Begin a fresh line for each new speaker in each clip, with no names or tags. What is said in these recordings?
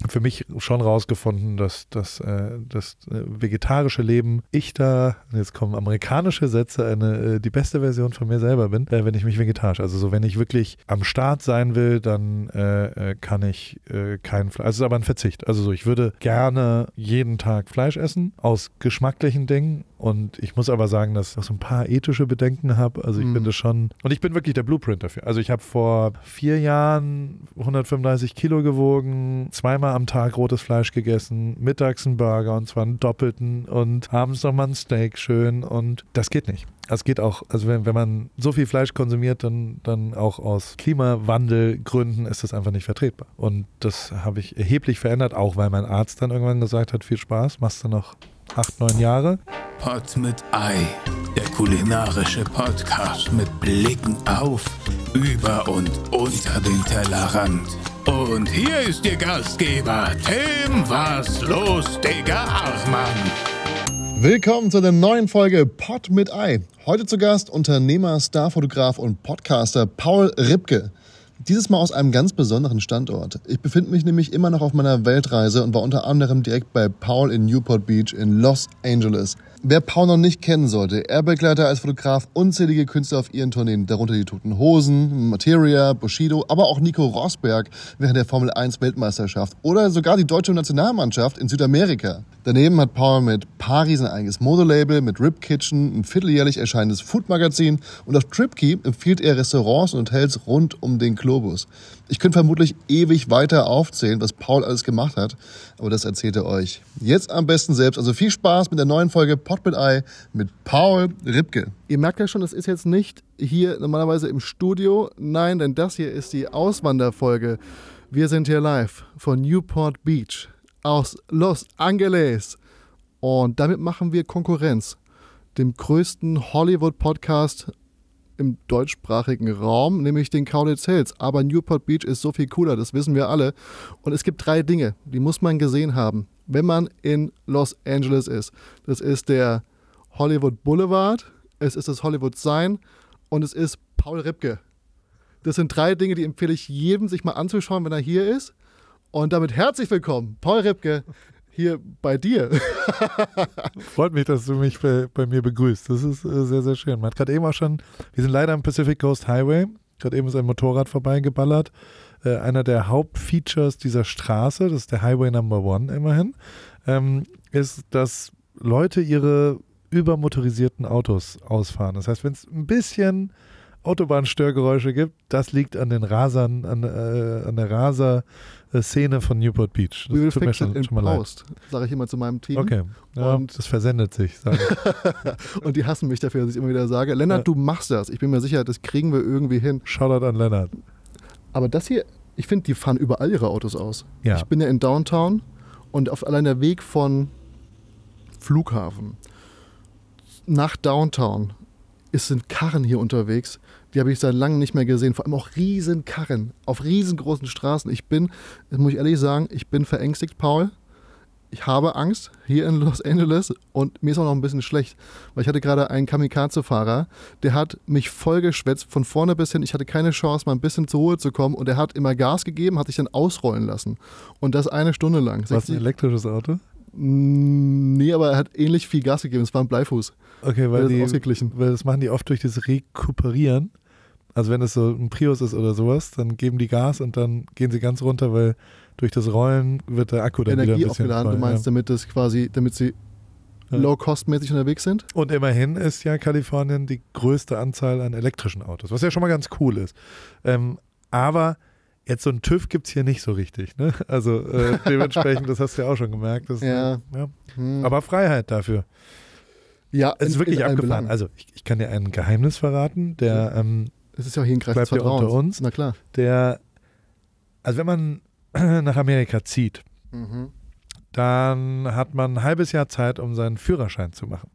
für mich schon rausgefunden, dass das vegetarische Leben, jetzt kommen amerikanische Sätze, die beste Version von mir selber bin, wenn ich mich vegetarisch, also so, wenn ich wirklich am Start sein will, dann kann ich kein Fleisch, also es ist aber ein Verzicht, also so, ich würde gerne jeden Tag Fleisch essen, aus geschmacklichen Dingen, und ich muss aber sagen, dass ich auch so ein paar ethische Bedenken habe, also ich finde schon, und ich bin wirklich der Blueprint dafür, also ich habe vor 4 Jahren 135 Kilo gewogen, 2-mal am Tag rotes Fleisch gegessen, mittags einen Burger und zwar einen doppelten und abends nochmal ein Steak schön, und das geht nicht. Das geht auch, also wenn man so viel Fleisch konsumiert, dann auch aus Klimawandelgründen ist das einfach nicht vertretbar. Und das habe ich erheblich verändert, auch weil mein Arzt dann irgendwann gesagt hat, viel Spaß, machst du noch 8, 9 Jahre.
Pod mit Ei, der kulinarische Podcast mit Blicken auf, über und unter den Tellerrand. Und hier ist Ihr Gastgeber, Tim Was los, Digga Hartmann.
Willkommen zu der neuen Folge Pod mit Ei. Heute zu Gast Unternehmer, Starfotograf und Podcaster Paul Ripke. Dieses Mal aus einem ganz besonderen Standort. Ich befinde mich nämlich immer noch auf meiner Weltreise und war unter anderem direkt bei Paul in Newport Beach in Los Angeles. Wer Paul noch nicht kennen sollte, er begleitet als Fotograf unzählige Künstler auf ihren Tourneen, darunter die Toten Hosen, Materia, Bushido, aber auch Nico Rosberg während der Formel 1 Weltmeisterschaft oder sogar die deutsche Nationalmannschaft in Südamerika. Daneben hat Paul mit Paris ein eigenes Modelabel, mit Rip Kitchen ein vierteljährlich erscheinendes Foodmagazin, und auf TripKey empfiehlt er Restaurants und Hotels rund um den Globus. Ich könnte vermutlich ewig weiter aufzählen, was Paul alles gemacht hat, aber das erzählt er euch jetzt am besten selbst. Also viel Spaß mit der neuen Folge Pod mit Ei mit Paul Ripke. Ihr merkt ja schon, das ist jetzt nicht hier normalerweise im Studio. Nein, denn das hier ist die Auswanderfolge. Wir sind hier live von Newport Beach aus Los Angeles. Und damit machen wir Konkurrenz dem größten Hollywood-Podcast im deutschsprachigen Raum, nämlich den Kaulitz Hills. Aber Newport Beach ist so viel cooler, das wissen wir alle. Und es gibt 3 Dinge, die muss man gesehen haben, wenn man in Los Angeles ist. Das ist der Hollywood Boulevard, es ist das Hollywood Sign und es ist Paul Ripke. Das sind 3 Dinge, die empfehle ich jedem, sich mal anzuschauen, wenn er hier ist. Und damit herzlich willkommen, Paul Ripke, hier bei dir.
Freut mich, dass du mich bei mir begrüßt. Das ist sehr, sehr schön. Man hat gerade eben auch schon, wir sind leider am Pacific Coast Highway, gerade eben ist ein Motorrad vorbeigeballert. Einer der Hauptfeatures dieser Straße, das ist der Highway Number 1 immerhin, ist, dass Leute ihre übermotorisierten Autos ausfahren. Das heißt, wenn es ein bisschen Autobahnstörgeräusche gibt, das liegt an den Rasern, an der Raser-Szene von Newport Beach.
Das tut mir schon mal leid. Sage ich immer zu meinem Team.
Okay, ja, und das versendet sich.
Und die hassen mich dafür, dass ich immer wieder sage, Lennart, du machst das. Ich bin mir sicher, das kriegen wir irgendwie hin.
Shoutout an Lennart.
Aber das hier, ich finde, die fahren überall ihre Autos aus.
Ja.
Ich bin ja in Downtown und auf allein der Weg von Flughafen nach Downtown sind Karren hier unterwegs. Die habe ich seit langem nicht mehr gesehen. Vor allem auch Riesenkarren auf riesengroßen Straßen. Das muss ich ehrlich sagen, ich bin verängstigt, Paul. Ich habe Angst hier in Los Angeles und mir ist auch noch ein bisschen schlecht, weil ich hatte gerade einen Kamikaze-Fahrer, der hat mich vollgeschwätzt von vorne bis hin. Ich hatte keine Chance, mal ein bisschen zur Ruhe zu kommen, und er hat immer Gas gegeben, hat sich dann ausrollen lassen. Und das 1 Stunde lang.
War es ein elektrisches Auto?
Nee, aber er hat ähnlich viel Gas gegeben. Es war ein Bleifuß.
Okay, weil
ausgeglichen.
Weil das machen die oft durch das Rekuperieren. Also wenn es so ein Prius ist oder sowas, dann geben die Gas und dann gehen sie ganz runter, weil durch das Rollen wird der Akku dann
Energie
wieder ein bisschen
aufgeladen.
frei,
Du meinst, damit sie low-cost-mäßig unterwegs sind?
Und immerhin ist ja Kalifornien die größte Anzahl an elektrischen Autos, was ja schon mal ganz cool ist. Aber jetzt so ein TÜV gibt es hier nicht so richtig. Ne? Also dementsprechend, das hast du ja auch schon gemerkt. Aber Freiheit dafür.
Ja,
es ist wirklich abgefahren. Also ich kann dir ein Geheimnis verraten,
es ist ja auch hier ein Kreis des Vertrauens.
Unter uns.
Na klar.
Also wenn man nach Amerika zieht, dann hat man ein halbes Jahr Zeit, um seinen Führerschein zu machen.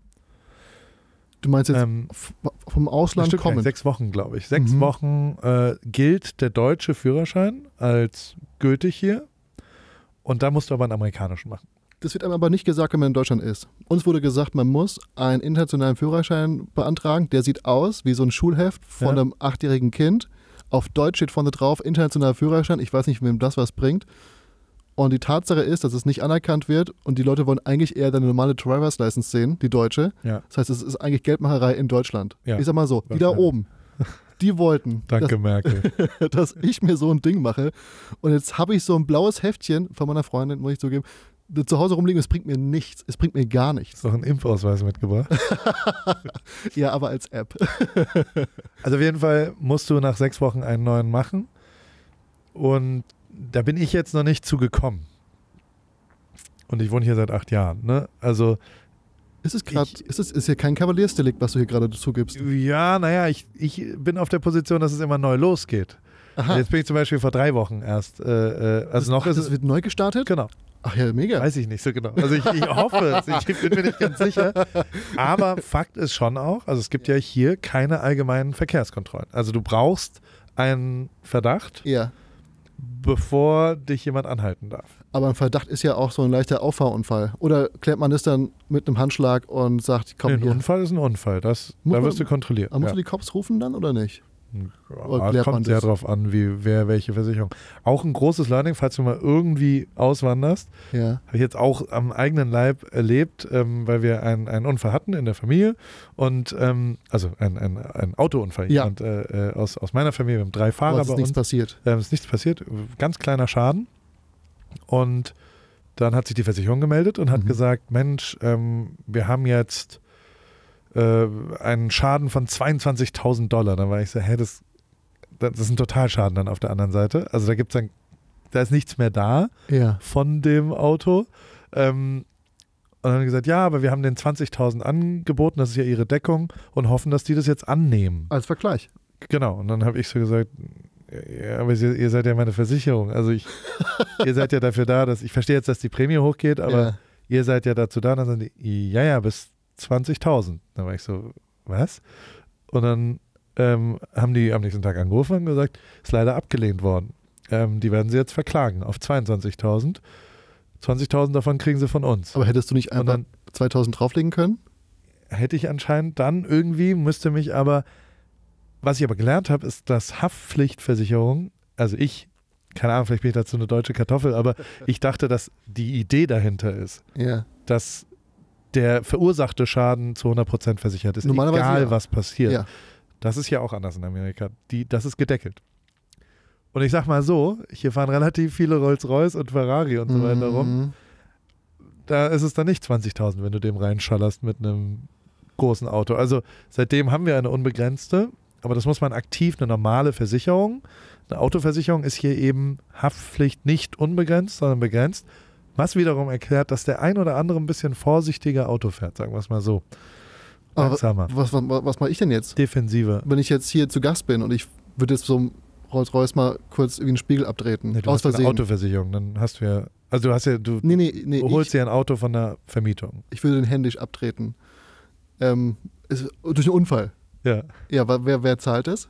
Du meinst jetzt vom Ausland kommen?
6 Wochen, glaube ich. 6 Wochen gilt der deutsche Führerschein als gültig hier, und da musst du aber einen amerikanischen machen.
Das wird einem aber nicht gesagt, wenn man in Deutschland ist. Uns wurde gesagt, man muss einen internationalen Führerschein beantragen. Der sieht aus wie so ein Schulheft von einem 8-jährigen Kind. Auf Deutsch steht vorne drauf, internationaler Führerschein. Ich weiß nicht, wem das was bringt. Und die Tatsache ist, dass es nicht anerkannt wird und die Leute wollen eigentlich eher deine normale Driver's License sehen, die deutsche.
Ja.
Das heißt, es ist eigentlich Geldmacherei in Deutschland.
Ja.
Ich sag mal so, die da oben, die wollten,
Danke, Merkel.
dass ich mir so ein Ding mache. Und jetzt habe ich so ein blaues Heftchen von meiner Freundin, muss ich zugeben, zu Hause rumliegen, es bringt mir nichts. Es bringt mir gar nichts.
Hast du noch einen Impfausweis mitgebracht?
Ja, aber als App.
Also auf jeden Fall musst du nach 6 Wochen einen neuen machen. Und da bin ich jetzt noch nicht zugekommen. Und ich wohne hier seit 8 Jahren. Ne? Also
Ist es gerade, ist hier kein Kavaliersdelikt, was du hier gerade zugibst?
ja, naja, ich bin auf der Position, dass es immer neu losgeht.
Aha.
Jetzt bin ich zum Beispiel vor 3 Wochen erst.
Das wird neu gestartet?
Genau.
Ach ja, mega.
Weiß ich nicht so genau. Also ich hoffe es. Ich bin mir nicht ganz sicher. Aber Fakt ist schon auch, also es gibt ja hier keine allgemeinen Verkehrskontrollen. Also du brauchst einen Verdacht,
Ja.
bevor dich jemand anhalten darf.
Aber ein Verdacht ist ja auch so ein leichter Auffahrunfall. Oder klärt man das dann mit einem Handschlag und sagt, komm
Ein
hier.
Unfall ist ein Unfall. Da wirst du kontrolliert.
Aber musst
Ja.
du die Cops rufen dann oder nicht? Oder
Ja,
klärt man
kommt sehr
das?
drauf an, wer welche Versicherung. Auch ein großes Learning, falls du mal irgendwie auswanderst,
Ja.
habe ich jetzt auch am eigenen Leib erlebt, weil wir einen Unfall hatten in der Familie und also ein Autounfall.
Ja.
Und, aus meiner Familie, wir haben 3 Fahrer
Aber es
bei
ist nichts
uns.
passiert.
Ist nichts passiert, ganz kleiner Schaden. Und dann hat sich die Versicherung gemeldet und hat gesagt, Mensch, wir haben jetzt einen Schaden von $22.000. Dann war ich so, das ist ein Totalschaden dann auf der anderen Seite. Also da ist nichts mehr da
Ja.
von dem Auto. Und dann haben die gesagt, ja, aber wir haben den 20.000 angeboten, das ist ja ihre Deckung und hoffen, dass die das jetzt annehmen.
Als Vergleich.
Genau. Und dann habe ich so gesagt, ja, aber ihr seid ja meine Versicherung. Also ihr seid ja dafür da, ich verstehe jetzt, dass die Prämie hochgeht, aber
Ja.
ihr seid ja dazu da. Und dann sagen die, ja, bis 20.000. Dann war ich so, was? Und dann haben die am nächsten Tag angerufen und gesagt, ist leider abgelehnt worden. Die werden sie jetzt verklagen auf 22.000. 20.000 davon kriegen sie von uns.
Aber hättest du nicht
Und
einfach
dann
2000 drauflegen können?
hätte ich anscheinend dann irgendwie, was ich aber gelernt habe, ist, dass Haftpflichtversicherung, also keine Ahnung, vielleicht bin ich dazu eine deutsche Kartoffel, aber ich dachte, dass die Idee dahinter ist,
Ja.
dass der verursachte Schaden zu 100% versichert ist,
Normalerweise
egal
ja.
was passiert.
Ja.
Das ist ja auch anders in Amerika. Das ist gedeckelt. Und ich sag mal so, hier fahren relativ viele Rolls-Royce und Ferrari und so weiter rum. Da ist es dann nicht 20.000, wenn du dem reinschallerst mit einem großen Auto. Also seitdem haben wir eine unbegrenzte, aber das muss man aktiv, eine normale Versicherung. Eine Autoversicherung ist hier eben Haftpflicht nicht unbegrenzt, sondern begrenzt. Was wiederum erklärt, dass der ein oder andere ein bisschen vorsichtiger Auto fährt, sagen wir es mal so.
Aber
Langsamer.
was mache ich denn jetzt?
Defensiver.
Wenn ich jetzt hier zu Gast bin und ich würde jetzt so ein Rolls-Royce mal kurz irgendwie einen Spiegel abtreten.
Nee, du
aus
hast eine
Versehen.
Autoversicherung, dann hast du ja, also du
Nee,
holst dir ein Auto von der Vermietung.
ich würde den händisch abtreten. Durch einen Unfall.
Ja.
Ja, wer zahlt das?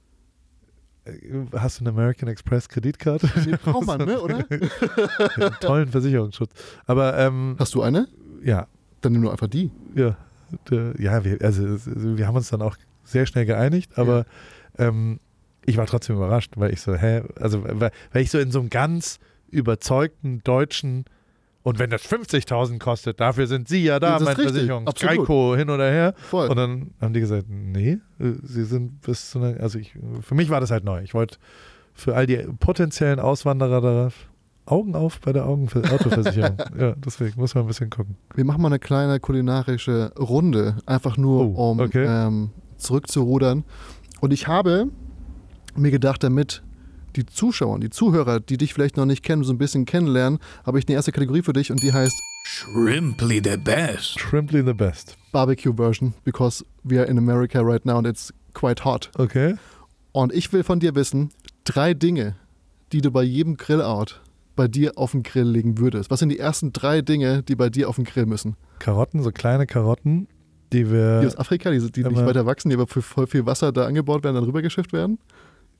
Hast du eine American Express Kreditkarte?
Nee, braucht man, ne, oder?
Einen tollen Versicherungsschutz. Aber
Hast du eine?
ja,
Dann nimm nur einfach die.
ja, wir haben uns dann auch sehr schnell geeinigt, aber ich war trotzdem überrascht, weil ich so, weil ich so in so einem ganz überzeugten deutschen, und wenn das 50.000 kostet, dafür sind Sie ja da,
Das ist
meine
richtig,
Versicherung,
absolut.
Geico, hin oder her.
Voll.
Und dann haben die gesagt, nee, Sie sind bis zu einer, für mich war das halt neu. Ich wollte für all die potenziellen Auswanderer da Augen auf bei der Autoversicherung. Ja, deswegen muss man ein bisschen gucken.
Wir machen mal eine kleine kulinarische Runde, einfach nur um zurückzurudern. Und ich habe mir gedacht, damit die Zuschauer, die Zuhörer, die dich vielleicht noch nicht kennen, so ein bisschen kennenlernen, habe ich eine erste Kategorie für dich und die heißt
Shrimply the best.
Shrimply the best.
Barbecue Version, because we are in America right now and it's quite hot.
Okay.
Und ich will von dir wissen, 3 Dinge, die du bei jedem Grillout bei dir auf den Grill legen würdest. Was sind die ersten 3 Dinge, die bei dir auf den Grill müssen?
Karotten, so kleine Karotten, die wir...
Die aus Afrika, die nicht weiter wachsen, die aber für voll viel Wasser da angebaut werden, dann rübergeschifft werden?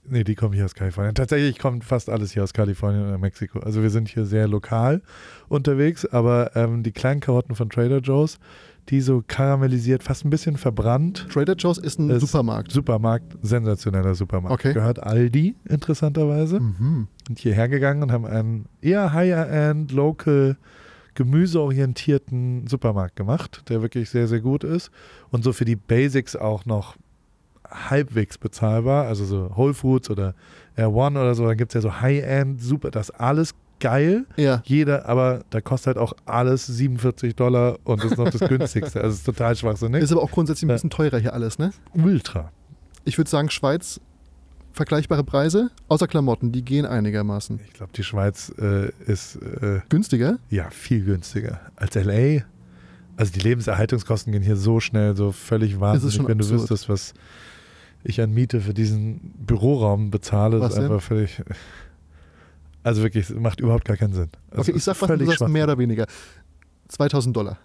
Nee, die kommen hier aus Kalifornien. Tatsächlich kommt fast alles hier aus Kalifornien oder Mexiko. Also wir sind hier sehr lokal unterwegs, aber die kleinen Karotten von Trader Joe's, die so karamellisiert, fast ein bisschen verbrannt.
Trader Joe's ist ein Supermarkt.
Supermarkt, sensationeller Supermarkt.
Okay.
Gehört Aldi, interessanterweise.
Mhm.
Sind hierher gegangen und haben einen eher higher-end, local, gemüseorientierten Supermarkt gemacht, der wirklich sehr, sehr gut ist. Und so für die Basics auch noch halbwegs bezahlbar. Also so Whole Foods oder Air One oder so. Dann gibt es ja so High-End, super, das ist alles geil.
Ja.
Aber da kostet halt auch alles $47 und das ist noch das günstigste. Also es ist total schwachsinnig.
Ist aber auch grundsätzlich ein bisschen teurer hier alles, ne?
Ultra.
Ich würde sagen, Schweiz, vergleichbare Preise, außer Klamotten, die gehen einigermaßen.
Ich glaube, die Schweiz ist
Günstiger?
ja viel günstiger als LA. Also die Lebenserhaltungskosten gehen hier so schnell, so völlig wahnsinnig,
schon
wenn du
absurd.
wüsstest, was ich an Miete für diesen Büroraum bezahle.
Was
ist einfach völlig. Also wirklich, es macht überhaupt gar keinen Sinn. Also
Okay, ich sag was, du sagst mehr oder weniger. $2.000.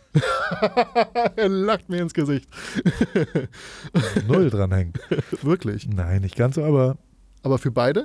Er lacht mir ins Gesicht.
Null dranhängen.
Wirklich?
Nein, nicht ganz so, aber
Aber für beide?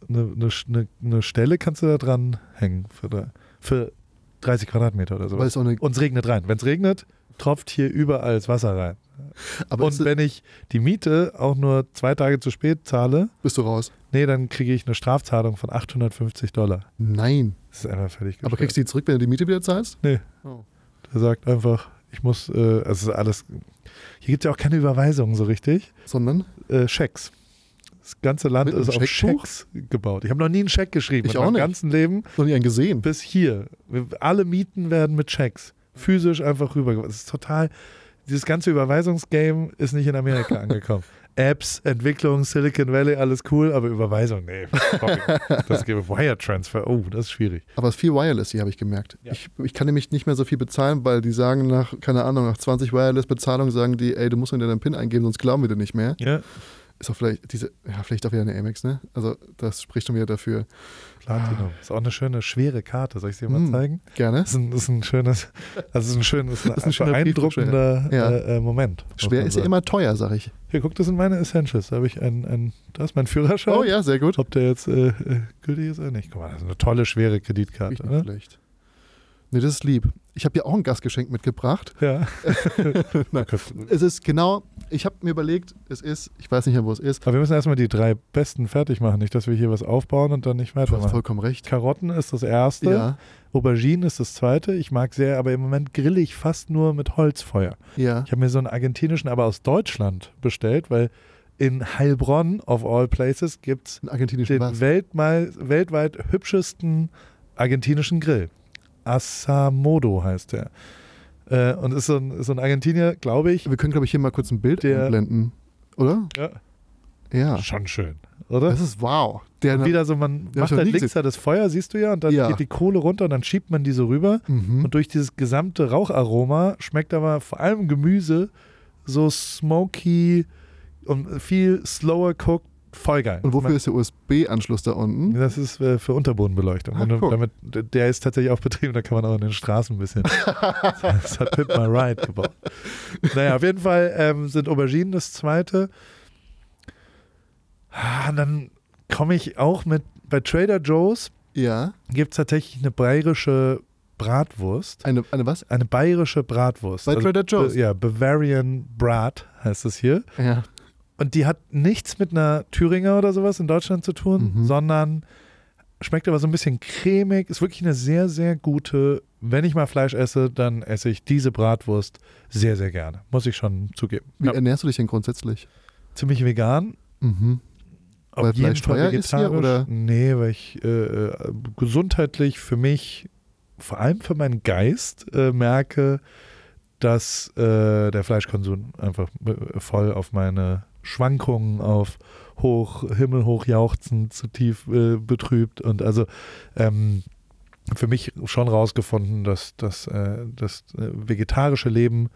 eine Stelle kannst du da dran hängen für 30 Quadratmeter oder so.
Weil es auch eine,
Und es regnet rein. Wenn es regnet, tropft hier überall das Wasser rein.
aber
Und wenn ich die Miete auch nur 2 Tage zu spät zahle,
bist du raus?
nee, dann kriege ich eine Strafzahlung von $850.
Nein.
Das ist einfach völlig
Aber kriegst du die zurück, wenn du die Miete wieder zahlst?
Nee.
Oh.
Der sagt einfach, ich muss, also es ist alles, hier gibt es ja auch keine Überweisungen so richtig.
Sondern?
Schecks. Das ganze Land
Mit einem
ist auf
Scheckbuch?
Schecks gebaut. Ich habe noch nie einen Scheck geschrieben
Ich
in
auch
meinem
nicht.
ganzen Leben
Noch nie einen gesehen.
bis hier. Alle Mieten werden mit Schecks physisch einfach rübergebracht. Das ist total, dieses ganze Überweisungsgame ist nicht in Amerika angekommen. Apps, Entwicklung, Silicon Valley, alles cool, aber Überweisung, nee. Sorry. Das gibt Wire Transfer, oh, das ist schwierig.
Aber es ist viel Wireless hier, habe ich gemerkt.
Ja.
Ich kann nämlich nicht mehr so viel bezahlen, weil die sagen nach 20 Wireless-Bezahlungen sagen die, ey, du musst mir deinen PIN eingeben, sonst glauben wir dir nicht mehr.
Ja,
Ist auch vielleicht auch wieder eine Amex, ne? Also das spricht schon wieder dafür.
Platinum. Ist auch eine schöne, schwere Karte. Soll ich sie dir mal zeigen?
Gerne.
Das ist ein schönes, also ist ein
schöner
beeindruckender
Ja.
Moment. muss
Schwer
man
ist ja
sagen.
immer teuer, sag ich.
Hier, guck, das sind meine Essentials. Da habe ich da ist mein Führerschein.
Oh ja, sehr gut.
Ob der jetzt gültig ist oder nicht. Guck mal, das ist eine tolle, schwere Kreditkarte.
Ich nicht
Oder?
schlecht. Nee, das ist lieb. Ich habe dir auch ein Gastgeschenk mitgebracht.
Ja.
Nein. Es ist genau, ich habe mir überlegt, ich weiß nicht mehr, wo es ist.
Aber wir müssen erstmal die 3 besten fertig machen. Nicht, dass wir hier was aufbauen und dann nicht
Du hast
weitermachen.
vollkommen recht.
Karotten ist das erste.
Ja,
Aubergine ist das zweite. Ich mag sehr, aber im Moment grille ich fast nur mit Holzfeuer.
ja.
Ich habe mir so einen argentinischen, aber aus Deutschland bestellt, weil in Heilbronn, of all places, gibt es
Ein argentinischen
den
was?
weltweit hübschesten argentinischen Grill. Asamodo heißt der. Und ist so ein Argentinier, glaube ich.
Wir können, glaube ich, hier mal kurz ein Bild
Der-
einblenden. Oder?
Ja.
Ja.
Schon schön, oder?
Das ist wow. Der
Und wieder so, man
hab ich
macht
noch
halt
nie
links
gesehen.
da das Feuer, siehst du ja, und dann
Ja.
geht die Kohle runter und dann schiebt man die so rüber.
Mhm.
Und durch dieses gesamte Raucharoma schmeckt aber vor allem Gemüse so smoky und viel slower cooked, voll geil.
Und wofür ist der USB-Anschluss da unten?
Das ist für Unterbodenbeleuchtung.
Ah,
Wenn du
guck.
der ist tatsächlich auch betrieben, da kann man auch in den Straßen ein bisschen. Das hat Pimp My Ride gebaut. Naja, auf jeden Fall sind Auberginen das zweite. Und dann komme ich auch bei Trader Joe's
Ja.
gibt es tatsächlich eine bayerische Bratwurst.
Eine was?
Eine bayerische Bratwurst.
Bei Trader Joe's?
Ja, Bavarian Brat heißt es hier.
Ja.
Und die hat nichts mit einer Thüringer oder sowas in Deutschland zu tun,
Mhm.
sondern schmeckt aber so ein bisschen cremig. Ist wirklich eine sehr, sehr gute, wenn ich mal Fleisch esse, dann esse ich diese Bratwurst sehr, sehr gerne. Muss ich schon zugeben.
Wie
Ja,
ernährst du dich denn grundsätzlich?
ziemlich vegan.
Mhm.
Auf
Weil
jeden
Fleisch
Fall
teuer ist hier,
vegetarisch.
oder?
Nee, weil ich gesundheitlich für mich, vor allem für meinen Geist, merke, dass der Fleischkonsum einfach voll auf meine Schwankungen, auf himmelhoch jauchzend, zu tief betrübt. Und also für mich schon rausgefunden, dass das vegetarische Leben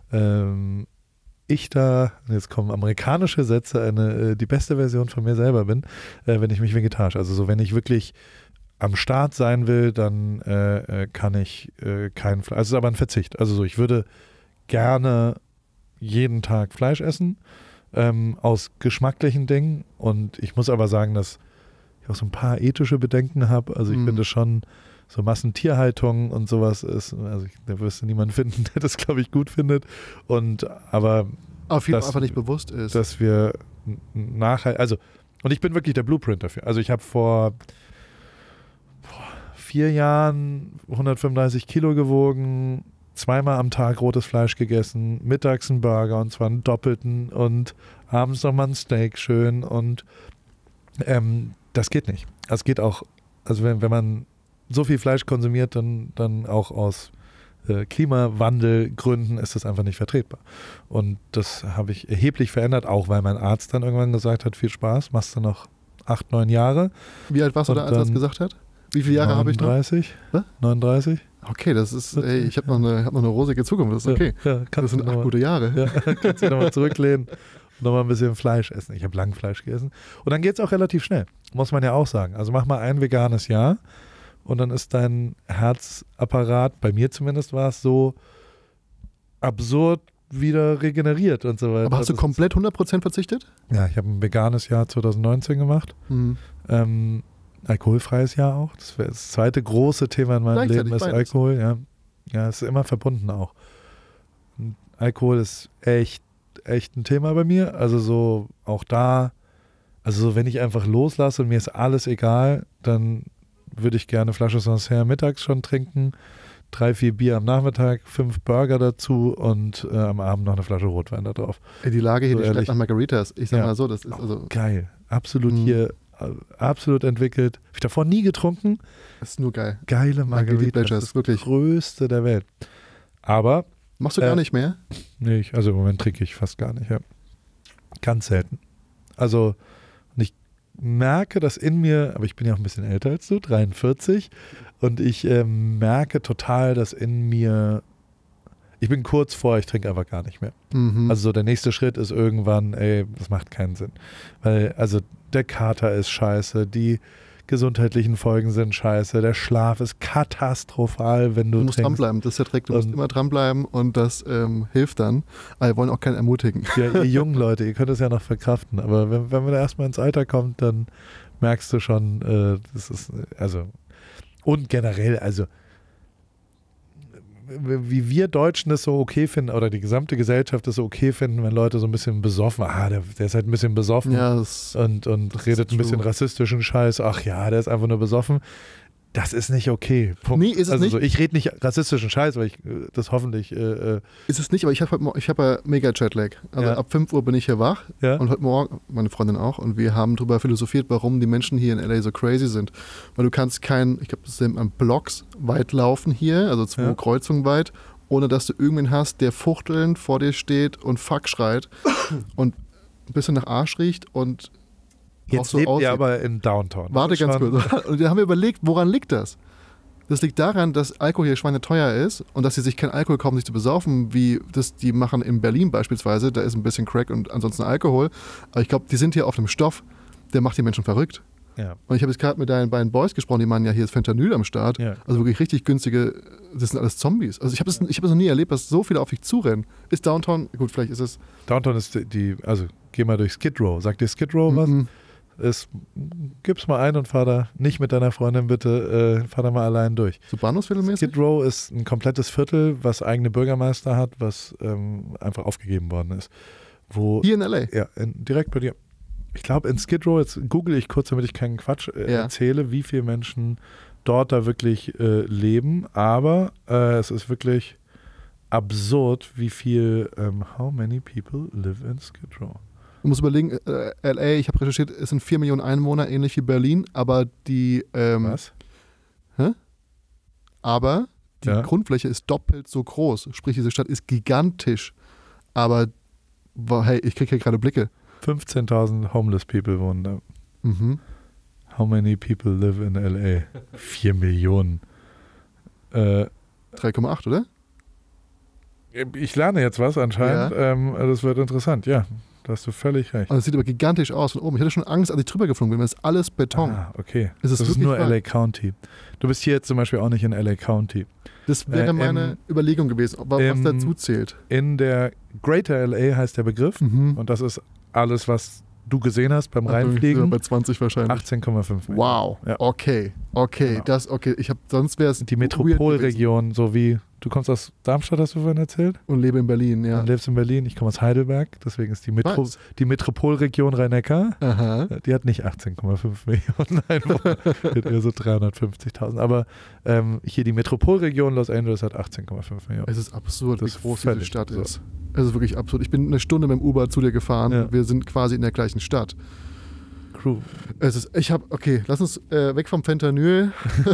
jetzt kommen amerikanische Sätze, die beste Version von mir selber bin, wenn ich mich vegetarisch, also so, wenn ich wirklich am Start sein will, dann kann ich kein Fleisch, also es ist aber ein Verzicht, also so, ich würde gerne jeden Tag Fleisch essen, aus geschmacklichen Dingen. Und ich muss aber sagen, dass ich auch so ein paar ethische Bedenken habe. Also ich finde schon, so Massentierhaltung und sowas ist, also da wirst du niemanden finden, der das, glaube ich, gut findet. Aber
viel einfach nicht bewusst ist.
Dass wir nachher, also, und ich bin wirklich der Blueprint dafür. Also ich habe vor 4 Jahren 135 Kilo gewogen, 2-mal am Tag rotes Fleisch gegessen, mittags einen Burger und zwar einen doppelten und abends nochmal ein Steak schön und das geht nicht. Das geht auch, also wenn man so viel Fleisch konsumiert, dann auch aus Klimawandelgründen ist das einfach nicht vertretbar. Und das habe ich erheblich verändert, auch weil mein Arzt dann irgendwann gesagt hat, viel Spaß, machst du noch 8, 9 Jahre.
Wie alt warst du da, als er das gesagt hat? Wie viele Jahre habe ich noch?
39.
Okay, das ist, ich habe noch eine rosige Zukunft, das ist okay.
Ja,
das sind 8 gute Jahre.
Ja, kannst du nochmal zurücklehnen und nochmal ein bisschen Fleisch essen. Ich habe lang Fleisch gegessen. Und dann geht es auch relativ schnell, muss man ja auch sagen. Also mach mal ein veganes Jahr und dann ist dein Herzapparat, bei mir zumindest war es so absurd wieder regeneriert und so weiter.
Aber hast du komplett 100% verzichtet?
Ja, ich habe ein veganes Jahr 2019 gemacht. Alkoholfreies Jahr auch. Das zweite große Thema in meinem Leben ist beides. Alkohol. Ja, es ist immer verbunden auch. Und Alkohol ist echt ein Thema bei mir. Also so auch da, also so wenn ich einfach loslasse und mir ist alles egal, dann würde ich gerne eine Flasche Sancerre mittags schon trinken, 3, 4 Bier am Nachmittag, 5 Burger dazu und am Abend noch eine Flasche Rotwein da drauf.
Die Lage hier,
so
die schmeckt nach Margaritas. Ich sag mal so, das ist also...
Geil. Absolut hier, absolut entwickelt. Habe ich davor nie getrunken.
Das ist nur geil.
Geile Margaritas.
Das ist wirklich
das Größte der Welt. Aber...
Machst du gar nicht mehr?
Nee, also im Moment trinke ich fast gar nicht, ja. Ganz selten. Also, und ich merke, dass in mir, aber ich bin ja auch ein bisschen älter als du, 43, und ich merke total, dass in mir, ich bin kurz vor, ich trinke einfach gar nicht mehr. Also so der nächste Schritt ist irgendwann, das macht keinen Sinn. Weil, also der Kater ist scheiße, die gesundheitlichen Folgen sind scheiße, der Schlaf ist katastrophal, wenn du
musst dranbleiben, das ist der Trick, du musst immer dranbleiben und das hilft dann. Aber wir wollen auch keinen ermutigen.
Ja, ihr jungen Leute, ihr könnt es ja noch verkraften, aber wenn man erstmal ins Alter kommt, dann merkst du schon, das ist, also, und generell, also, wie wir Deutschen das so okay finden, oder die gesamte Gesellschaft das so okay finden, wenn Leute so ein bisschen besoffen, der ist halt ein bisschen besoffen und redet ein bisschen rassistischen Scheiß, ach ja, der ist einfach nur besoffen. Das ist nicht okay. Punkt.
Nee, ist es nicht.
So, ich rede nicht rassistischen Scheiß, weil ich das hoffentlich...
ist es nicht, aber ich habe ja mega Jetlag. Also ab 5 Uhr bin ich hier wach und heute Morgen, meine Freundin auch, und wir haben darüber philosophiert, warum die Menschen hier in LA so crazy sind. Weil du kannst ich glaube, das nennt man Blocks weit laufen hier, also 2 Kreuzungen weit, ohne dass du irgendwen hast, der fuchtelnd vor dir steht und Fuck schreit und ein bisschen nach Arsch riecht und
jetzt lebt ihr aber in Downtown.
Warte ganz kurz. Und da haben wir überlegt, woran liegt das? Das liegt daran, dass Alkohol hier schweineteuer ist und dass sie sich keinen Alkohol kaufen, sich zu besaufen, wie das die machen in Berlin beispielsweise. Da ist ein bisschen Crack und ansonsten Alkohol. Aber ich glaube, die sind hier auf einem Stoff, der macht die Menschen verrückt.
Ja.
Und ich habe jetzt gerade mit deinen beiden Boys gesprochen, die meinen ja, hier ist Fentanyl am Start. Ja. Also wirklich richtig günstige, das sind alles Zombies. Also ich habe das noch nie erlebt, dass so viele auf dich zurennen. Ist Downtown, gut, vielleicht ist es...
Downtown ist also geh mal durch Skid Row. Sagt dir Skid Row was? Gib's mal ein und fahr da nicht mit deiner Freundin bitte, fahr da mal allein durch.
So Bahnhofsviertelmäßig?
Skid Row ist ein komplettes Viertel, was eigene Bürgermeister hat, was einfach aufgegeben worden ist.
Hier in L.A.?
Ja, direkt bei dir. Ich glaube in Skid Row, jetzt google ich kurz, damit ich keinen Quatsch erzähle, wie viele Menschen dort da wirklich leben, aber es ist wirklich absurd, wie viel, how many people live in Skid Row?
Du musst überlegen, L.A., ich habe recherchiert, es sind 4 Millionen Einwohner, ähnlich wie Berlin, aber die...
Was?
Hä? Aber die Grundfläche ist doppelt so groß. Sprich, diese Stadt ist gigantisch. Aber, hey, ich kriege hier gerade Blicke.
15.000 homeless people wohnen da. How many people live in L.A.? 4 Millionen.
3,8, oder?
Ich lerne jetzt was anscheinend. Das wird interessant, ja. da hast du völlig recht.
Also es sieht aber gigantisch aus von oben. Ich hatte schon Angst, als ich drüber geflogen bin, weil es ist alles Beton.
Ah, okay.
Es ist
das ist
wirklich
nur
wahr.
LA County. Du bist hier jetzt zum Beispiel auch nicht in LA County.
Das wäre meine Überlegung gewesen, was dazu zählt.
In der Greater LA heißt der Begriff und das ist alles, was du gesehen hast beim Reinfliegen.
Bei 20 wahrscheinlich.
18,5 Millionen.
Wow,
Ja.
Okay.
Genau.
Okay. Sonst wäre es
Die Metropolregion, so wie, du kommst aus Darmstadt, hast du vorhin erzählt?
und lebe in Berlin, ja.
Du lebst in Berlin, ich komme aus Heidelberg, deswegen ist die
Weiß.
Metropolregion Rhein-Neckar,
Aha.
die hat nicht 18,5 Millionen Einwohner, die hat eher so 350.000, aber hier die Metropolregion Los Angeles hat 18,5 Millionen.
Es ist absurd,
Das
wie
ist
groß diese
völlig
Stadt
absurd.
ist. Es ist wirklich absurd. Ich bin eine Stunde mit dem Uber zu dir gefahren.
Ja.
Wir sind quasi in der gleichen Stadt.
Crew.
Lass uns weg vom Fentanyl.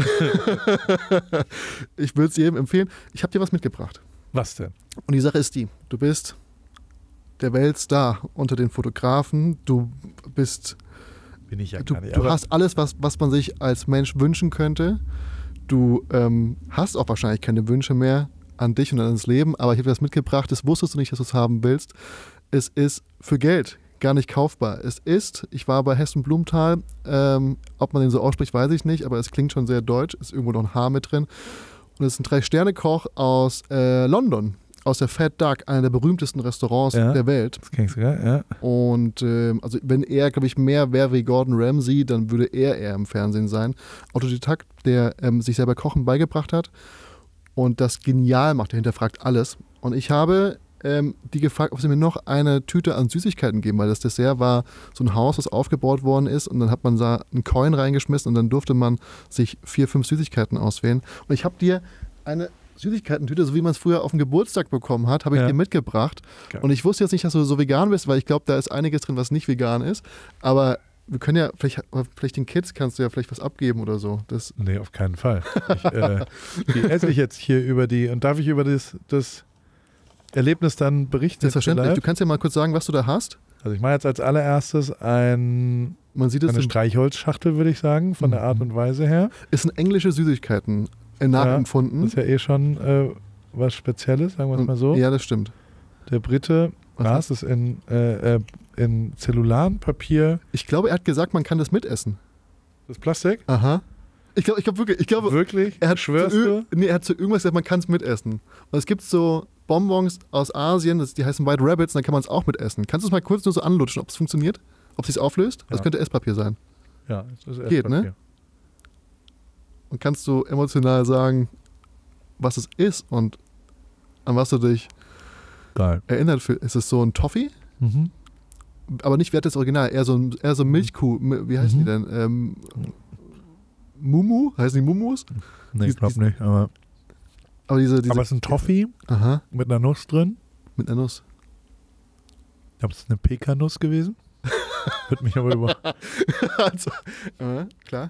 Ich würde es jedem empfehlen. Ich habe dir was mitgebracht.
Was denn?
Und die Sache ist die, du bist der Weltstar unter den Fotografen. Du bist,
Bin ich ja
du,
gar nicht.
du
aber
hast alles, was man sich als Mensch wünschen könnte. Du hast auch wahrscheinlich keine Wünsche mehr an dich und an das Leben, aber ich habe dir das mitgebracht, das wusstest du nicht, dass du es haben willst. Es ist für Geld gar nicht kaufbar. Ich war bei Hessen Blumenthal, ob man den so ausspricht, weiß ich nicht, aber es klingt schon sehr deutsch, ist irgendwo noch ein H mit drin. Und es ist ein 3-Sterne-Koch aus London, aus der Fat Duck, einer der berühmtesten Restaurants der Welt.
das klingt sogar, ja.
Und also wenn er, glaube ich, mehr wäre wie Gordon Ramsay, dann würde er eher im Fernsehen sein. Autodidakt, der sich selber Kochen beigebracht hat und das genial macht, der hinterfragt alles. Und ich habe die gefragt, ob sie mir noch eine Tüte an Süßigkeiten geben, weil das Dessert war so ein Haus, das aufgebaut worden ist und dann hat man da einen Coin reingeschmissen und dann durfte man sich 4, 5 Süßigkeiten auswählen. Und ich habe dir eine Süßigkeitentüte, so wie man es früher auf dem Geburtstag bekommen hat, habe ich dir mitgebracht.
Geil.
Und ich wusste jetzt nicht, dass du so vegan bist, weil ich glaube, da ist einiges drin, was nicht vegan ist. Aber wir können ja, vielleicht den Kids kannst du ja vielleicht was abgeben oder so.
Nee, auf keinen Fall. Die esse ich jetzt hier und darf ich über das Erlebnis dann berichten?
Selbstverständlich.
live?
Du kannst ja mal kurz sagen, was du da hast.
Also ich mache jetzt als allererstes
Man sieht es
eine Streichholzschachtel, würde ich sagen, von der Art und Weise her.
Es sind englische Süßigkeiten nachempfunden.
Das ist ja eh schon was Spezielles, sagen wir es mal so.
Ja, das stimmt.
Der Brite las es in Zellulanpapier.
Ich glaube, er hat gesagt, man kann das mitessen.
Das Plastik?
Aha. Ich glaube wirklich.
Wirklich?
Er hat
Schwörst du?
Er hat zu irgendwas gesagt, man kann es mitessen. Und es gibt so Bonbons aus Asien, die heißen White Rabbits, und dann kann man es auch mitessen. Kannst du es mal kurz nur so anlutschen, ob es funktioniert? Ob es sich auflöst? Das könnte Esspapier sein.
Ja, das ist
Geht,
Esspapier.
ne? Und kannst du emotional sagen, was es ist und an was du dich
Geil.
erinnert? Ist es so ein Toffee?
Mhm.
Aber nicht Wert des Original, eher so Milchkuh. Wie heißen die denn? Mumu? Heißen die Mumus?
Nee, ich glaube nicht. Aber
Aber diese
es ist ein Toffee
aha,
mit einer Nuss drin.
mit einer Nuss.
Ich glaube, es ist eine Pekanuss gewesen. Würde mich aber über.
Also, klar.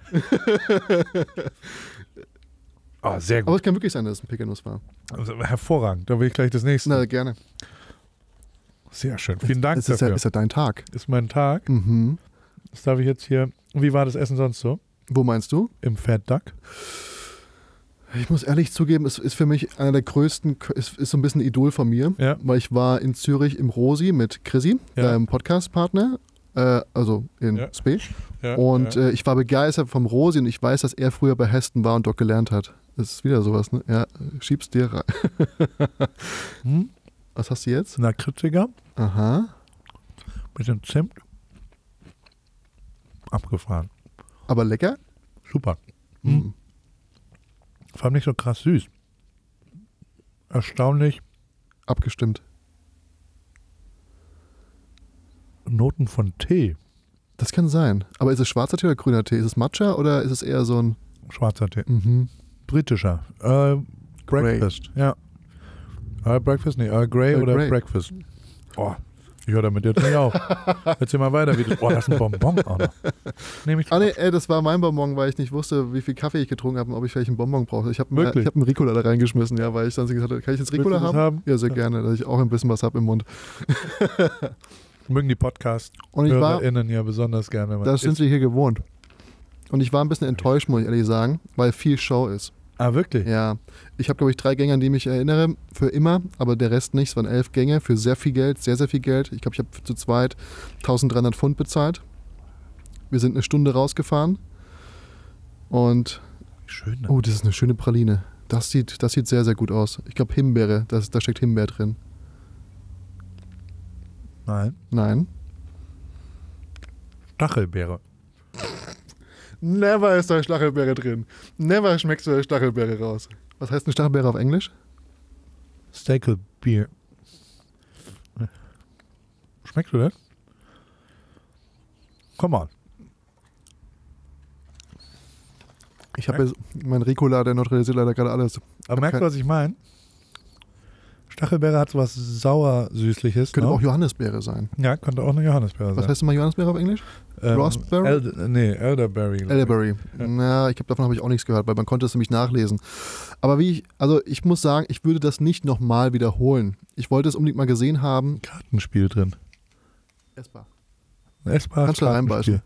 Oh, sehr
Aber
gut.
es kann wirklich sein, dass es ein Pekanuss war.
Also, hervorragend. Da will ich gleich das nächste.
Na, gerne.
Sehr schön. Vielen Dank
Es ist
dafür.
ja dein Tag.
Ist mein Tag.
Mhm.
Das darf ich jetzt hier. Wie war das Essen sonst so?
Wo meinst du?
Im Fat Duck?
Ich muss ehrlich zugeben, es ist für mich einer der größten, ist so ein bisschen ein Idol von mir,
Ja.
weil ich war in Zürich im Rosi mit Chrissy,
Ja.
deinem Podcast-Partner, also in
Ja.
Spee.
Ja,
Und
ja.
ich war begeistert vom Rosi und ich weiß, dass er früher bei Heston war und dort gelernt hat. Das ist wieder sowas, ne? Ja, schieb's dir rein. Was hast du jetzt?
Lakritziger,
Aha.
bisschen Zimt. Abgefahren.
Aber lecker?
Super.
Mhm.
Vor allem nicht so krass süß. Erstaunlich
Abgestimmt.
Noten von Tee.
Das kann sein. Aber ist es schwarzer Tee oder grüner Tee? Ist es Matcha oder ist es eher so ein...
Schwarzer Tee.
Mhm.
Britischer. Breakfast. Ja. Breakfast, nee, Grey
Earl
oder
Grey.
Breakfast. Oh, ich höre damit jetzt nicht auf. Erzähl mal weiter. Oh, das ist ein Bonbon auch noch. Nehme ich.
Ah nee, das war mein Bonbon, weil ich nicht wusste, wie viel Kaffee ich getrunken habe und ob ich vielleicht einen Bonbon brauche. Ich habe
Wirklich?
einen Ricola da reingeschmissen, ja, weil ich dann gesagt habe, kann ich jetzt Ricola
Willst du das
haben?
haben?
Ja, sehr gerne, dass ich auch ein bisschen was habe im Mund.
Mögen die
Und ich war,
Podcast-HörerInnen ja besonders gerne, wenn man
das sind
isst.
sie hier gewohnt. Und ich war ein bisschen enttäuscht, muss ich ehrlich sagen, weil viel Show ist.
Ah, wirklich?
Ja, ich habe, glaube ich, 3 Gänge, an die ich mich erinnere, für immer, aber der Rest nicht. Es waren 11 Gänge für sehr viel Geld, sehr, sehr viel Geld. Ich glaube, ich habe zu zweit 1300 Pfund bezahlt. Wir sind eine Stunde rausgefahren und
Schön. Ne?
oh, das ist eine schöne Praline. Das sieht sehr, sehr gut aus. Ich glaube, Himbeere, da steckt Himbeer drin.
Nein.
Nein.
Stachelbeere.
Never ist da Stachelbeere drin. Never schmeckst du da Stachelbeere raus. Was heißt eine Stachelbeere auf Englisch?
Stachelbeer. Schmeckst du das? Komm on.
Ich habe jetzt mein Ricola, der neutralisiert leider gerade alles.
Aber merkst du, was ich meine? Stachelbeere hat sowas sauer-süßliches.
Könnte
ne?
auch Johannisbeere sein.
Ja, könnte auch eine Johannisbeere sein.
Was heißt immer Johannisbeere auf Englisch? Raspberry?
Elderberry.
Elderberry.
Ja.
Na, ich glaube, davon habe ich auch nichts gehört, weil man konnte es nämlich nachlesen. Aber ich muss sagen, ich würde das nicht nochmal wiederholen. Ich wollte es unbedingt mal gesehen haben.
Kartenspiel drin.
Essbar.
Ein essbares
Kannst du reinbeißen.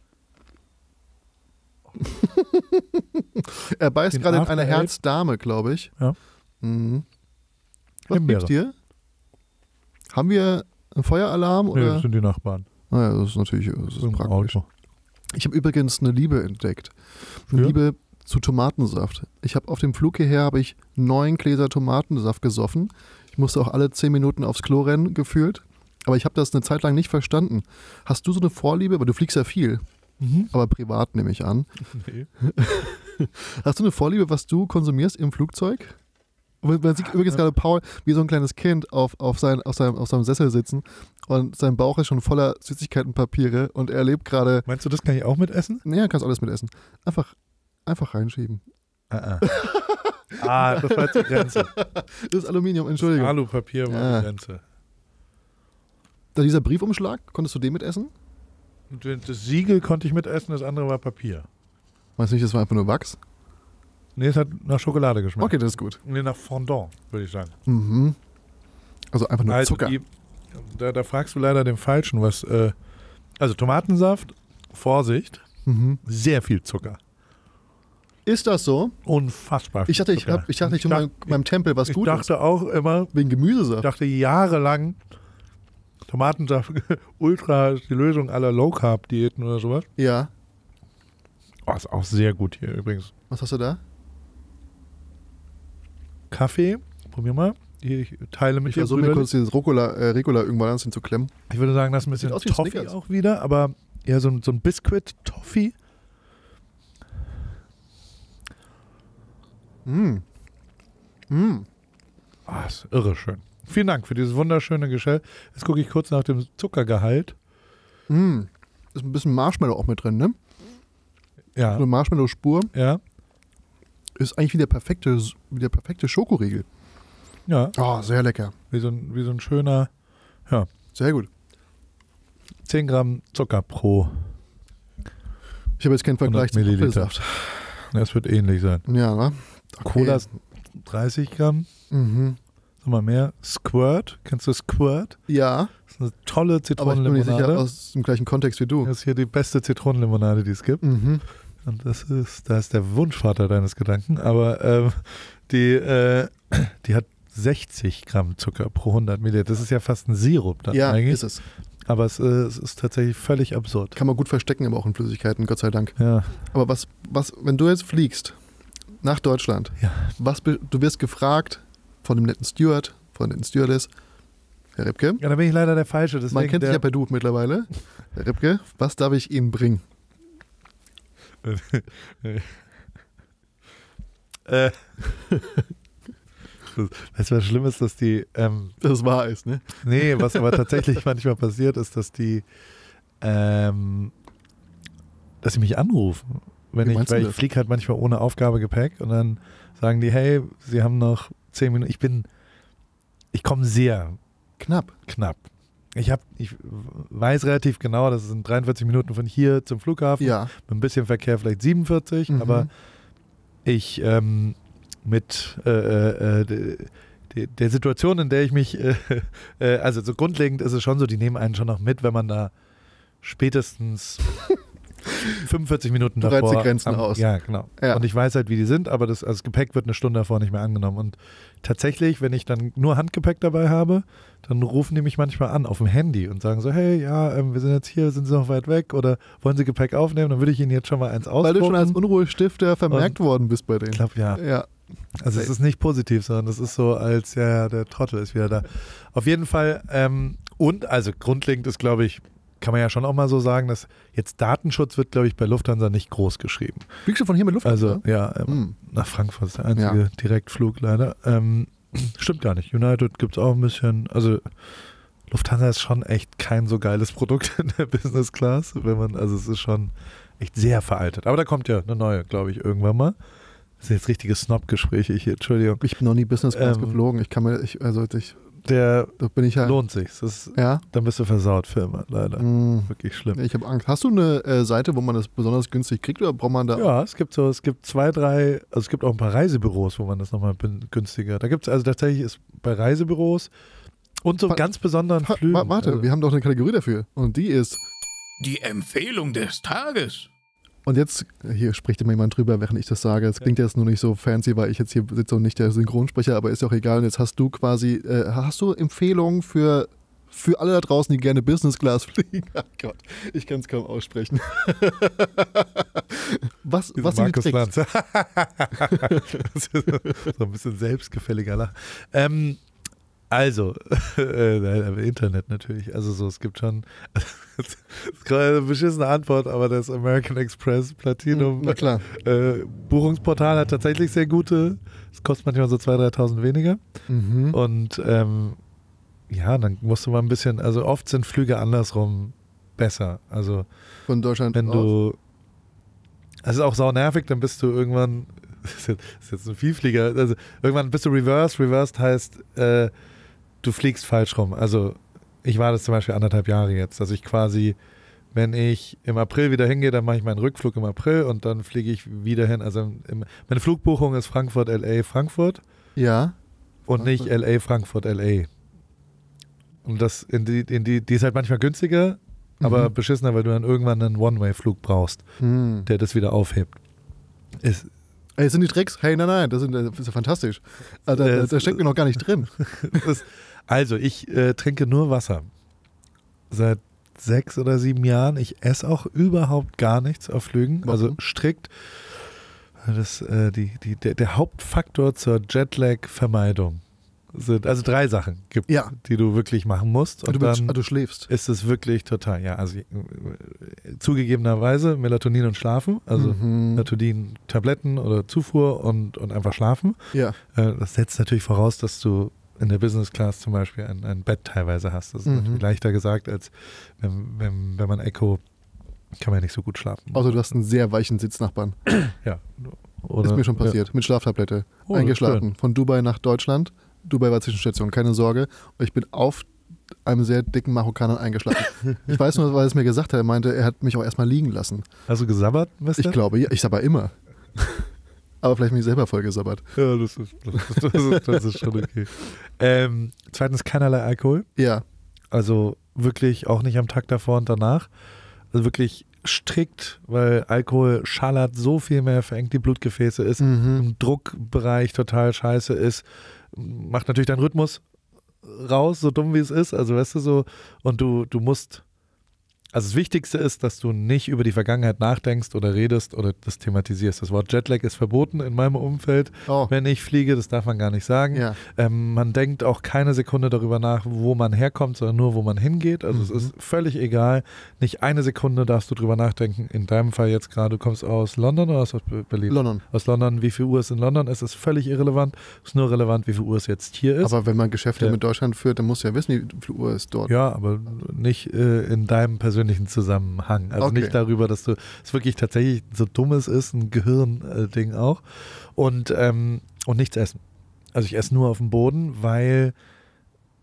Er beißt
Den
gerade in
After
eine
Eight.
Herzdame, glaube ich.
Ja.
Mhm. Was
Himbeere.
gibt's dir? Haben wir einen Feueralarm?
Nee,
Oder?
das sind die Nachbarn.
Naja, das ist natürlich
Im
praktisch.
Auto.
Ich habe übrigens eine Liebe entdeckt. Eine
Für?
Liebe zu Tomatensaft. Ich habe auf dem Flug hierher 9 Gläser Tomatensaft gesoffen. Ich musste auch alle 10 Minuten aufs Klo rennen, gefühlt. Aber ich habe das eine Zeit lang nicht verstanden. Hast du so eine Vorliebe? Weil du fliegst ja viel. Aber privat nehme ich an.
Nee.
Hast du eine Vorliebe, was du konsumierst im Flugzeug? Man sieht übrigens gerade Paul wie so ein kleines Kind auf seinem Sessel sitzen und sein Bauch ist schon voller Süßigkeitenpapiere und er lebt gerade.
Meinst du, das kann ich auch mitessen?
Naja, kannst alles mitessen. Einfach reinschieben.
Das war jetzt die Grenze.
Das ist Aluminium, Entschuldigung.
Alupapier war
Ja.
die Grenze.
Dieser Briefumschlag, konntest du den mitessen?
Und das Siegel konnte ich mitessen, das andere war Papier.
Meinst du nicht, das war einfach nur Wachs?
Nee, es hat nach Schokolade geschmeckt.
Okay, das ist gut.
Nee, nach Fondant, würde ich sagen.
Mhm. Also einfach nur Zucker.
Da fragst du leider den Falschen, was. Also Tomatensaft, Vorsicht,
Mhm.
sehr viel Zucker.
Ist das so?
Unfassbar viel
Ich dachte,
Zucker.
ich tue meinem Tempel was
Ich
Gutes.
dachte auch immer,
Wegen Gemüsesaft.
ich dachte jahrelang, Tomatensaft, ultra ist die Lösung aller Low-Carb-Diäten oder sowas.
Ja.
Oh, ist auch sehr gut hier übrigens.
Was hast du da?
Kaffee, probier mal. Hier, ich teile mit
Ich
dir.
versuche mir
brüderlich.
kurz dieses Ricola irgendwann ans zu klemmen.
Ich würde sagen, das ist ein bisschen
Sieht aus wie ein
Toffee
Snickers.
auch wieder, aber eher so ein Biscuit-Toffee. Ist irre schön. Vielen Dank für dieses wunderschöne Geschenk. Jetzt gucke ich kurz nach dem Zuckergehalt.
Ist ein bisschen Marshmallow auch mit drin, ne?
Ja,
So eine Marshmallow-Spur.
ja,
Ist eigentlich wie der perfekte Schokoriegel.
ja.
Oh, sehr lecker.
Wie so ein schöner, ja,
Sehr gut.
10 Gramm Zucker pro.
Ich habe jetzt keinen Vergleich
100
zum
Milliliter.
Apfelsaft.
Das wird ähnlich sein.
Ja, ne? Okay.
Cola ist 30 Gramm.
Mhm.
Sag mal mehr. Squirt. Kennst du Squirt?
Ja,
Das ist eine tolle
aber ich bin mir nicht sicher,
Zitronenlimonade.
aus dem gleichen Kontext wie du.
Das ist hier die beste Zitronenlimonade, die es gibt.
Mhm.
Und da ist der Wunschvater deines Gedanken. Aber die hat 60 Gramm Zucker pro 100 Milliliter. Das ist ja fast ein Sirup dann
Ja,
eigentlich.
ist es.
Aber es ist tatsächlich völlig absurd.
Kann man gut verstecken, aber auch in Flüssigkeiten, Gott sei Dank.
Ja.
Aber wenn du jetzt fliegst nach Deutschland,
Ja.
du wirst gefragt von dem netten Steward, von der netten Stewardess, Herr Ripke,
Ja, da bin ich leider der Falsche. Deswegen
man kennt sich ja per Du mittlerweile. Herr Ripke, was darf ich Ihnen bringen?
Weißt du, was schlimm ist, dass die,
Das wahr ist, ne?
nee, was aber tatsächlich manchmal passiert, ist, dass die, dass sie mich anrufen.
Wie meinst du
Weil ich
das?
fliege halt manchmal ohne Aufgabegepäck und dann sagen die, hey, sie haben noch 10 Minuten. Ich komme sehr
Knapp.
knapp. Ich weiß relativ genau, das sind 43 Minuten von hier zum Flughafen.
Ja.
Mit ein bisschen Verkehr vielleicht 47,
Mhm.
aber ich mit der Situation, in der ich mich, also so grundlegend ist es schon so, die nehmen einen schon noch mit, wenn man da spätestens 45 Minuten
Du reizt
davor.
die Grenzen aus.
Ja, genau.
Ja.
Und ich weiß halt, wie die sind, aber das Gepäck wird eine Stunde davor nicht mehr angenommen. Und tatsächlich, wenn ich dann nur Handgepäck dabei habe, dann rufen die mich manchmal an auf dem Handy und sagen so, hey, ja, wir sind jetzt hier, sind Sie noch weit weg oder wollen Sie Gepäck aufnehmen? Dann würde ich Ihnen jetzt schon mal eins ausdrucken.
Weil du schon als Unruhestifter vermerkt worden bist bei denen.
Ich glaube, ja.
Ja.
Also es ist nicht positiv, sondern es ist so, als ja, der Trottel ist wieder da. Auf jeden Fall, und also grundlegend ist, glaube ich, kann man ja schon auch mal so sagen, dass jetzt Datenschutz wird, glaube ich, bei Lufthansa nicht groß geschrieben.
Fliegst du von hier mit Lufthansa?
Also ja, nach Frankfurt ist der einzige Direktflug leider. Stimmt gar nicht. United gibt es auch ein bisschen, also Lufthansa ist schon echt kein so geiles Produkt in der Business Class, also es ist schon echt sehr veraltet. Aber da kommt ja eine neue, glaube ich, irgendwann mal. Das sind jetzt richtige Snob-Gespräche hier, Entschuldigung.
Ich bin noch nie Business Class geflogen. Da bin ich ja.
Lohnt sich. Dann bist du versaut für immer, leider. Wirklich schlimm.
Ich habe Angst. Hast du eine Seite, wo man das besonders günstig kriegt oder braucht man da?
Ja, es gibt 2, 3, also es gibt auch ein paar Reisebüros, wo man das nochmal günstiger. Da gibt es also tatsächlich ist bei Reisebüros und so ganz besonderen Flügen.
Warte,
also,
wir haben doch eine Kategorie dafür. Und die ist.
Die Empfehlung des Tages.
Und jetzt, hier spricht immer jemand drüber, während ich das sage. Es klingt jetzt nur nicht so fancy, weil ich jetzt hier sitze und nicht der Synchronsprecher, aber ist ja auch egal. Und jetzt hast du quasi, hast du Empfehlungen für alle da draußen, die gerne Business Class fliegen? Ach Gott, ich kann es kaum aussprechen. Was sind die
Markus
Tricks?
Lanz. Das ist so ein bisschen selbstgefälliger Lach. Also, Internet natürlich. Also so, es gibt schon, das ist gerade eine beschissene Antwort, aber das American Express Platinum
Na klar.
Buchungsportal hat tatsächlich sehr gute, es kostet manchmal so 2.000, 3.000 weniger. Und ja, dann musst du mal ein bisschen, also oft sind Flüge andersrum besser. Also
von Deutschland
wenn du, es ist auch sau nervig, dann bist du irgendwann, das ist jetzt ein Vielflieger, also irgendwann bist du reversed. Reversed heißt, du fliegst falsch rum. Also ich war das zum Beispiel 1,5 Jahre jetzt, dass ich quasi, wenn ich im April wieder hingehe, dann mache ich meinen Rückflug im April und dann fliege ich wieder hin. Also meine Flugbuchung ist Frankfurt, LA, Frankfurt.
Ja.
Und nicht LA, Frankfurt, LA. Und das die ist halt manchmal günstiger, aber beschissener, weil du dann irgendwann einen One-Way-Flug brauchst, der das wieder aufhebt.
Ey, sind die Tricks? Hey, nein, das ist ja fantastisch. Da steckt mir noch gar nicht drin.
Also, ich trinke nur Wasser. Seit 6 oder 7 Jahren. Ich esse auch überhaupt gar nichts auf Flügen.
Warum?
Also strikt. Der Hauptfaktor zur Jetlag-Vermeidung sind, also 3 Sachen gibt, die du wirklich machen musst. Und
du schläfst.
Ist es wirklich total, ja, also zugegebenerweise Melatonin und Schlafen, also Melatonin-Tabletten oder Zufuhr und einfach schlafen.
Ja.
Das setzt natürlich voraus, dass du in der Business Class zum Beispiel ein Bett teilweise hast. Das ist natürlich leichter gesagt, als wenn man Echo, kann man ja nicht so gut schlafen.
Außer du hast einen sehr weichen Sitznachbarn.
Ja.
Ist mir schon passiert, mit Schlaftablette. Eingeschlafen. Von Dubai nach Deutschland. Dubai war Zwischenstation, keine Sorge. Und ich bin auf einem sehr dicken Marokkaner eingeschlafen. Ich weiß nur, weil er es mir gesagt hat. Er meinte, er hat mich auch erstmal liegen lassen.
Hast du gesabbert, Mister?
Ich glaube, ja. Ich sabber immer. Aber vielleicht mich selber voll gesabbert.
Ja, das ist schon okay. Zweitens keinerlei Alkohol.
Ja.
Also wirklich auch nicht am Tag davor und danach. Also wirklich strikt, weil Alkohol schallert so viel mehr, verengt die Blutgefäße, ist im Druckbereich total scheiße, ist, macht natürlich deinen Rhythmus raus, so dumm wie es ist, also weißt du so, und du musst, also das Wichtigste ist, dass du nicht über die Vergangenheit nachdenkst oder redest oder das thematisierst. Das Wort Jetlag ist verboten in meinem Umfeld, wenn ich fliege, das darf man gar nicht sagen.
Ja.
Man denkt auch keine Sekunde darüber nach, wo man herkommt, sondern nur, wo man hingeht. Also es ist völlig egal. Nicht eine Sekunde darfst du drüber nachdenken. In deinem Fall jetzt gerade, du kommst aus London oder aus Berlin?
London. Aus
London, wie viel Uhr es in London ist, ist völlig irrelevant. Es ist nur relevant, wie viel Uhr es jetzt hier ist.
Aber wenn man Geschäfte mit Deutschland führt, dann musst du ja wissen, wie viel Uhr es dort.
Ja, aber nicht in deinem persönlichen Zusammenhang. Also nicht darüber, dass es wirklich tatsächlich so dummes ist, ein Gehirn-Ding auch. Und nichts essen. Also ich esse nur auf dem Boden, weil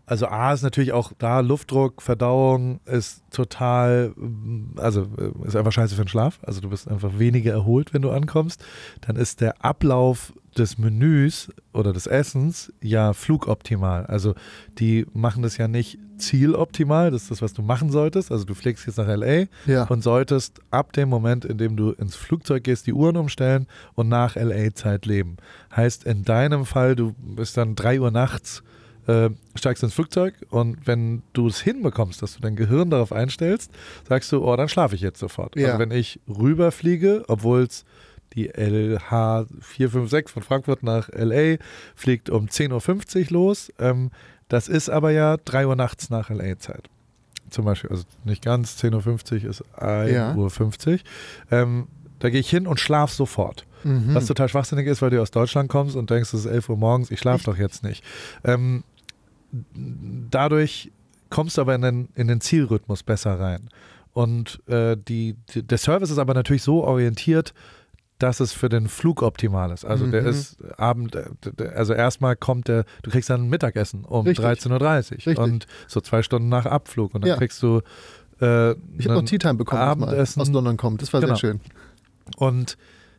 Also A ist natürlich auch da, Luftdruck, Verdauung ist total, also ist einfach scheiße für den Schlaf. Also du bist einfach weniger erholt, wenn du ankommst. Dann ist der Ablauf des Menüs oder des Essens ja flugoptimal. Also die machen das ja nicht zieloptimal, das ist das, was du machen solltest. Also du fliegst jetzt nach LA und solltest ab dem Moment, in dem du ins Flugzeug gehst, die Uhren umstellen und nach LA-Zeit leben. Heißt in deinem Fall, du bist dann 3 Uhr nachts, steigst ins Flugzeug und wenn du es hinbekommst, dass du dein Gehirn darauf einstellst, sagst du, oh, dann schlafe ich jetzt sofort.
Ja.
Also wenn ich rüberfliege, obwohl es die LH 456 von Frankfurt nach LA fliegt um 10.50 Uhr los, das ist aber ja 3 Uhr nachts nach LA-Zeit. Zum Beispiel, also nicht ganz, 10.50 Uhr ist 1.50 Uhr. Da gehe ich hin und schlafe sofort. Was total schwachsinnig ist, weil du aus Deutschland kommst und denkst, es ist 11 Uhr morgens, ich schlafe doch jetzt nicht. Dadurch kommst du aber in den Zielrhythmus besser rein. Und der Service ist aber natürlich so orientiert, dass es für den Flug optimal ist. Also der ist also erstmal kommt du kriegst dann ein Mittagessen um 13.30 Uhr und so 2 Stunden nach Abflug und dann kriegst du
ich habe noch Tea Time bekommen,
Abendessen
aus London kommt. Das war sehr schön.
Und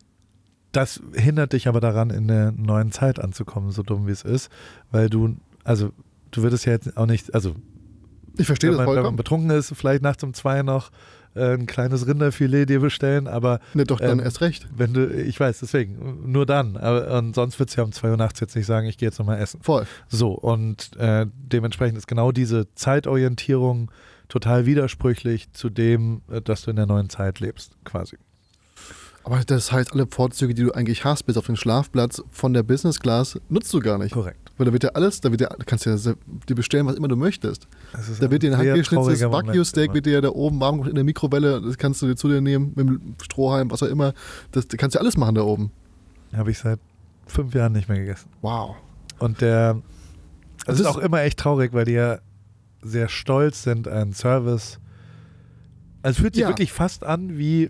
das hindert dich aber daran, in der neuen Zeit anzukommen, so dumm wie es ist, weil du würdest ja jetzt auch nicht, also
ich verstehe das vollkommen.
Wenn man betrunken ist, vielleicht nachts um 2 noch ein kleines Rinderfilet dir bestellen, aber
doch dann erst recht.
Ich weiß, deswegen, nur dann. Und sonst würdest du ja um 2 Uhr nachts jetzt nicht sagen, ich gehe jetzt nochmal essen.
Voll.
So, und dementsprechend ist genau diese Zeitorientierung total widersprüchlich zu dem, dass du in der neuen Zeit lebst, quasi.
Aber das heißt, alle Vorzüge, die du eigentlich hast, bis auf den Schlafplatz von der Business Class, nutzt du gar nicht.
Korrekt.
Weil da wird ja alles, kannst du ja dir bestellen, was immer du möchtest. Da wird dir ein handgeschnitztes Wagyu-Steak, wird dir ja da oben warm gemacht in der Mikrowelle, das kannst du dir zu dir nehmen, mit dem Strohhalm, was auch immer. Das kannst du ja alles machen da oben.
Habe ich seit 5 Jahren nicht mehr gegessen.
Wow.
Und das ist auch immer echt traurig, weil die ja sehr stolz sind, einen Service. Also es fühlt sich wirklich fast an, wie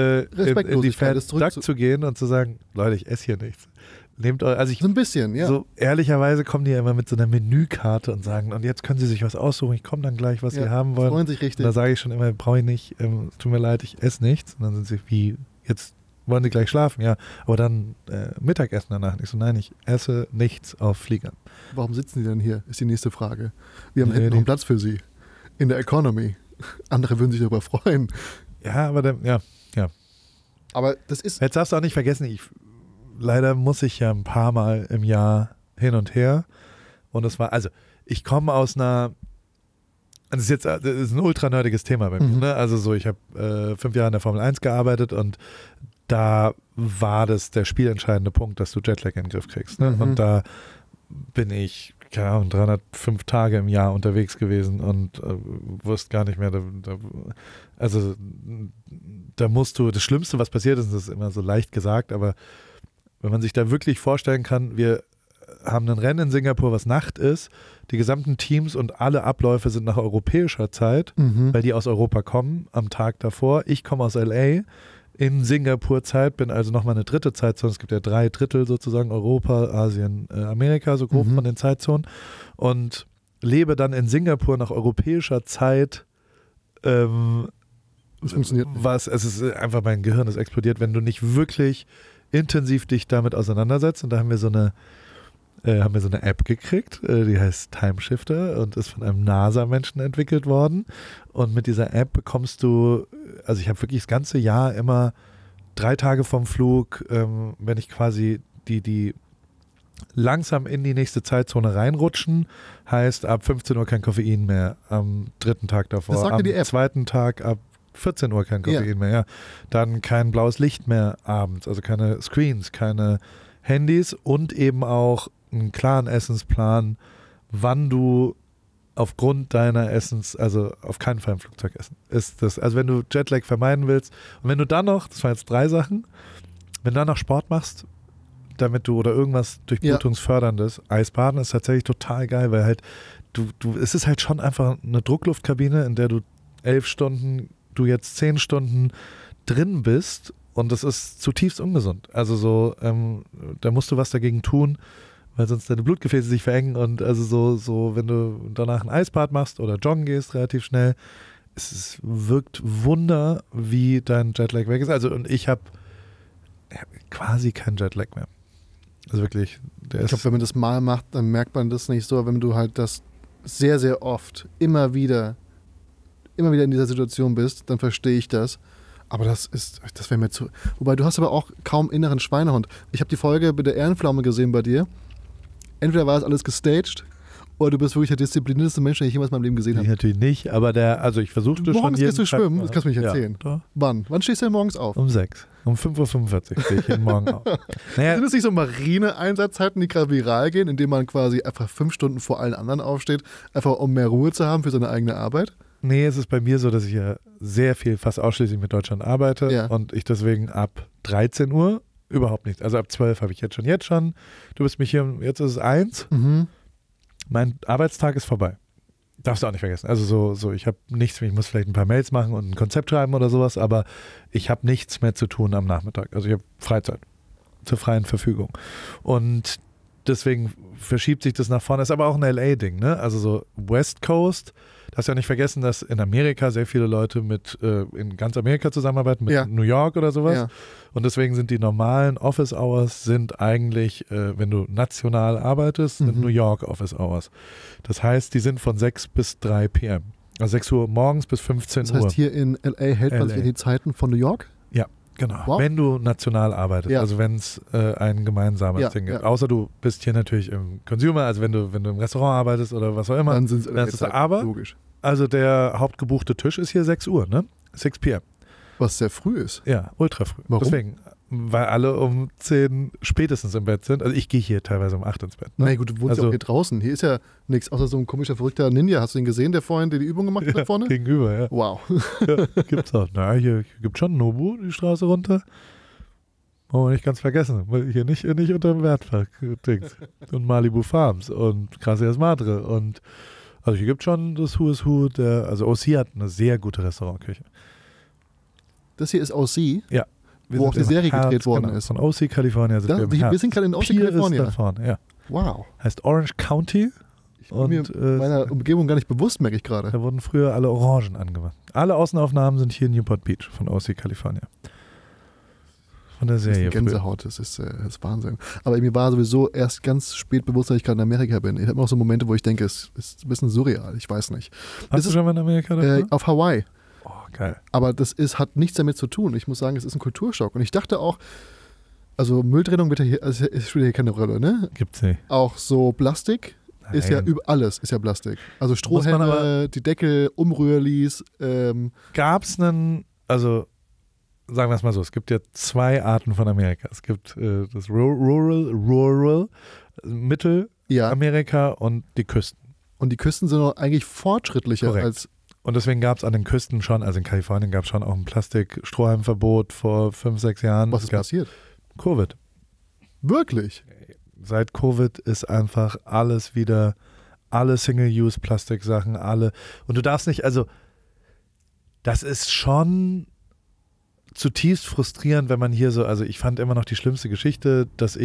in die Fat Duck zu gehen und zu sagen, Leute, ich esse hier nichts. Nehmt also
so ein bisschen, ja.
So ehrlicherweise kommen die ja immer mit so einer Menükarte und sagen, und jetzt können Sie sich was aussuchen, ich komme dann gleich, was Sie haben wollen.
Freuen sich richtig.
Und da sage ich schon immer, brauche ich nicht, tut mir leid, ich esse nichts. Und dann sind sie, wie, jetzt wollen Sie gleich schlafen? Ja, aber dann Mittagessen danach. Und ich so, nein, ich esse nichts auf Fliegern.
Warum sitzen Sie denn hier, ist die nächste Frage. Wir haben hinten noch einen Platz für Sie. In der Economy. Andere würden sich darüber freuen.
Ja, aber ja.
Aber das ist...
Jetzt darfst du auch nicht vergessen, leider muss ich ja ein paar Mal im Jahr hin und her. Und das war, also ich komme aus einer, das ist ein ultra nerdiges Thema bei mir. Ne? Also so, ich habe 5 Jahre in der Formel 1 gearbeitet und da war das der spielentscheidende Punkt, dass du Jetlag in den Griff kriegst. Ne? Und da bin ich, keine Ahnung, 305 Tage im Jahr unterwegs gewesen und wusste gar nicht mehr, da musst du, das Schlimmste, was passiert ist, das ist immer so leicht gesagt, aber wenn man sich da wirklich vorstellen kann, wir haben ein Rennen in Singapur, was Nacht ist, die gesamten Teams und alle Abläufe sind nach europäischer Zeit, weil die aus Europa kommen, am Tag davor. Ich komme aus LA in Singapur-Zeit, bin also nochmal eine dritte Zeitzone. Es gibt ja 3 Drittel sozusagen, Europa, Asien, Amerika, so grob von den Zeitzonen. Und lebe dann in Singapur nach europäischer Zeit.
Das funktioniert nicht.
Es ist einfach, mein Gehirn ist explodiert, wenn du nicht wirklich intensiv dich damit auseinandersetzt. Und da haben wir so eine App gekriegt, die heißt Timeshifter und ist von einem NASA-Menschen entwickelt worden. Und mit dieser App bekommst du, also ich habe wirklich das ganze Jahr immer 3 Tage vom Flug, wenn ich quasi die langsam in die nächste Zeitzone reinrutschen, heißt ab 15 Uhr kein Koffein mehr, am 3. Tag davor,
das sagt
am
die App.
2. Tag ab 14 Uhr kein Koffein mehr, ja. Dann kein blaues Licht mehr abends, also keine Screens, keine Handys und eben auch einen klaren Essensplan, wann du aufgrund deiner also auf keinen Fall im Flugzeug essen. Also wenn du Jetlag vermeiden willst und wenn du dann noch, das waren jetzt 3 Sachen, wenn du dann noch Sport machst, damit du oder irgendwas Durchblutungsförderndes, Eisbaden ist tatsächlich total geil, weil halt es ist halt schon einfach eine Druckluftkabine, in der du 11 Stunden, du jetzt 10 Stunden drin bist und das ist zutiefst ungesund. Also so, da musst du was dagegen tun, weil sonst deine Blutgefäße sich verengen und also so, wenn du danach ein Eisbad machst oder joggen gehst relativ schnell, es wirkt Wunder, wie dein Jetlag weg ist. Also und ich habe quasi keinen Jetlag mehr. Also wirklich,
Ich glaube, wenn man das mal macht, dann merkt man das nicht so, wenn du halt das sehr, sehr oft immer wieder in dieser Situation bist, dann verstehe ich das. Aber das wäre mir zu... Wobei, du hast aber auch kaum inneren Schweinehund. Ich habe die Folge mit der Ehrenpflaume gesehen bei dir. Entweder war das alles gestaged oder du bist wirklich der disziplinierteste Mensch, den ich jemals in meinem Leben gesehen habe.
Ich natürlich nicht, aber ich versuchte schon
morgens
jeden
gehst du
Tag
schwimmen,
mal.
das kannst du mir nicht erzählen.
Ja,
Wann stehst du denn morgens auf?
um 6. Um 5:45 Uhr stehe ich jeden Morgen auf. Naja,
Sind es nicht so Marine-Einsatzzeiten, die gerade viral gehen, indem man quasi einfach 5 Stunden vor allen anderen aufsteht, einfach um mehr Ruhe zu haben für seine eigene Arbeit?
nee, es ist bei mir so, dass ich ja sehr viel, fast ausschließlich mit Deutschland arbeite und ich deswegen ab 13 Uhr überhaupt nichts. Also ab 12 habe ich jetzt schon. Du bist mich hier, jetzt ist es 1. Mein Arbeitstag ist vorbei. Darfst du auch nicht vergessen. Also so ich habe nichts, ich muss vielleicht ein paar Mails machen und ein Konzept schreiben oder sowas, aber ich habe nichts mehr zu tun am Nachmittag. Also ich habe Freizeit zur freien Verfügung. Und deswegen verschiebt sich das nach vorne. Ist aber auch ein LA-Ding, ne? Also so West Coast, darfst ja nicht vergessen, dass in Amerika sehr viele Leute in ganz Amerika zusammenarbeiten, mit New York oder sowas.
Ja.
Und deswegen sind die normalen Office Hours sind eigentlich, wenn du national arbeitest, sind New York Office Hours. Das heißt, die sind von 6 bis 3 p.m. Also 6 Uhr morgens bis 15 Uhr.
Das heißt, hier in LA hält man sich an die Zeiten von New York?
Ja, genau.
Wow.
Wenn du national arbeitest, also wenn es ein gemeinsames Ding gibt. Außer du bist hier natürlich im Consumer, also wenn du im Restaurant arbeitest oder was auch immer.
Dann sind
es aber,
logisch.
Also der hauptgebuchte Tisch ist hier 6 Uhr, ne? 6 p.m.
Was sehr früh ist.
Ja, ultra früh.
Warum?
Deswegen, weil alle um 10 spätestens im Bett sind. Also ich gehe hier teilweise um 8 ins Bett. Ne?
Na gut, du wohnst ja auch hier draußen. Hier ist ja nichts, außer so ein komischer, verrückter Ninja. Hast du ihn gesehen, der vorhin die Übung gemacht hat da vorne?
Gegenüber, ja.
Wow.
Ja, gibt's auch. Na, hier gibt schon Nobu, die Straße runter. Oh, nicht ganz vergessen, weil hier nicht unter dem Wertpark Dings. Und Malibu Farms und Gracias Madre und also hier gibt schon das Who is Who, also OC hat eine sehr gute Restaurantküche.
Das hier ist OC?
Ja.
Wo auch die Serie gedreht worden ist.
Von OC California sind
wir sind gerade in OC California.
Da vorne, ja.
Wow.
Heißt Orange County.
Ich bin mir meiner Umgebung gar nicht bewusst, merke ich gerade.
Da wurden früher alle Orangen angewandt. Alle Außenaufnahmen sind hier in Newport Beach von OC California. Von der Serie.
Das ist Gänsehaut, das ist Wahnsinn. Aber mir war sowieso erst ganz spät bewusst, dass ich gerade in Amerika bin. Ich habe auch so Momente, wo ich denke, es ist ein bisschen surreal, ich weiß nicht.
Warst du schon mal in Amerika?
Auf Hawaii.
Oh, geil.
Aber das hat nichts damit zu tun. Ich muss sagen, es ist ein Kulturschock. Und ich dachte auch, also Mülltrennung spielt hier keine Rolle, ne?
Gibt's nicht.
Auch so Plastik ist ja alles ist ja Plastik. Also Strohhalme, die Deckel, Umrührlis.
Gab's also sagen wir es mal so, es gibt ja 2 Arten von Amerika. Es gibt das Rural, Mittelamerika und die Küsten.
Und die Küsten sind auch eigentlich fortschrittlicher als...
Und deswegen gab es an den Küsten schon, also in Kalifornien gab es schon auch ein Plastik-Strohhalmverbot vor 5, 6 Jahren.
Was ist passiert?
Covid.
Wirklich?
Seit Covid ist einfach alles wieder, alle Single-Use-Plastik-Sachen, alle. Und du darfst nicht, also das ist schon zutiefst frustrierend, wenn man hier so, also ich fand immer noch die schlimmste Geschichte, dass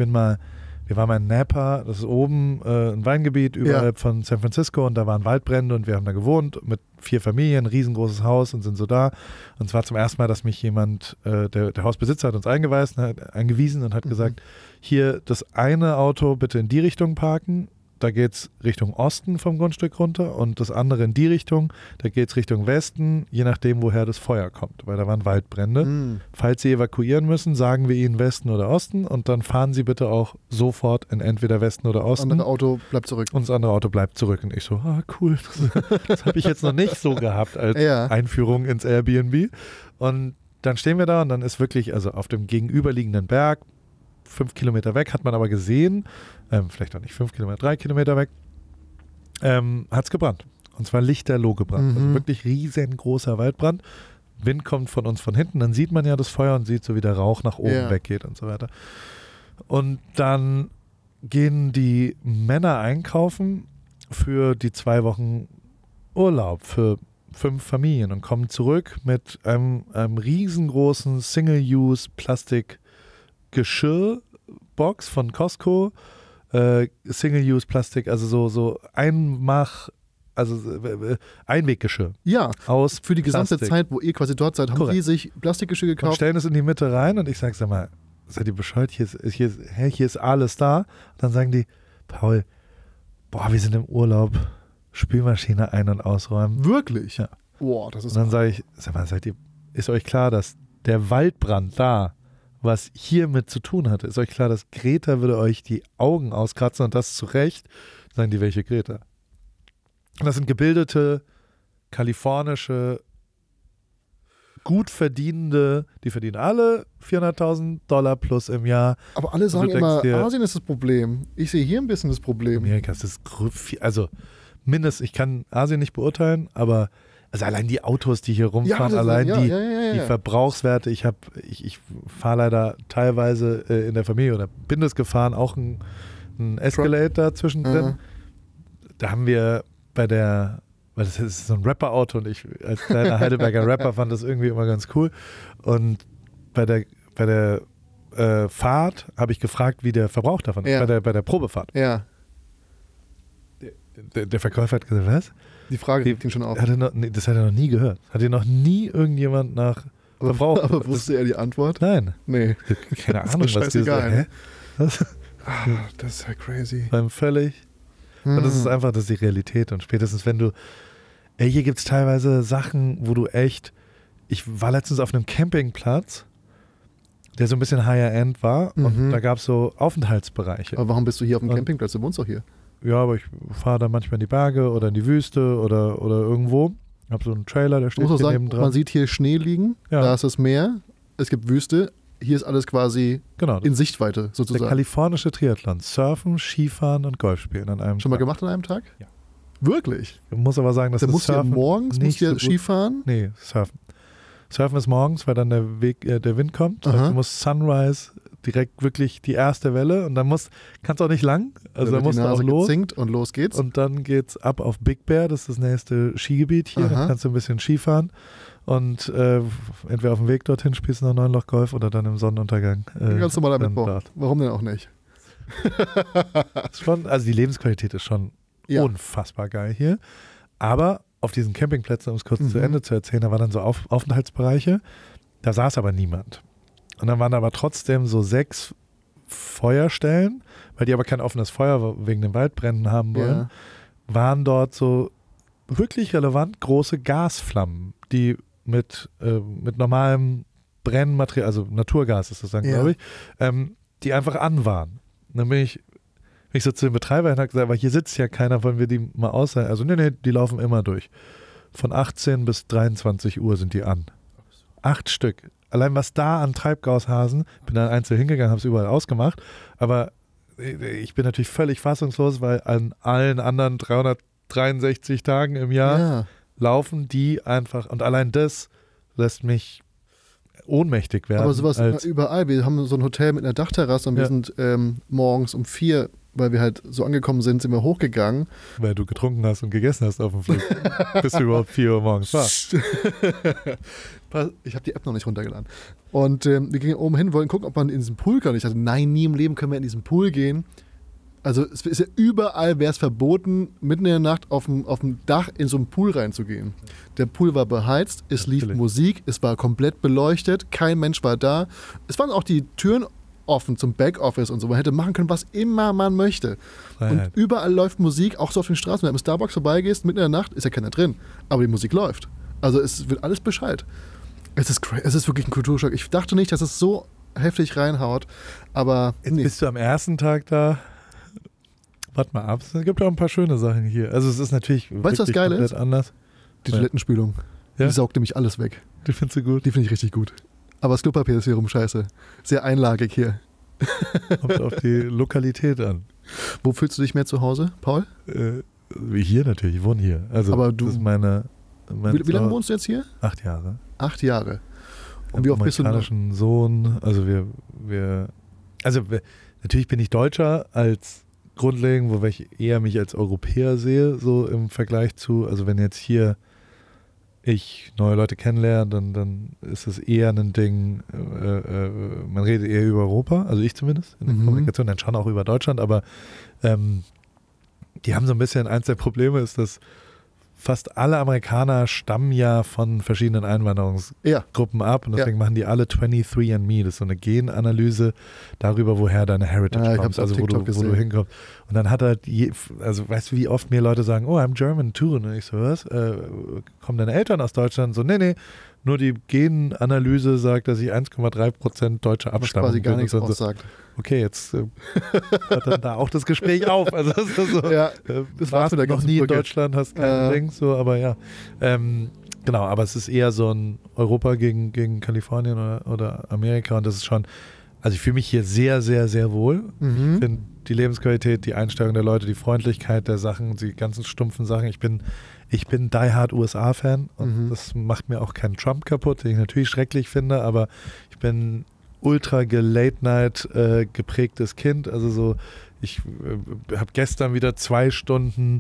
wir waren mal in Napa, das ist oben ein Weingebiet überhalb von San Francisco und da waren Waldbrände und wir haben da gewohnt mit 4 Familien, ein riesengroßes Haus und sind so da. Und zwar zum ersten Mal, dass mich jemand, der Hausbesitzer hat uns eingewiesen und hat gesagt, hier das eine Auto bitte in die Richtung parken, da geht es Richtung Osten vom Grundstück runter und das andere in die Richtung, da geht es Richtung Westen, je nachdem, woher das Feuer kommt, weil da waren Waldbrände. Falls Sie evakuieren müssen, sagen wir Ihnen Westen oder Osten und dann fahren Sie bitte auch sofort in entweder Westen oder Osten.
Das andere Auto bleibt zurück.
Und das andere Auto bleibt zurück. Und ich so, cool, das habe ich jetzt noch nicht so gehabt als Einführung ins Airbnb. Und dann stehen wir da und dann ist wirklich, also auf dem gegenüberliegenden Berg, 5 Kilometer weg, hat man aber gesehen, vielleicht auch nicht 5 Kilometer, 3 Kilometer weg, hat es gebrannt. Und zwar lichterloh gebrannt. Also wirklich riesengroßer Waldbrand. Wind kommt von uns von hinten, dann sieht man ja das Feuer und sieht so, wie der Rauch nach oben weggeht und so weiter. Und dann gehen die Männer einkaufen für die 2 Wochen Urlaub für 5 Familien und kommen zurück mit einem riesengroßen Single-Use-Plastik-Geschirrbox von Costco, Single-Use-Plastik, also so Einweggeschirr.
Ja,
aus
für die gesamte
Plastik.
Zeit, wo ihr quasi dort seid, haben
Korrekt.
die sich Plastikgeschirr
Und
gekauft.
stellen es in die Mitte rein und ich sage, sag mal, seid ihr bescheuert? Hier ist alles da. Und dann sagen die, Paul, boah, wir sind im Urlaub, Spülmaschine ein- und ausräumen.
Wirklich?
Ja.
Boah, das ist...
Und dann sage ich, sag mal, ist euch klar, dass der Waldbrand da, was hiermit zu tun hatte, ist euch klar, dass Greta würde euch die Augen auskratzen und das zu Recht? Sagen die, welche Greta? Und das sind gebildete, kalifornische, gut verdienende, die verdienen alle $400.000 plus im Jahr.
Aber alle sagen
du
immer,
denkst dir-
Asien ist das Problem. Ich sehe hier ein bisschen das Problem.
Amerika ist das also mindestens, ich kann Asien nicht beurteilen, aber also allein die Autos, die hier rumfahren,
das-
allein
ja,
die,
ja.
die Verbrauchswerte, ich fahre leider teilweise in der Familie oder bin das gefahren, auch ein Escalade da zwischendrin. Da haben wir weil das ist so ein Rapper-Auto und ich als kleiner Heidelberger Rapper fand das irgendwie immer ganz cool. Und bei der Fahrt habe ich gefragt, wie der Verbrauch davon ist,
Ja.
bei der Probefahrt.
Ja,
Der Verkäufer hat gesagt, was?
die Frage ging schon auf.
Das hat er noch nie gehört. Hat dir noch nie irgendjemand nach Verbrauch?
Aber wusste er die Antwort?
Nein.
Nee.
Keine
Ist
Ahnung,
mir
was die so,
scheißegal,
hä? Was?
Das ist ja crazy.
Beim völlig. Und das ist einfach, das ist die Realität. Und spätestens, wenn du, hier gibt es teilweise Sachen, wo du echt, ich war letztens auf einem Campingplatz, der so ein bisschen higher-end war und da gab es so Aufenthaltsbereiche.
Aber warum bist du hier auf dem
Und-
Campingplatz? Du wohnst doch hier.
Ja, aber ich fahre dann manchmal in die Berge oder in die Wüste oder irgendwo. Ich habe so einen Trailer, der
Ich
steht
muss auch
hier
sagen,
nebendran.
man sieht hier Schnee liegen,
Ja.
da ist das Meer, es gibt Wüste, hier ist alles quasi
Genau,
in Sichtweite
der
sozusagen.
kalifornische Triathlon. Surfen, Skifahren und Golf spielen an einem
Schon mal
Tag.
gemacht an einem Tag?
Ja.
Wirklich?
Ich muss aber sagen, dass
Dann
das
musst du ja
Surfen
morgens
nicht
musst du ja
so gut-
Skifahren.
Nee, Surfen. Surfen ist morgens, weil dann der Wind kommt.
Aha.
Du musst Sunrise direkt wirklich die erste Welle und dann kannst du auch nicht lang. Also
Dann
da
wird
musst
die
du auch
Nase
los.
gezinkt und los geht's.
Und dann geht's ab auf Big Bear, das ist das nächste Skigebiet hier.
Aha.
Dann kannst du ein bisschen Skifahren und entweder auf dem Weg dorthin spielst du noch 9 Loch Golf oder dann im Sonnenuntergang.
Ganz normaler
dann
Mittwoch.
dort.
Warum denn auch nicht?
Ist schon, also die Lebensqualität ist schon
Ja.
unfassbar geil hier. Aber auf diesen Campingplätzen, um es kurz zu Ende zu erzählen, da waren dann so Aufenthaltsbereiche, da saß aber niemand. Und dann waren aber trotzdem so 6 Feuerstellen, weil die aber kein offenes Feuer wegen den Waldbränden haben wollen,
Ja.
waren dort so wirklich relevant große Gasflammen, die mit normalem Brennmaterial, also Naturgas ist das dann,
Ja.
glaube ich, die einfach an waren. Und dann bin ich so zu den Betreibern und habe gesagt, aber hier sitzt ja keiner, wollen wir die mal ausleihen? Also nee, die laufen immer durch. Von 18 bis 23 Uhr sind die an. 8 Stück. Allein was da an Treibgashasen, bin dann einzeln hingegangen, habe es überall ausgemacht, aber ich bin natürlich völlig fassungslos, weil an allen anderen 363 Tagen im Jahr
Ja.
laufen die einfach, und allein das lässt mich ohnmächtig werden.
Aber sowas
als,
überall. Wir haben so ein Hotel mit einer Dachterrasse und wir
Ja.
sind morgens um 4, weil wir halt so angekommen sind wir hochgegangen.
weil du getrunken hast und gegessen hast auf dem Flug. Bis du überhaupt 4 Uhr morgens warst.
Ich habe die App noch nicht runtergeladen. Und wir gingen oben hin, wollten gucken, ob man in diesen Pool kann. Ich dachte, nein, nie im Leben können wir in diesen Pool gehen. Also es ist ja überall, wäre es verboten, mitten in der Nacht auf dem Dach in so einen Pool reinzugehen. Der Pool war beheizt, es lief
Natürlich.
Musik, es war komplett beleuchtet, kein Mensch war da. Es waren auch die Türen offen zum Backoffice und so. Man hätte machen können, was immer man möchte.
Freiheit.
Und überall läuft Musik, auch so auf den Straßen. Wenn du am Starbucks vorbeigehst, mitten in der Nacht, ist ja keiner drin. Aber die Musik läuft. Also es wird alles Bescheid. Es ist wirklich ein Kulturschock. Ich dachte nicht, dass es so heftig reinhaut. Aber
Jetzt
nee.
bist du am ersten Tag da. Warte mal ab. Es gibt auch ein paar schöne Sachen hier. Also es ist natürlich
Weißt du, was
wirklich
geil
komplett
ist?
anders.
Die
Ja.
Toilettenspülung.
Ja?
Die saugt nämlich alles weg.
Du findest sie gut.
Die finde ich richtig gut. Aber das Klopapier ist wiederum scheiße. Sehr einlagig hier.
Kommt auf die Lokalität an.
Wo fühlst du dich mehr zu Hause, Paul?
Wie hier natürlich. Ich wohne hier. Also
Aber du-
das ist mein
Wie lange wohnst du jetzt hier?
8 Jahre.
8 Jahre. Und wie oft bist du noch?
amerikanischen Sohn. Also natürlich bin ich Deutscher als grundlegend, wobei ich eher mich als Europäer sehe, so im Vergleich zu, also wenn jetzt hier ich neue Leute kennenlerne, dann ist es eher ein Ding, man redet eher über Europa, also ich zumindest, in der Kommunikation, dann schon auch über Deutschland, aber die haben so ein bisschen, eins der Probleme ist, dass fast alle Amerikaner stammen ja von verschiedenen Einwanderungsgruppen ab und deswegen machen die alle 23andMe, das ist so eine Genanalyse darüber, woher deine Heritage kommt, also wo du hinkommst. Und dann hat halt, also weißt du, wie oft mir Leute sagen, oh, I'm German too, und ich so, was? Kommen deine Eltern aus Deutschland? So, nee, nur die Genanalyse sagt, dass ich 1,3% deutscher Abstammung bin.
Was quasi gar nichts aussagt.
Okay, jetzt hört dann da auch das Gespräch auf. Also so,
ja, das war's mit der
noch nie in Deutschland, hast kein Ding, so, aber ja. Genau, aber es ist eher so ein Europa gegen Kalifornien oder Amerika und das ist schon, also ich fühle mich hier sehr, sehr, sehr wohl. Ich finde die Lebensqualität, die Einstellung der Leute, die Freundlichkeit der Sachen, die ganzen stumpfen Sachen. Ich bin die Hard USA-Fan und das macht mir auch keinen Trump kaputt, den ich natürlich schrecklich finde, aber ich bin ultra Late-Night geprägtes Kind. Also so, ich habe gestern wieder 2 Stunden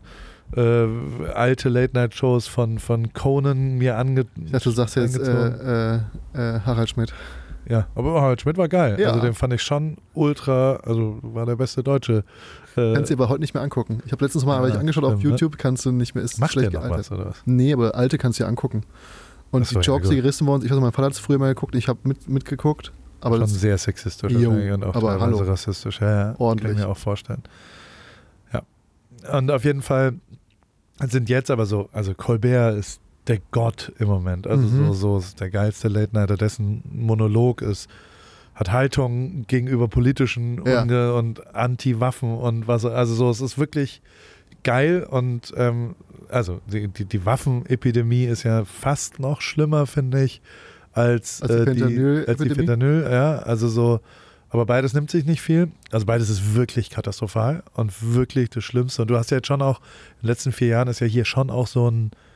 alte Late-Night-Shows von Conan mir angezogen.
Ich dachte, du sagst jetzt Harald Schmidt.
Ja, aber Harald Schmidt war geil.
Ja.
Also den fand ich schon ultra, also war der beste Deutsche.
Kannst du aber heute nicht mehr angucken. Ich habe letztens mal angeschaut auf YouTube, kannst du nicht mehr, ist
Macht
schlecht
der noch
gealtert.
was, oder was?
Nee, aber alte kannst du dir angucken. Und die Jokes, die gerissen worden sind, ich weiß, mein Vater hat es früher mal geguckt, ich habe mitgeguckt. Aber
schon sehr sexistisch und auch teilweise rassistisch. Ja,
ordentlich.
Kann ich mir auch vorstellen. Ja. Und auf jeden Fall sind jetzt aber so, also Colbert ist der Gott im Moment. Also so ist der geilste Late-Nighter, dessen Monolog hat Haltung gegenüber politischen und Anti-Waffen und was, also so, es ist wirklich geil und also die Waffenepidemie ist ja fast noch schlimmer, finde ich, als die Fentanyl, ja, also so, aber beides nimmt sich nicht viel, also beides ist wirklich katastrophal und wirklich das Schlimmste und du hast ja jetzt schon auch, in den letzten 4 Jahren ist ja hier schon auch so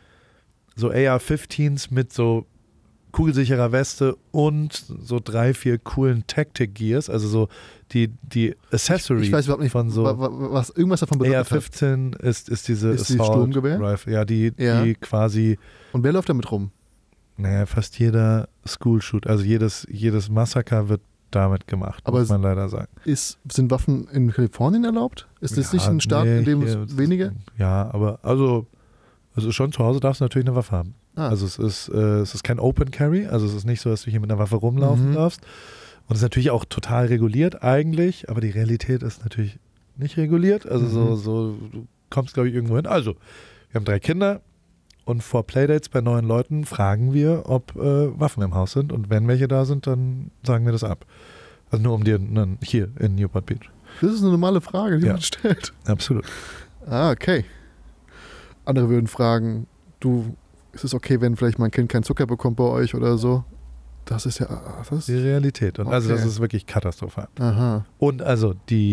AR-15s mit so kugelsicherer Weste und so 3, 4 coolen Tactic Gears, also so die Accessory
ich weiß überhaupt nicht,
von so
was irgendwas davon bedeutet
AR-15 ist diese
Assault Sturmgewehr?
Rifle, ja, die quasi.
Und wer läuft damit rum?
Naja, fast jeder School-Shoot, also jedes Massaker wird damit gemacht,
aber
muss man leider sagen.
Sind Waffen in Kalifornien erlaubt? Ist das nicht ein Staat, in dem es wenige?
Ja, aber also schon zu Hause darfst du natürlich eine Waffe haben. Also es ist kein Open Carry, also es ist nicht so, dass du hier mit einer Waffe rumlaufen darfst. Und es ist natürlich auch total reguliert eigentlich, aber die Realität ist natürlich nicht reguliert. Also so du kommst, glaube ich, irgendwo hin. Also, wir haben 3 Kinder und vor Playdates bei neuen Leuten fragen wir, ob Waffen im Haus sind. Und wenn welche da sind, dann sagen wir das ab. Also nur um dir hier in Newport Beach.
Das ist eine normale Frage, die man stellt.
Absolut.
Okay. Andere würden fragen, ist es okay, wenn vielleicht mein Kind keinen Zucker bekommt bei euch oder so? Das ist ja...
die Realität. Und also das ist wirklich katastrophal.
Aha.
Und also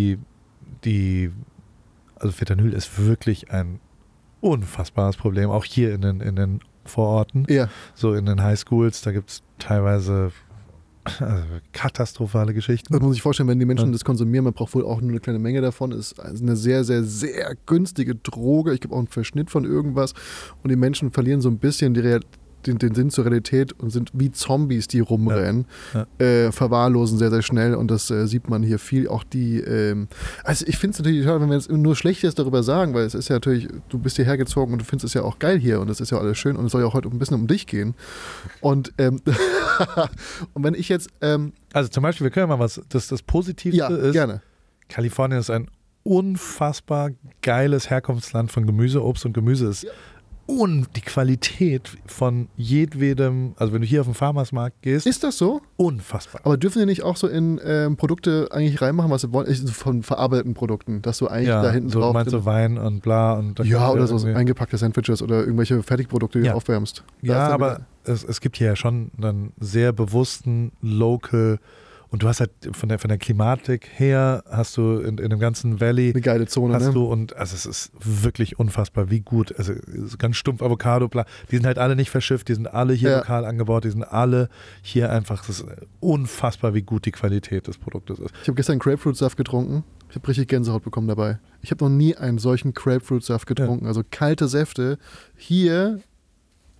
also Fentanyl ist wirklich ein unfassbares Problem, auch hier in den Vororten.
Ja. So
in den Highschools, da gibt es teilweise katastrophale Geschichten.
Das muss ich vorstellen, wenn die Menschen das konsumieren, man braucht wohl auch nur eine kleine Menge davon, ist eine sehr, sehr, sehr günstige Droge. Ich glaube auch einen Verschnitt von irgendwas und die Menschen verlieren so ein bisschen den Sinn zur Realität und sind wie Zombies, die rumrennen, verwahrlosen sehr, sehr schnell und das sieht man hier viel. Auch also ich finde es natürlich schade, wenn wir jetzt nur Schlechtes darüber sagen, weil es ist ja natürlich, du bist hierher gezogen und du findest es ja auch geil hier und es ist ja alles schön und es soll ja auch heute ein bisschen um dich gehen. Und, und wenn ich jetzt...
also zum Beispiel, wir können ja mal das Positivste ist,
gerne.
Kalifornien ist ein unfassbar geiles Herkunftsland von Gemüse, Obst und Gemüse ist und die Qualität von jedwedem, also wenn du hier auf den Farmersmarkt gehst.
Ist das so?
Unfassbar.
Aber dürfen die nicht auch so in Produkte eigentlich reinmachen, was sie wollen? Von verarbeiteten Produkten, dass du eigentlich da hinten
so,
drauf...
meinst du Wein und bla und...
Ja, oder so eingepackte Sandwiches oder irgendwelche Fertigprodukte, die du aufwärmst.
Ja, aber es gibt hier ja schon einen sehr bewussten Local... Und du hast halt von der Klimatik her, hast du in dem ganzen Valley
eine geile Zone,
hast du und also es ist wirklich unfassbar, wie gut, also ganz stumpf Avocado, bla, die sind halt alle nicht verschifft, die sind alle hier lokal angebaut, die sind alle hier einfach, es ist unfassbar, wie gut die Qualität des Produktes ist.
Ich habe gestern Grapefruitsaft getrunken, ich habe richtig Gänsehaut bekommen dabei. Ich habe noch nie einen solchen Grapefruitsaft getrunken, also kalte Säfte. Hier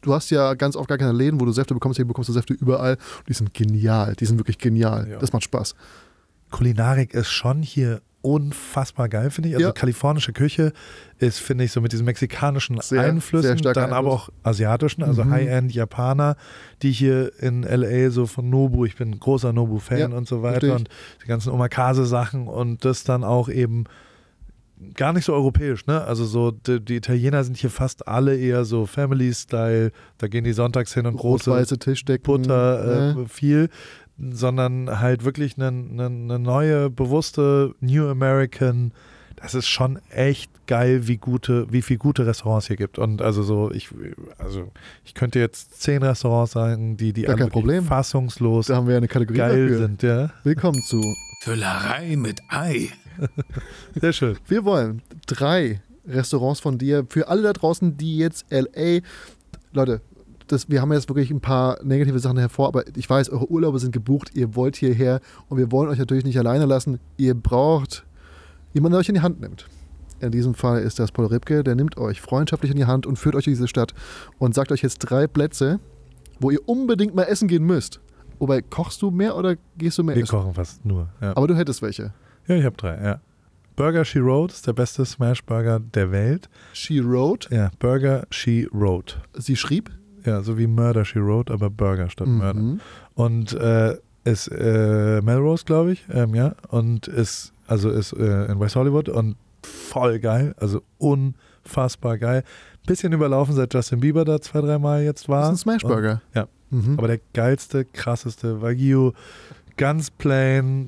du hast ja ganz oft gar keine Läden, wo du Säfte bekommst, hier bekommst du Säfte überall. Die sind genial, die sind wirklich genial. Ja. Das macht Spaß.
Kulinarik ist schon hier unfassbar geil, finde ich. Also kalifornische Küche ist, finde ich, so mit diesen mexikanischen Einflüssen,
sehr
dann aber auch asiatischen, also High-End-Japaner, die hier in L.A. so von Nobu, ich bin ein großer Nobu-Fan und so weiter und die ganzen Omakase-Sachen und das dann auch eben gar nicht so europäisch, ne? Also so die Italiener sind hier fast alle eher so Family-Style, da gehen die sonntags hin und große
weiße Tischdecken,
Butter, viel, sondern halt wirklich eine neue, bewusste New American. Das ist schon echt geil, wie viel gute Restaurants hier gibt. Und also so, ich könnte jetzt 10 Restaurants sagen, die alle fassungslos
da haben wir ja eine Kategorie
geil
dafür.
Sind. Ja.
Willkommen zu
Füllerei mit Ei.
Sehr schön.
Wir wollen 3 Restaurants von dir für alle da draußen, die jetzt L.A. Leute, wir haben jetzt wirklich ein paar negative Sachen hervor, aber ich weiß, eure Urlaube sind gebucht, ihr wollt hierher und wir wollen euch natürlich nicht alleine lassen. Ihr braucht jemanden, der euch in die Hand nimmt. In diesem Fall ist das Paul Ripke, der nimmt euch freundschaftlich in die Hand und führt euch in diese Stadt und sagt euch jetzt 3 Plätze, wo ihr unbedingt mal essen gehen müsst. Wobei, kochst du mehr oder gehst du mehr
Wir
essen?
kochen fast nur, ja.
Aber du hättest welche.
Ja, ich habe 3, ja. Burger She Wrote ist der beste Smash-Burger der Welt.
She Wrote?
Ja, Burger She Wrote.
Sie schrieb?
Ja, so wie Murder She Wrote, aber Burger statt Murder. Und ist Melrose, glaube ich, ja. Und ist in West Hollywood und voll geil, also unfassbar geil. Bisschen überlaufen, seit Justin Bieber da 2-3 Mal jetzt war.
Das ist ein Smashburger.
Ja, aber der geilste, krasseste Wagyu, ganz plain,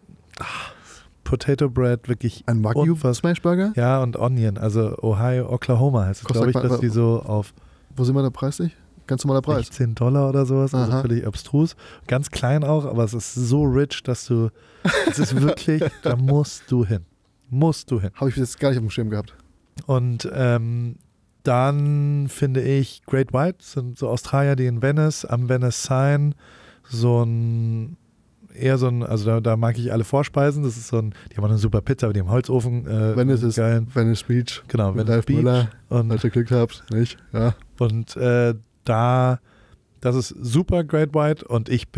Potato Bread, wirklich
ein Wagyu Smashburger?
Ja, und Onion, also Oklahoma heißt es, glaube ich, dass die so auf...
Wo sind wir da preislich? Ganz normaler Preis.
$16 oder sowas, also völlig abstrus. Ganz klein auch, aber es ist so rich, es ist wirklich, da musst du hin.
Habe ich jetzt gar nicht auf dem Schirm gehabt.
Und dann finde ich Great White, sind so Australier, die in Venice, am Venice Sign, also da mag ich alle Vorspeisen, das ist die haben auch eine super Pizza, aber die haben Holzofen.
Venice ist Venice Beach.
Genau, Venice Beach.
Müller, und ihr Glück habt, nicht? Ja.
Und das ist super Great White und ich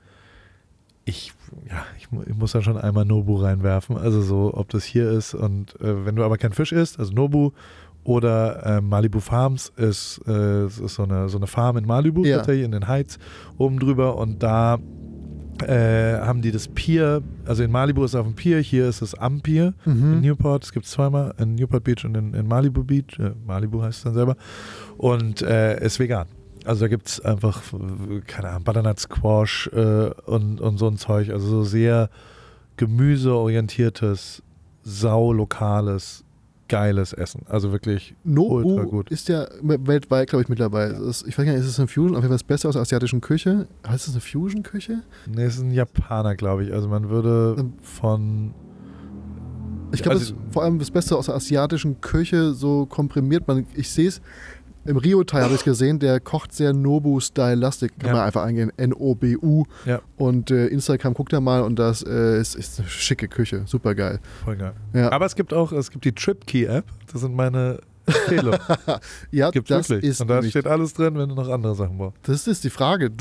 muss dann schon einmal Nobu reinwerfen, also so, ob das hier ist und wenn du aber kein Fisch isst, also Nobu oder Malibu Farms ist so eine Farm in Malibu, tatsächlich in den Heights oben drüber und da haben die das Pier, also in Malibu ist es auf dem Pier, hier ist es am Pier in Newport, es gibt es zweimal, in Newport Beach und in Malibu Beach, Malibu heißt es dann selber und ist vegan. Also da gibt es einfach, keine Ahnung, Butternut Squash und so ein Zeug, also so sehr gemüseorientiertes, saulokales, geiles Essen. Also wirklich ultra gut.
Nobu ist ja weltweit, glaube ich, mittlerweile. Ich weiß gar nicht, ist es eine Fusion? Auf jeden Fall das Beste aus der asiatischen Küche. Heißt es eine Fusion-Küche?
Nee, es ist ein Japaner, glaube ich. Also man würde von...
Ich glaube, vor allem das Beste aus der asiatischen Küche so komprimiert. Ich sehe es, im Rio-Teil habe ich es gesehen, der kocht sehr Nobu-Style-lastig. Kann man einfach eingehen, N-O-B-U. Ja. Und Instagram, guckt da mal und das ist eine schicke Küche. Super geil.
Voll geil. Ja. Aber es gibt die TripKey-App. Das sind meine Empfehlungen.
Ja,
gibt's
das
wirklich.
ist
und da steht alles drin, wenn du noch andere Sachen brauchst.
Das ist die Frage.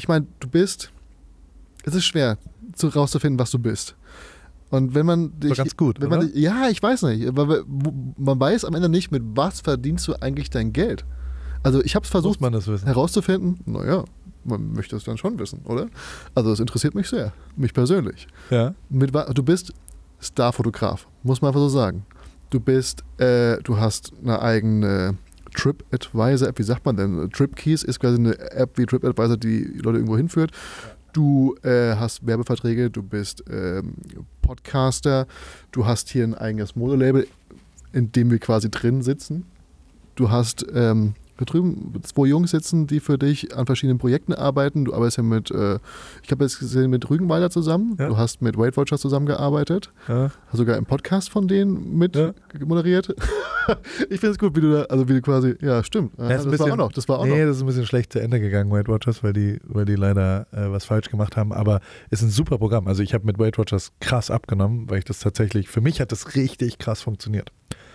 Es ist schwer rauszufinden, was du bist. Und wenn man dich,
ganz gut, oder?
Ja, ich weiß nicht. Aber man weiß am Ende nicht, mit was verdienst du eigentlich dein Geld. Also ich habe es versucht herauszufinden. Naja, man möchte es dann schon wissen, oder? Also es interessiert mich sehr, mich persönlich.
Ja.
Du bist Starfotograf, muss man einfach so sagen. Du hast eine eigene TripAdvisor-App, wie sagt man denn? TripKeys ist quasi eine App wie TripAdvisor, die Leute irgendwo hinführt. Du hast Werbeverträge, du bist Podcaster, du hast hier ein eigenes Modelabel, in dem wir quasi drin sitzen. Du hast da drüben 2 Jungs sitzen, die für dich an verschiedenen Projekten arbeiten. Du arbeitest ja ich habe jetzt gesehen, mit Rügenwalder zusammen. Ja. Du hast mit Weight Watchers zusammengearbeitet. Ja. Hast sogar im Podcast von denen moderiert. Ich finde es gut, wie du quasi, ja, stimmt. Das war auch noch. Das ist
ein bisschen schlecht zu Ende gegangen, Weight Watchers, weil die leider was falsch gemacht haben. Aber es ist ein super Programm. Also ich habe mit Weight Watchers krass abgenommen, weil für mich hat das richtig krass funktioniert.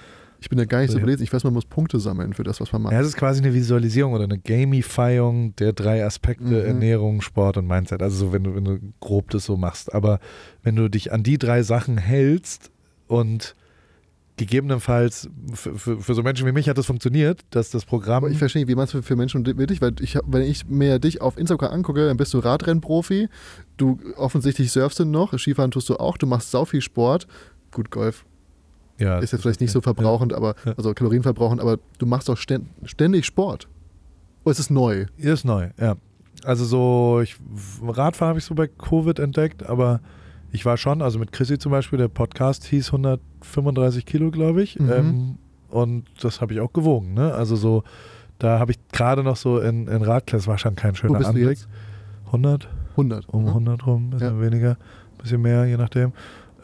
Ich bin ja gar nicht so belesen. Ich weiß, man muss Punkte sammeln für das, was man macht.
Ja, es ist quasi eine Visualisierung oder eine Gamifying der 3 Aspekte Ernährung, Sport und Mindset. Also so, wenn du grob das so machst. Aber wenn du dich an die 3 Sachen hältst und gegebenenfalls für so Menschen wie mich hat das funktioniert, dass das Programm...
Aber ich verstehe nicht, wie meinst du für Menschen wie dich? Weil wenn ich mir dich auf Instagram angucke, dann bist du Radrennprofi, du offensichtlich surfst du noch, Skifahren tust du auch, du machst sau viel Sport. Gut, Golf
ja,
ist jetzt vielleicht nicht so verbrauchend, aber also kalorienverbrauchend, aber du machst doch ständig Sport. Oder ist es neu?
Ist neu, ja. Also so, Radfahren habe ich so bei Covid entdeckt, aber ich war schon, also mit Chrissy zum Beispiel, der Podcast hieß 135 Kilo, glaube ich. Und das habe ich auch gewogen. Ne? Also so, da habe ich gerade noch so in Radklasse, war schon kein schöner Anblick.
Jetzt?
100?
100.
Um 100 rum, ein bisschen weniger, ein bisschen mehr, je nachdem.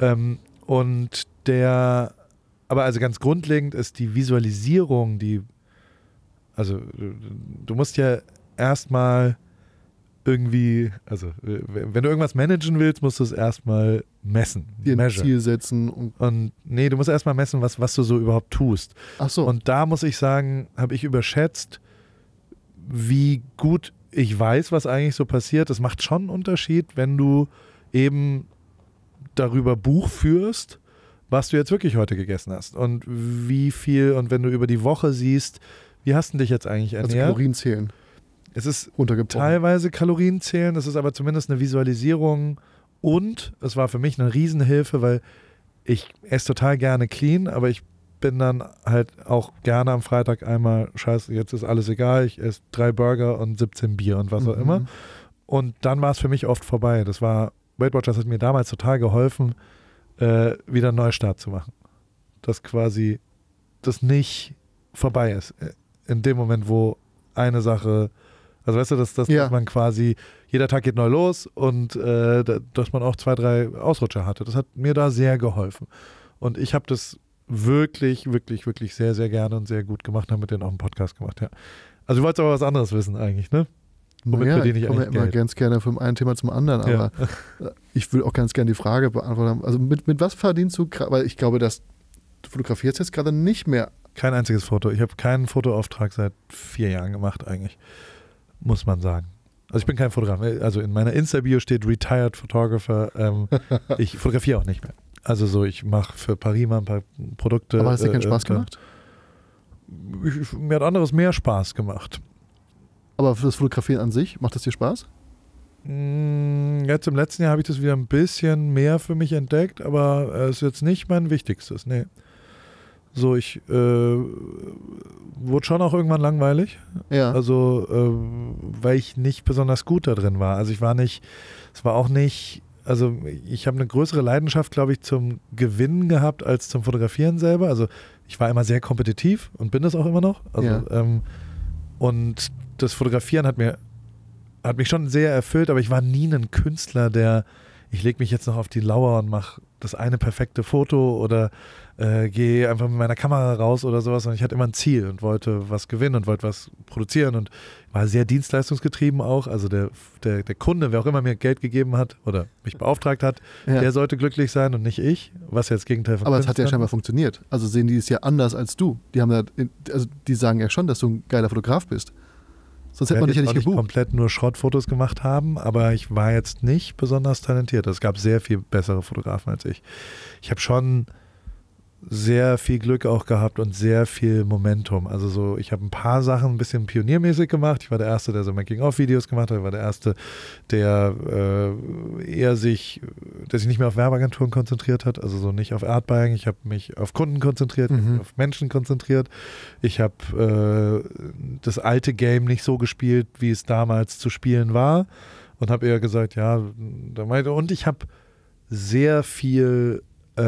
Und aber also ganz grundlegend ist die Visualisierung, also du musst ja erstmal irgendwie, also wenn du irgendwas managen willst, musst du es erstmal messen.
Dir ein Ziel setzen.
Und nee, du musst erstmal messen, was du so überhaupt tust.
Ach so.
Und da muss ich sagen, habe ich überschätzt, wie gut ich weiß, was eigentlich so passiert. Es macht schon einen Unterschied, wenn du eben darüber Buch führst, was du jetzt wirklich heute gegessen hast und wie viel, und wenn du über die Woche siehst, wie hast du dich jetzt eigentlich ernährt?
Also Kalorien zählen.
Es ist teilweise Kalorien zählen, es ist aber zumindest eine Visualisierung und es war für mich eine Riesenhilfe, weil ich esse total gerne clean, aber ich bin dann halt auch gerne am Freitag einmal, scheiße, jetzt ist alles egal, ich esse 3 Burger und 17 Bier und was auch immer. Und dann war es für mich oft vorbei. Weight Watchers hat mir damals total geholfen, wieder einen Neustart zu machen. Dass quasi das nicht vorbei ist. In dem Moment, wo eine Sache, also weißt du, dass man quasi, jeder Tag geht neu los und dass man auch 2, 3 Ausrutscher hatte. Das hat mir da sehr geholfen. Und ich habe das wirklich, wirklich, wirklich sehr, sehr gerne und sehr gut gemacht und habe mit denen auch einen Podcast gemacht, ja. Also du wolltest aber was anderes wissen eigentlich, ne? Womit verdiene ich
komme
eigentlich
immer
Geld?
ganz gerne vom einen Thema zum anderen, aber ich will auch ganz gerne die Frage beantworten. Also mit was verdienst du, weil ich glaube, dass du fotografierst jetzt gerade nicht mehr.
Kein einziges Foto. Ich habe keinen Fotoauftrag seit 4 Jahren gemacht eigentlich, muss man sagen. Also ich bin kein Fotograf. Also in meiner Insta-Bio steht Retired Photographer. Ich fotografiere auch nicht mehr. Also so, ich mache für Paris mal ein paar Produkte.
Aber hat es dir keinen Spaß gemacht?
Mir hat anderes mehr Spaß gemacht.
Aber für das Fotografieren an sich, macht das dir Spaß?
Jetzt im letzten Jahr habe ich das wieder ein bisschen mehr für mich entdeckt, aber es ist jetzt nicht mein Wichtigstes, nee. So, ich wurde schon auch irgendwann langweilig.
Ja.
Also, weil ich nicht besonders gut da drin war. Also ich war nicht, also ich habe eine größere Leidenschaft, glaube ich, zum Gewinnen gehabt als zum Fotografieren selber. Also ich war immer sehr kompetitiv und bin das auch immer noch. Also, und das Fotografieren hat mich schon sehr erfüllt, aber ich war nie ein Künstler, ich lege mich jetzt noch auf die Lauer und mache das eine perfekte Foto oder gehe einfach mit meiner Kamera raus oder sowas. Und ich hatte immer ein Ziel und wollte was gewinnen und wollte was produzieren und war sehr dienstleistungsgetrieben auch. Also der Kunde, wer auch immer mir Geld gegeben hat oder mich beauftragt hat, der sollte glücklich sein und nicht ich, was ja das Gegenteil von
Aber es hat ja scheinbar funktioniert. Also sehen die es ja anders als du. Die sagen ja schon, dass du ein geiler Fotograf bist. Sonst hätte man dich ja nicht gebucht.
Ich komplett nur Schrottfotos gemacht haben, aber ich war jetzt nicht besonders talentiert. Es gab sehr viel bessere Fotografen als ich. Ich habe schon sehr viel Glück auch gehabt und sehr viel Momentum. Also so, ich habe ein paar Sachen ein bisschen pioniermäßig gemacht. Ich war der Erste, der so Making-of-Videos gemacht hat. Ich war der Erste, der sich nicht mehr auf Werbeagenturen konzentriert hat, also so nicht auf Erdbeeren. Ich habe mich auf Kunden konzentriert, auf Menschen konzentriert. Ich habe das alte Game nicht so gespielt, wie es damals zu spielen war und habe eher gesagt, und ich habe sehr viel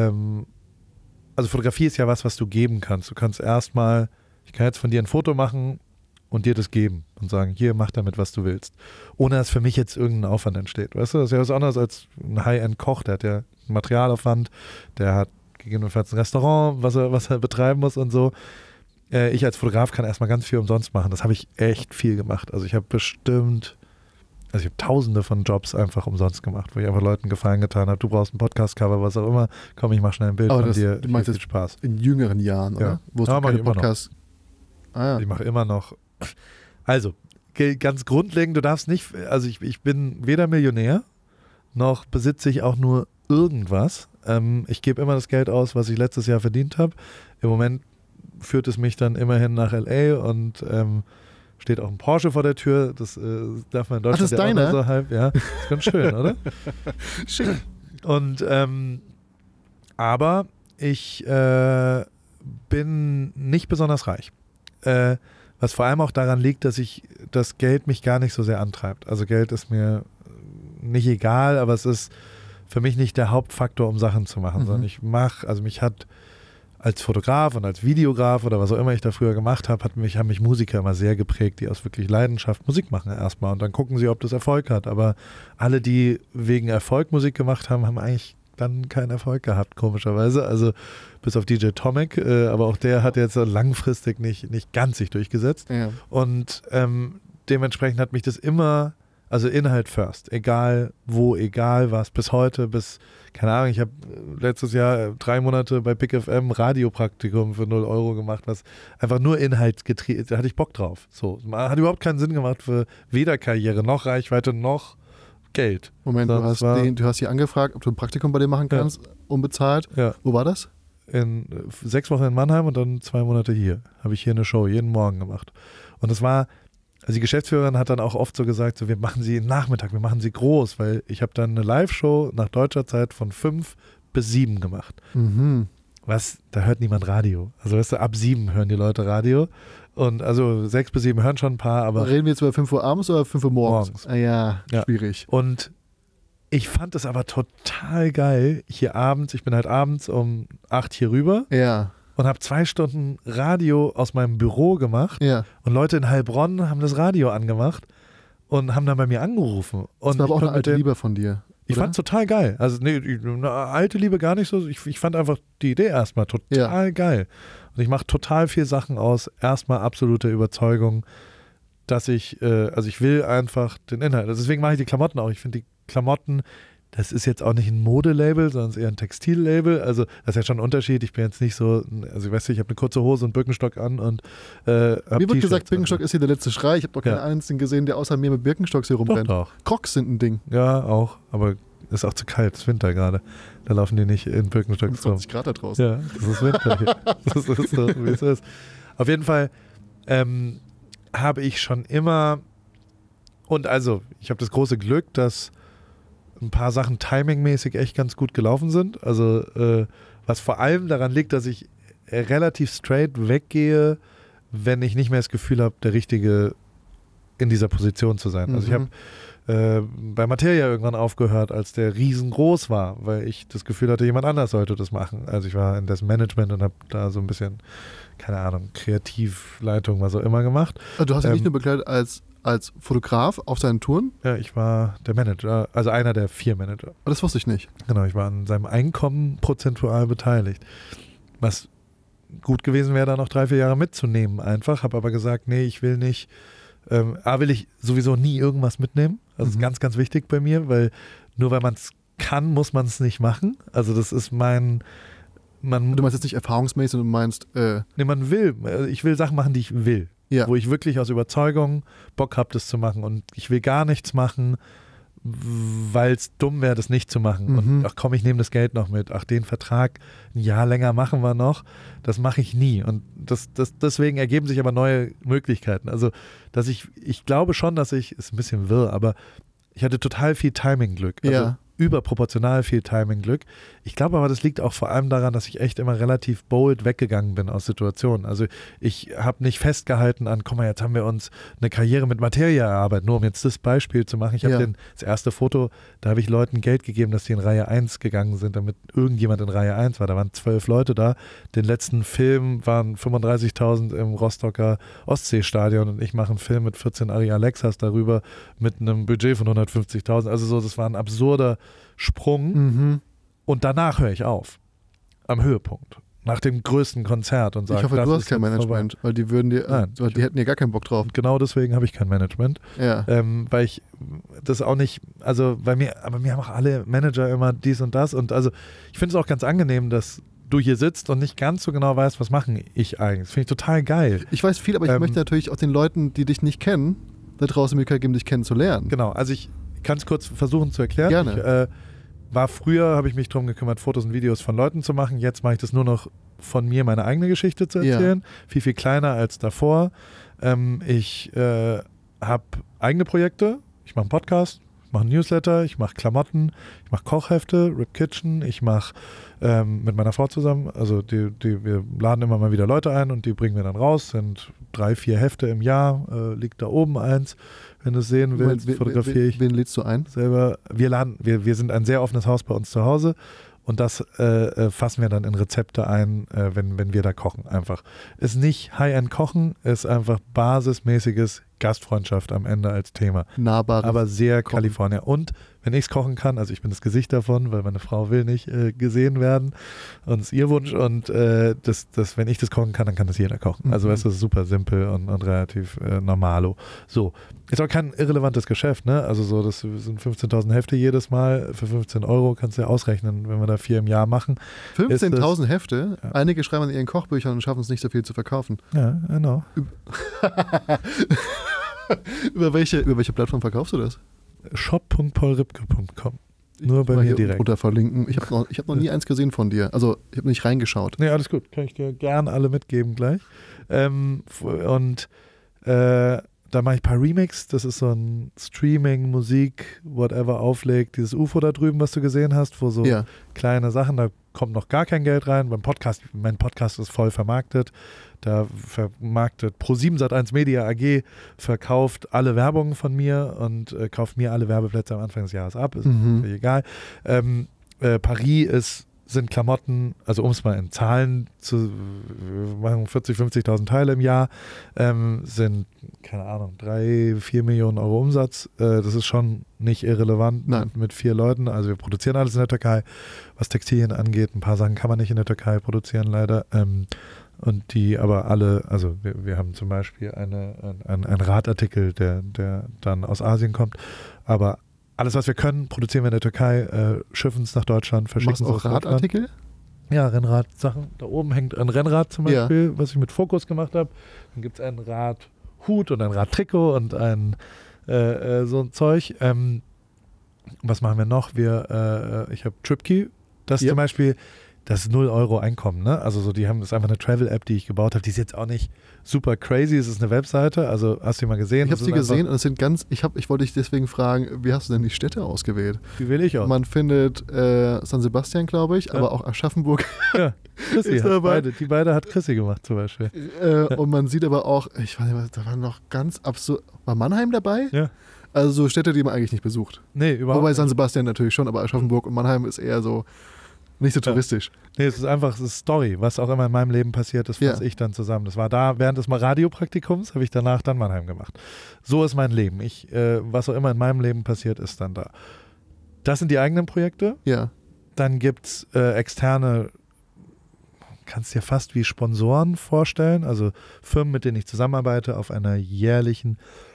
also Fotografie ist ja was du geben kannst. Du kannst erstmal, ich kann jetzt von dir ein Foto machen und dir das geben und sagen, hier, mach damit, was du willst. Ohne dass für mich jetzt irgendein Aufwand entsteht. Weißt du, das ist ja was anderes als ein High-End-Koch, der hat ja einen Materialaufwand, der hat gegebenenfalls ein Restaurant, was er betreiben muss und so. Ich als Fotograf kann erstmal ganz viel umsonst machen. Das habe ich echt viel gemacht. Also ich habe bestimmt Also ich habe tausende von Jobs einfach umsonst gemacht, wo ich einfach Leuten Gefallen getan habe. Du brauchst ein Podcast-Cover, was auch immer. Komm, ich mach schnell ein Bild
Aber
von dir.
Du meinst
viel
jetzt
Spaß.
In jüngeren Jahren, oder?
Ja.
Wo es
Ja,
noch
mach
keine
ich immer noch.
Podcasts... Ah ja.
Ich mache immer noch. Also, ganz grundlegend, du darfst nicht, also ich bin weder Millionär, noch besitze ich auch nur irgendwas. Ich gebe immer das Geld aus, was ich letztes Jahr verdient habe. Im Moment führt es mich dann immerhin nach L.A. und steht auch ein Porsche vor der Tür. Das darf man in Deutschland
das ist deiner?
auch nur so halb. Ja, ist ganz schön, oder?
Schick.
Und aber ich bin nicht besonders reich. Was vor allem auch daran liegt, dass das Geld mich gar nicht so sehr antreibt. Also Geld ist mir nicht egal, aber es ist für mich nicht der Hauptfaktor, um Sachen zu machen, sondern mich hat als Fotograf und als Videograf oder was auch immer ich da früher gemacht habe, haben mich Musiker immer sehr geprägt, die aus wirklich Leidenschaft Musik machen erstmal und dann gucken sie, ob das Erfolg hat. Aber alle, die wegen Erfolg Musik gemacht haben, haben eigentlich dann keinen Erfolg gehabt, komischerweise. Also bis auf DJ Tomek, aber auch der hat jetzt langfristig nicht ganz sich durchgesetzt. Ja. Und dementsprechend hat mich das immer, also Inhalt first, egal wo, egal was, bis heute, keine Ahnung, ich habe letztes Jahr 3 Monate bei Pick FM Radiopraktikum für 0 Euro gemacht, was einfach nur Inhalt getrieben, da hatte ich Bock drauf. So, hat überhaupt keinen Sinn gemacht für weder Karriere, noch Reichweite, noch Geld.
Moment, du hast hier angefragt, ob du ein Praktikum bei dir machen kannst, unbezahlt.
Ja.
Wo war das?
In 6 Wochen in Mannheim und dann 2 Monate hier. Habe ich hier eine Show jeden Morgen gemacht. Und das war, also die Geschäftsführerin hat dann auch oft so gesagt, so, wir machen sie Nachmittag, wir machen sie groß, weil ich habe dann eine Live-Show nach deutscher Zeit von 5 bis 7 gemacht.
Mhm.
Da hört niemand Radio. Also weißt du, ab 7 hören die Leute Radio. Und also 6 bis 7 hören schon ein paar, aber...
Reden wir jetzt über 5 Uhr abends oder 5 Uhr morgens? Ah, ja, schwierig.
Und ich fand es aber total geil, hier abends, ich bin halt abends um 8 hier rüber und habe 2 Stunden Radio aus meinem Büro gemacht und Leute in Heilbronn haben das Radio angemacht und haben dann bei mir angerufen. Und
das war aber auch eine alte Liebe von dir.
Ich fand es total geil. Also eine alte Liebe gar nicht so. Ich fand einfach die Idee erstmal total geil. Und ich mache total viel Sachen aus erstmal absolute Überzeugung, dass ich will einfach den Inhalt. Also deswegen mache ich die Klamotten auch. Ich finde die Klamotten, das ist jetzt auch nicht ein Modelabel, sondern es ist eher ein Textillabel. Also das ist ja schon ein Unterschied. Ich bin jetzt nicht so, also ich weiß nicht, ich habe eine kurze Hose und Birkenstock an und
mir wird gesagt, Birkenstock ist hier der letzte Schrei. Ich habe noch keinen einzigen gesehen, der außer mir mit Birkenstocks hier rumrennt.
Doch.
Crocs sind ein Ding.
Ja, auch, aber ist auch zu kalt, es ist Winter gerade. Da laufen die nicht in Birkenstocks rum.
20 Grad da draußen.
Ja, das ist Winter hier. Das ist so, wie es ist. Auf jeden Fall habe ich schon immer, und also ich habe das große Glück, dass ein paar Sachen timingmäßig echt ganz gut gelaufen sind. Also was vor allem daran liegt, dass ich relativ straight weggehe, wenn ich nicht mehr das Gefühl habe, der Richtige in dieser Position zu sein. Also ich habe bei Materia irgendwann aufgehört, als der riesengroß war, weil ich das Gefühl hatte, jemand anders sollte das machen. Also ich war in dessen Management und habe da so ein bisschen, keine Ahnung, Kreativleitung, was auch immer gemacht.
Also du hast ihn nicht nur begleitet als Fotograf auf seinen Touren?
Ja, ich war der Manager, also einer der 4 Manager.
Aber das wusste ich nicht.
Genau, ich war an seinem Einkommen prozentual beteiligt. Was gut gewesen wäre, da noch 3-4 Jahre mitzunehmen einfach, habe aber gesagt, nee, ich will nicht, will ich sowieso nie irgendwas mitnehmen. Das ist ganz, ganz wichtig bei mir, weil nur weil man es kann, muss man es nicht machen. Also das ist du meinst
jetzt nicht erfahrungsmäßig, du meinst...
Nee, man will. Ich will Sachen machen, die ich will. Ja. Wo ich wirklich aus Überzeugung Bock habe, das zu machen. Und ich will gar nichts machen, weil es dumm wäre, das nicht zu machen. Und ach komm, ich nehme das Geld noch mit. Ach, den Vertrag ein Jahr länger machen wir noch. Das mache ich nie. Und deswegen ergeben sich aber neue Möglichkeiten. Also, dass ich glaube schon, dass ist ein bisschen wirr, aber ich hatte total viel Timing-Glück. Also überproportional viel Timing-Glück. Ich glaube aber, das liegt auch vor allem daran, dass ich echt immer relativ bold weggegangen bin aus Situationen. Also ich habe nicht festgehalten an, guck mal, jetzt haben wir uns eine Karriere mit Materia erarbeitet, nur um jetzt das Beispiel zu machen. Ich habe das erste Foto, da habe ich Leuten Geld gegeben, dass die in Reihe 1 gegangen sind, damit irgendjemand in Reihe 1 war. Da waren 12 Leute da. Den letzten Film waren 35.000 im Rostocker Ostseestadion und ich mache einen Film mit 14 Ari Alexas darüber mit einem Budget von 150.000. Also so, das war ein absurder Sprung und danach höre ich auf. Am Höhepunkt. nach dem größten Konzert und sagen,
ich hoffe,
das
du hast
ist
kein
jetzt
Management, weil die würden dir,
Nein,
die hätten ja gar keinen Bock drauf.
Genau deswegen habe ich kein Management.
Ja.
Weil ich das auch nicht, also bei mir, aber mir haben auch alle Manager immer dies und das und also ich finde es auch ganz angenehm, dass du hier sitzt und nicht ganz so genau weißt, was mache ich eigentlich. Das finde ich total geil.
Ich weiß viel, aber ich möchte natürlich auch den Leuten, die dich nicht kennen, da draußen die Möglichkeit geben, dich kennenzulernen.
Genau, also ich kann es kurz versuchen zu erklären.
Gerne.
Habe ich mich darum gekümmert, Fotos und Videos von Leuten zu machen. Jetzt mache ich das nur noch von mir, meine eigene Geschichte zu erzählen. Viel, viel kleiner als davor. Ich habe eigene Projekte. Ich mache einen Podcast, ich mache einen Newsletter, ich mache Klamotten, ich mache Kochhefte, Rip Kitchen. Ich mache mit meiner Frau zusammen, also wir laden immer mal wieder Leute ein und die bringen wir dann raus. Sind 3-4 Hefte im Jahr, liegt da oben eins. Wenn du es sehen willst, fotografiere ich.
Wen lädst du ein?
Selber. Wir sind ein sehr offenes Haus bei uns zu Hause und das fassen wir dann in Rezepte ein, wenn wir da kochen. Einfach. Ist nicht High-End Kochen, ist einfach basismäßiges Gastfreundschaft am Ende als Thema.
Nahbares
aber sehr
Kochen.
Kalifornien. Und wenn ich es kochen kann, also ich bin das Gesicht davon, weil meine Frau will nicht gesehen werden und es ist ihr Wunsch und wenn ich das kochen kann, dann kann das jeder kochen. Also weißt du, das ist super simpel und relativ normalo. So, ist auch kein irrelevantes Geschäft, ne? Also so, das sind 15.000 Hefte jedes Mal, für 15 € kannst du ja ausrechnen, wenn wir da 4 im Jahr machen.
15.000 Hefte?
Ja.
Einige schreiben an ihren Kochbüchern und schaffen es nicht so viel zu verkaufen.
Ja, genau.
Über welche Plattform verkaufst du das?
shop.paulripke.com. Nur bei mir direkt.
Oder verlinken. Ich habe noch nie eins gesehen von dir. Also ich habe nicht reingeschaut.
Nee, alles gut. Kann ich dir gern alle mitgeben gleich. Da mache ich ein paar Remix. Das ist so ein Streaming, Musik, whatever auflegt. Dieses UFO da drüben, was du gesehen hast, wo so kleine Sachen, da kommt noch gar kein Geld rein. Mein Podcast ist voll vermarktet. Da vermarktet Pro7 Sat.1 Media AG, verkauft alle Werbung von mir und kauft mir alle Werbeplätze am Anfang des Jahres ab. Ist völlig egal. Paris sind Klamotten, also um es mal in Zahlen zu machen, 40.000, 50.000 Teile im Jahr, sind, keine Ahnung, 3-4 Millionen € Umsatz. Das ist schon nicht irrelevant mit 4 Leuten. Also wir produzieren alles in der Türkei, was Textilien angeht. Ein paar Sachen kann man nicht in der Türkei produzieren, leider. Und die aber alle, also wir haben zum Beispiel einen Radartikel, der dann aus Asien kommt, aber alles, was wir können, produzieren wir in der Türkei, schiffen es nach Deutschland, verschicken es
auch Radartikel?
Ja, Rennradsachen. Da oben hängt ein Rennrad zum Beispiel, was ich mit Fokus gemacht habe. Dann gibt es einen Radhut und ein Radtrikot und ein so ein Zeug. Was machen wir noch? Ich habe Tripkey, das zum Beispiel, das ist 0 € Einkommen, ne? Also so, das ist einfach eine Travel-App, die ich gebaut habe. Die ist jetzt auch nicht super crazy. Es ist eine Webseite. Also hast du die mal gesehen?
Ich habe sie gesehen und es sind ich wollte dich deswegen fragen, wie hast du denn die Städte ausgewählt?
Wie wähle ich aus?
Man findet San Sebastian, glaube ich, aber auch Aschaffenburg.
Ja, Chrissy hat beide. Die beide hat Chrissy gemacht zum Beispiel.
Und man sieht aber auch, ich weiß nicht, da waren noch ganz absurd. War Mannheim dabei?
Ja.
Also so Städte, die man eigentlich nicht besucht.
Nee, überhaupt
Wobei
nicht.
San Sebastian natürlich schon, aber Aschaffenburg und Mannheim ist eher so nicht so touristisch.
Nee, es ist Story. Was auch immer in meinem Leben passiert ist, fasse ich dann zusammen. Das war da, während des Radiopraktikums, habe ich danach dann Mannheim gemacht. So ist mein Leben. Was auch immer in meinem Leben passiert, ist dann da. Das sind die eigenen Projekte.
Ja.
Dann gibt es externe, kannst dir fast wie Sponsoren vorstellen, also Firmen, mit denen ich zusammenarbeite, auf einer jährlichen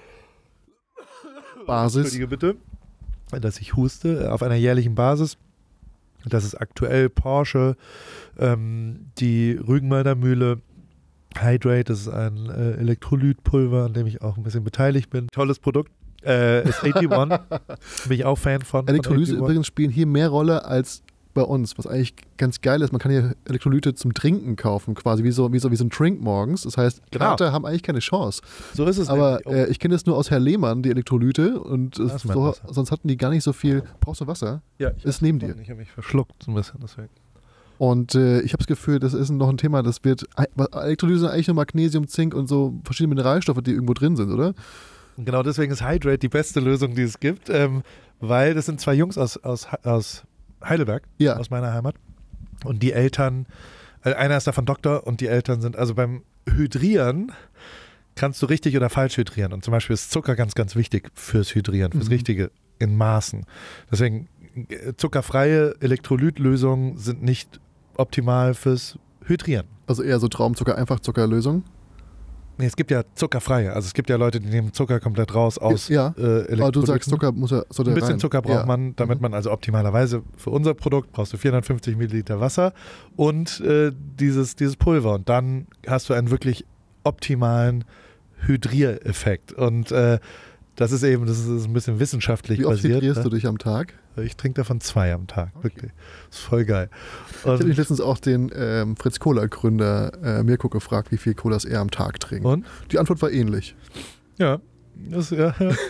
Basis.
Entschuldige bitte, dass ich huste, auf einer jährlichen Basis. Das ist aktuell Porsche, die Rügenwalder Mühle, Hydrate, das ist ein Elektrolytpulver, an dem ich auch ein bisschen beteiligt bin. Tolles Produkt. Ist 81, bin ich auch Fan von.
Elektrolyte übrigens spielen hier mehr Rolle als bei uns, was eigentlich ganz geil ist. Man kann hier Elektrolyte zum Trinken kaufen, quasi wie so ein Trink morgens. Das heißt, Kater haben eigentlich keine Chance.
So ist es.
Aber ich kenne das nur aus Herr Lehmann, die Elektrolyte, und sonst hatten die gar nicht so viel. Brauchst du Wasser?
Ja.
Ist neben dir.
Ich habe mich verschluckt so ein bisschen, deswegen.
Und ich habe das Gefühl, das ist noch ein Thema, Elektrolyte sind eigentlich nur Magnesium, Zink und so verschiedene Mineralstoffe, die irgendwo drin sind, oder?
Und genau deswegen ist Hydrate die beste Lösung, die es gibt, weil das sind 2 Jungs aus Heidelberg, aus meiner Heimat. Und die Eltern, einer ist davon Doktor und die Eltern sind, also beim Hydrieren kannst du richtig oder falsch hydrieren. Und zum Beispiel ist Zucker ganz, ganz wichtig fürs Hydrieren, fürs Richtige in Maßen. Deswegen zuckerfreie Elektrolytlösungen sind nicht optimal fürs hydrieren.
Also eher so Traumzucker, Einfachzuckerlösung.
Nee, es gibt ja zuckerfreie. Also es gibt ja Leute, die nehmen Zucker komplett raus aus
Ja, aber du sagst, Zucker sollte
ein bisschen
rein.
Zucker braucht man, damit man also optimalerweise für unser Produkt brauchst du 450 Milliliter Wasser und dieses Pulver. Und dann hast du einen wirklich optimalen Hydriereffekt. Und das ist ein bisschen wissenschaftlich
Wie oft
basiert.
hydrierst du dich am Tag?
Ich trinke davon 2 am Tag, wirklich. Das ist voll geil.
Ich habe mich letztens auch den Fritz Cola-Gründer Mirko gefragt, wie viel Colas er am Tag trinkt.
Und?
Die Antwort war ähnlich.
Ja. Ja.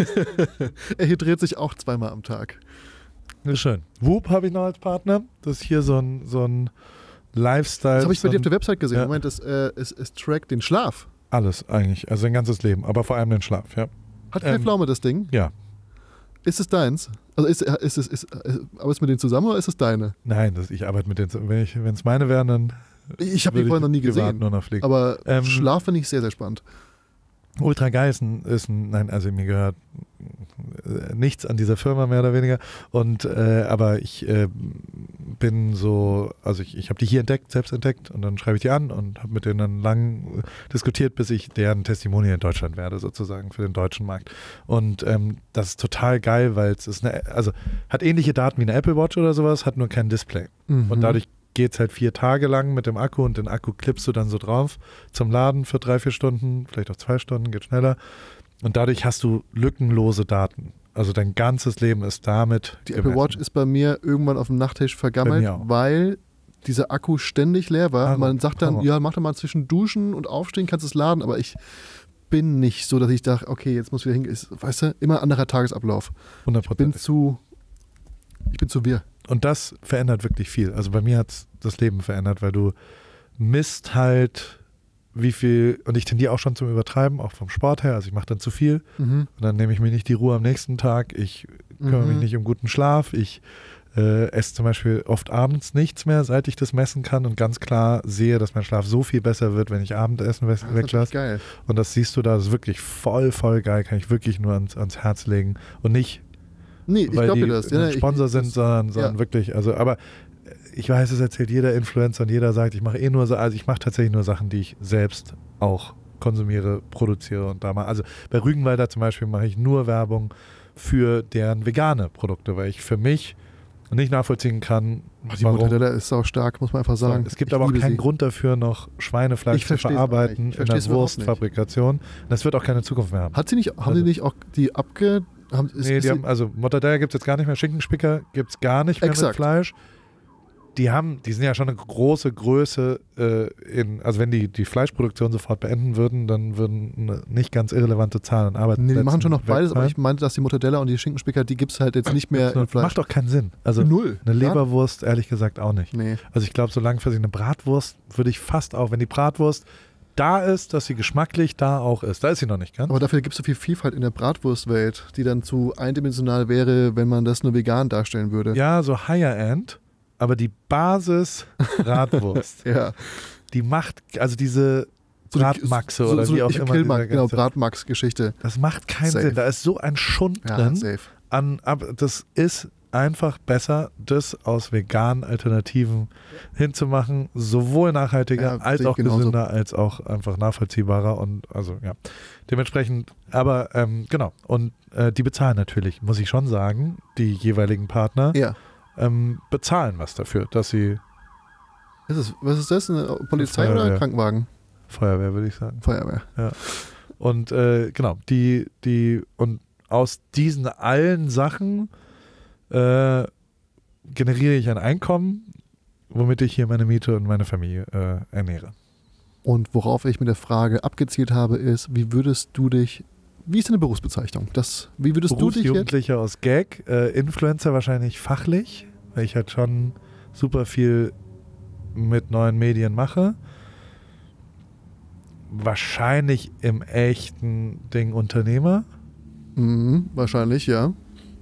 Er hydriert sich auch 2-mal am Tag.
Das ist schön. Whoop habe ich noch als Partner. Das ist hier so ein Lifestyle.
Das habe ich bei dir auf der Website gesehen.
Ja.
Moment, es trackt den Schlaf.
Alles eigentlich, also sein ganzes Leben, aber vor allem den Schlaf, ja.
Hat keine Pflaume, das Ding?
Ja.
Ist es deins? Also arbeitest du mit denen zusammen oder ist es deine?
Nein, ich arbeite mit denen. Wenn es meine wären, dann.
Ich habe die vorher noch nie gesehen.
Nur noch fliegen.
Aber Schlaf finde ich sehr, sehr spannend.
Ultra geil nein, also mir gehört nichts an dieser Firma mehr oder weniger. Aber ich bin so, also ich habe die hier selbst entdeckt und dann schreibe ich die an und habe mit denen dann lang diskutiert, bis ich deren Testimonial in Deutschland werde, sozusagen für den deutschen Markt. Und das ist total geil, weil es ist hat ähnliche Daten wie eine Apple Watch oder sowas, hat nur kein Display.
Mhm.
Und dadurch geht es halt 4 Tage lang mit dem Akku und den Akku klippst du dann so drauf zum Laden für 3-4 Stunden, vielleicht auch 2 Stunden, geht schneller. Und dadurch hast du lückenlose Daten. Also dein ganzes Leben ist damit
Die
gemessen.
Apple Watch ist bei mir irgendwann auf dem Nachttisch vergammelt, weil dieser Akku ständig leer war. Man sagt dann, ja, mach doch mal zwischen Duschen und Aufstehen, kannst es laden, aber ich bin nicht so, dass ich dachte, okay, jetzt muss wieder hingehen. Weißt du, immer anderer Tagesablauf.
100%.
Ich bin zu wirr.
Und das verändert wirklich viel. Also bei mir hat es das Leben verändert, weil du misst halt, wie viel, und ich tendiere auch schon zum Übertreiben, auch vom Sport her, also ich mache dann zu viel und dann nehme ich mir nicht die Ruhe am nächsten Tag, ich kümmere mich nicht um guten Schlaf, ich esse zum Beispiel oft abends nichts mehr, seit ich das messen kann und ganz klar sehe, dass mein Schlaf so viel besser wird, wenn ich Abendessen weglasse.
Geil.
Und das siehst du da, das ist wirklich voll geil, kann ich wirklich nur ans Herz legen und nicht
Nee, ich glaube dir das.
Ja, Sponsor sind, sondern wirklich, also, aber ich weiß, es erzählt jeder Influencer und jeder sagt, ich mache ich mache tatsächlich nur Sachen, die ich selbst auch konsumiere, produziere und da mal, also bei Rügenwalder zum Beispiel mache ich nur Werbung für deren vegane Produkte, weil ich für mich nicht nachvollziehen kann,
die Mortadella ist auch stark, muss man einfach sagen.
Es gibt aber auch keinen Grund dafür, noch Schweinefleisch zu verarbeiten in der Wurstfabrikation. Das wird auch keine Zukunft mehr haben.
Haben die nicht auch die
also Mortadella gibt es jetzt gar nicht mehr, Schinkenspicker gibt es gar nicht mehr mit Fleisch. Die sind ja schon eine große Größe also wenn die Fleischproduktion sofort beenden würden, dann würden nicht ganz irrelevante Zahlen arbeiten.
Nee, die machen schon noch beides, aber ich meinte, dass die Mortadella und die Schinkenspicker, die gibt es halt jetzt nicht mehr in Fleisch.
Macht doch keinen Sinn. Also
null.
Eine Leberwurst ehrlich gesagt auch nicht.
Nee.
Also ich glaube, so langfristig eine Bratwurst würde ich fast auch, wenn die Bratwurst da ist, dass sie geschmacklich da auch ist. Da ist sie noch nicht ganz.
Aber dafür gibt es so viel Vielfalt in der Bratwurstwelt, die dann zu eindimensional wäre, wenn man das nur vegan darstellen würde.
Ja, so Higher End, aber die Basis Bratwurst,
ja.
Die macht, also diese Bratmaxe oder wie auch immer.
Killmax, genau, Bratmax-Geschichte.
Das macht keinen Sinn. Da ist so ein Schund drin. Safe. Das ist einfach besser, das aus veganen Alternativen hinzumachen, sowohl nachhaltiger als auch gesünder, als auch einfach nachvollziehbarer und also ja, dementsprechend, aber genau, und die bezahlen natürlich, muss ich schon sagen, die jeweiligen Partner bezahlen was dafür, dass sie
was ist das, eine Polizei oder ein Krankenwagen?
Feuerwehr, würde ich sagen.
Feuerwehr.
Ja. Und genau, und aus diesen allen Sachen generiere ich ein Einkommen, womit ich hier meine Miete und meine Familie ernähre.
Und worauf ich mit der Frage abgezielt habe, ist, wie ist deine Berufsbezeichnung? Wie würdest du dich jetzt?
Jugendlicher aus Gag, Influencer wahrscheinlich fachlich, weil ich halt schon super viel mit neuen Medien mache. Wahrscheinlich im echten Ding Unternehmer.
Wahrscheinlich, ja.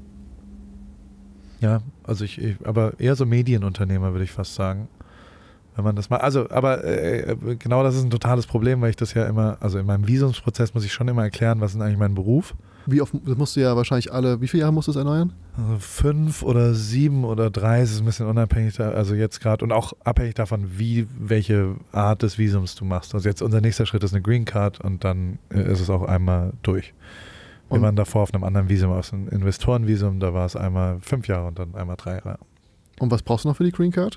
Ja, also aber eher so Medienunternehmer, würde ich fast sagen. wenn man das mal, also, aber genau das ist ein totales Problem, weil ich das ja immer, also in meinem Visumsprozess muss ich schon immer erklären, was ist eigentlich mein Beruf.
Wie oft, das musst du ja wahrscheinlich wie viele Jahre musst du es erneuern?
Also 5 oder 7 oder 3, es ist ein bisschen unabhängig, also jetzt gerade und auch abhängig davon, welche Art des Visums du machst. Also jetzt unser nächster Schritt ist eine Green Card und dann ist es auch einmal durch. Wir waren davor auf einem anderen Visum, auf einem Investorenvisum, da war es einmal 5 Jahre und dann einmal 3 Jahre.
Und was brauchst du noch für die Green Card?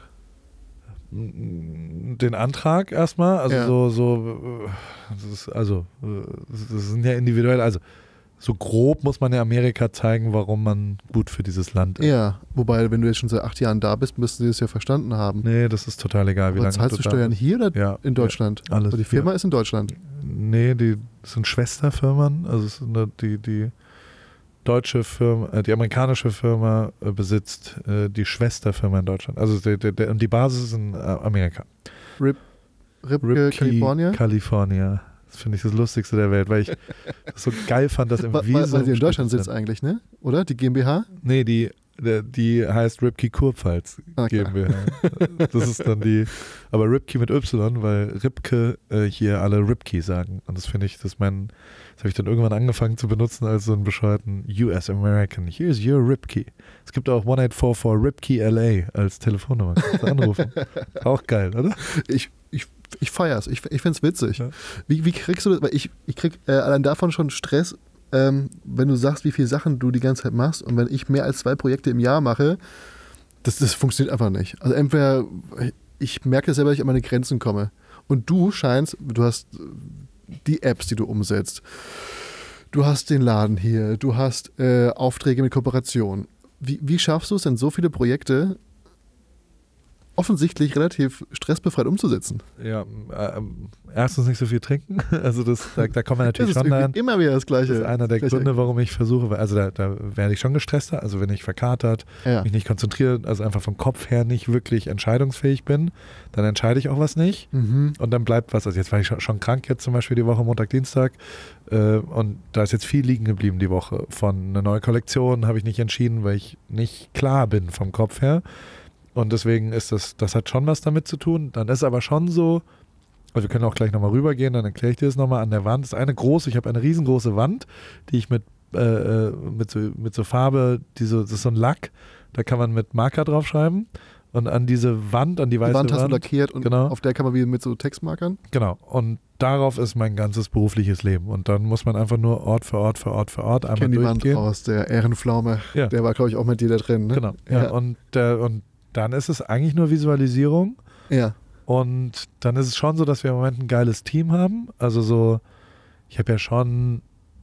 Den Antrag erstmal, also das sind ja individuell, also so grob muss man ja Amerika zeigen, warum man gut für dieses Land ist.
Ja, wobei, wenn du jetzt schon seit 8 Jahren da bist, müssten sie das ja verstanden haben.
Nee, das ist total egal, wie lange du da bist.
Zahlst du Steuern hier oder in Deutschland?
Ja, alles.
Aber die Firma ist in Deutschland?
Nee, die sind Schwesterfirmen, also es ist die deutsche Firma, die amerikanische Firma besitzt die Schwesterfirma in Deutschland. Also und die Basis ist in Amerika.
Ripke, California?
California. Das finde ich das Lustigste der Welt, weil ich das so geil fand, dass im Visum...
Weil sie in Deutschland sitzt eigentlich, ne? Oder? Die GmbH?
Nee, die heißt Ripke Kurpfalz GmbH. Das ist dann die... Aber Ripke mit Y, weil Ripke hier alle Ripke sagen. Und das finde ich, das habe ich dann irgendwann angefangen zu benutzen als so einen bescheuerten US American. Here's your Ripke. Es gibt auch 1844 Ripke LA als Telefonnummer. Kannst du anrufen. Auch geil, oder?
Ich feier's. Ich find's witzig.
Ja.
Wie kriegst du das? Weil ich krieg allein davon schon Stress, wenn du sagst, wie viele Sachen du die ganze Zeit machst. Und wenn ich mehr als 2 Projekte im Jahr mache, das funktioniert einfach nicht. Also entweder, ich merke selber, dass ich an meine Grenzen komme. Und du hast die Apps, die du umsetzt. Du hast den Laden hier. Du hast Aufträge mit Kooperation. Wie schaffst du es denn, so viele Projekte offensichtlich relativ stressbefreit umzusetzen?
Ja, erstens nicht so viel trinken. Also da kommen wir natürlich schon daran.
Immer wieder das Gleiche.
Das ist einer der Gründe, warum ich versuche, also da werde ich schon gestresster, also wenn ich verkatert, mich nicht konzentriere, also einfach vom Kopf her nicht wirklich entscheidungsfähig bin, dann entscheide ich auch was nicht und dann bleibt was. Also jetzt war ich schon krank jetzt zum Beispiel die Woche, Montag, Dienstag und da ist jetzt viel liegen geblieben die Woche. Von einer neuen Kollektion habe ich nicht entschieden, weil ich nicht klar bin vom Kopf her. Und deswegen ist das hat schon was damit zu tun. Dann ist aber schon so, also wir können auch gleich nochmal rübergehen, dann erkläre ich dir das nochmal an der Wand. Das ist ich habe eine riesengroße Wand, die ich mit so Farbe, das ist so ein Lack, da kann man mit Marker draufschreiben. Und an diese Wand, an die weiße Wand.
Die Wand hast du lackiert und auf der kann man wieder mit so Textmarkern?
Genau. Und darauf ist mein ganzes berufliches Leben. Und dann muss man einfach nur Ort für Ort für Ort für Ort einmal durchgehen. Ich kenne die Wand aus der Ehrenpflaume. Ja. Der war, glaube ich, auch mit dir da drin. Ne? Genau. Ja. Und dann ist es eigentlich nur Visualisierung.
Ja.
Und dann ist es schon so, dass wir im Moment ein geiles Team haben. Also so, ich habe ja schon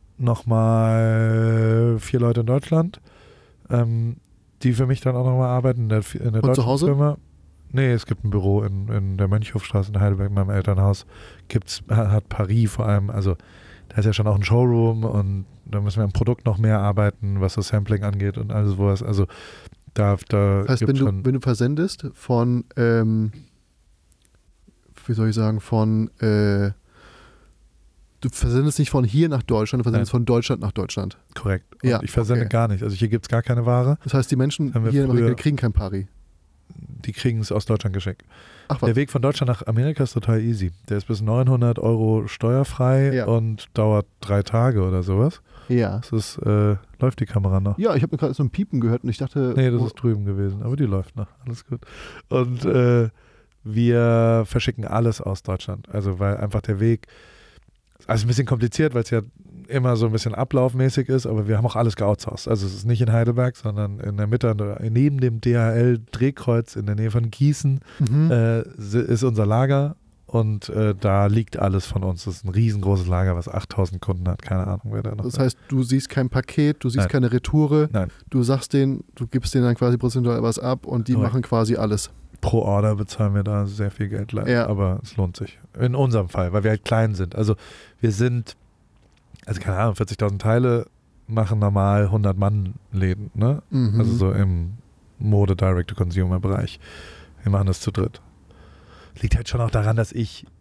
nochmal 4 Leute in Deutschland, die für mich dann auch nochmal arbeiten in der deutschen
zu Hause?
Firma. Nee, es gibt ein Büro in der Mönchhofstraße in Heidelberg, in meinem Elternhaus. Hat Paris vor allem, also da ist ja schon auch ein Showroom und da müssen wir am Produkt noch mehr arbeiten, was das Sampling angeht und alles sowas. Also das heißt,
wenn du versendest von, du versendest nicht von hier nach Deutschland, du versendest von Deutschland nach Deutschland.
Korrekt. Und ich versende gar nicht. Also hier gibt es gar keine Ware.
Das heißt, die Menschen hier in Amerika kriegen kein Pari.
Die kriegen es aus Deutschland geschickt.
Ach, was?
Der Weg von Deutschland nach Amerika ist total easy. Der ist bis 900 € steuerfrei und dauert 3 Tage oder sowas.
Ja.
Das ist, läuft die Kamera noch?
Ja, ich habe gerade so ein Piepen gehört und ich dachte...
Nee, das ist drüben gewesen, aber die läuft noch. Alles gut. Und wir verschicken alles aus Deutschland. Also weil einfach der Weg, also ein bisschen kompliziert, weil es ja immer so ein bisschen ablaufmäßig ist, aber wir haben auch alles geoutsourced. Also es ist nicht in Heidelberg, sondern in der Mitte, neben dem DHL-Drehkreuz in der Nähe von Gießen ist unser Lager. Und da liegt alles von uns. Das ist ein riesengroßes Lager, was 8000 Kunden hat. Keine Ahnung, wer da noch
Das heißt, du siehst kein Paket, du siehst keine Retoure.
Nein.
Du gibst denen dann quasi prozentual was ab und die machen quasi alles.
Pro Order bezahlen wir da sehr viel Geld leider. Aber es lohnt sich. In unserem Fall, weil wir halt klein sind. Also wir sind, keine Ahnung, 40.000 Teile machen normal 100-Mann-Läden. Ne? Also so im Mode-Direct-to-Consumer-Bereich. Wir machen das zu dritt. Liegt halt schon auch daran, dass ich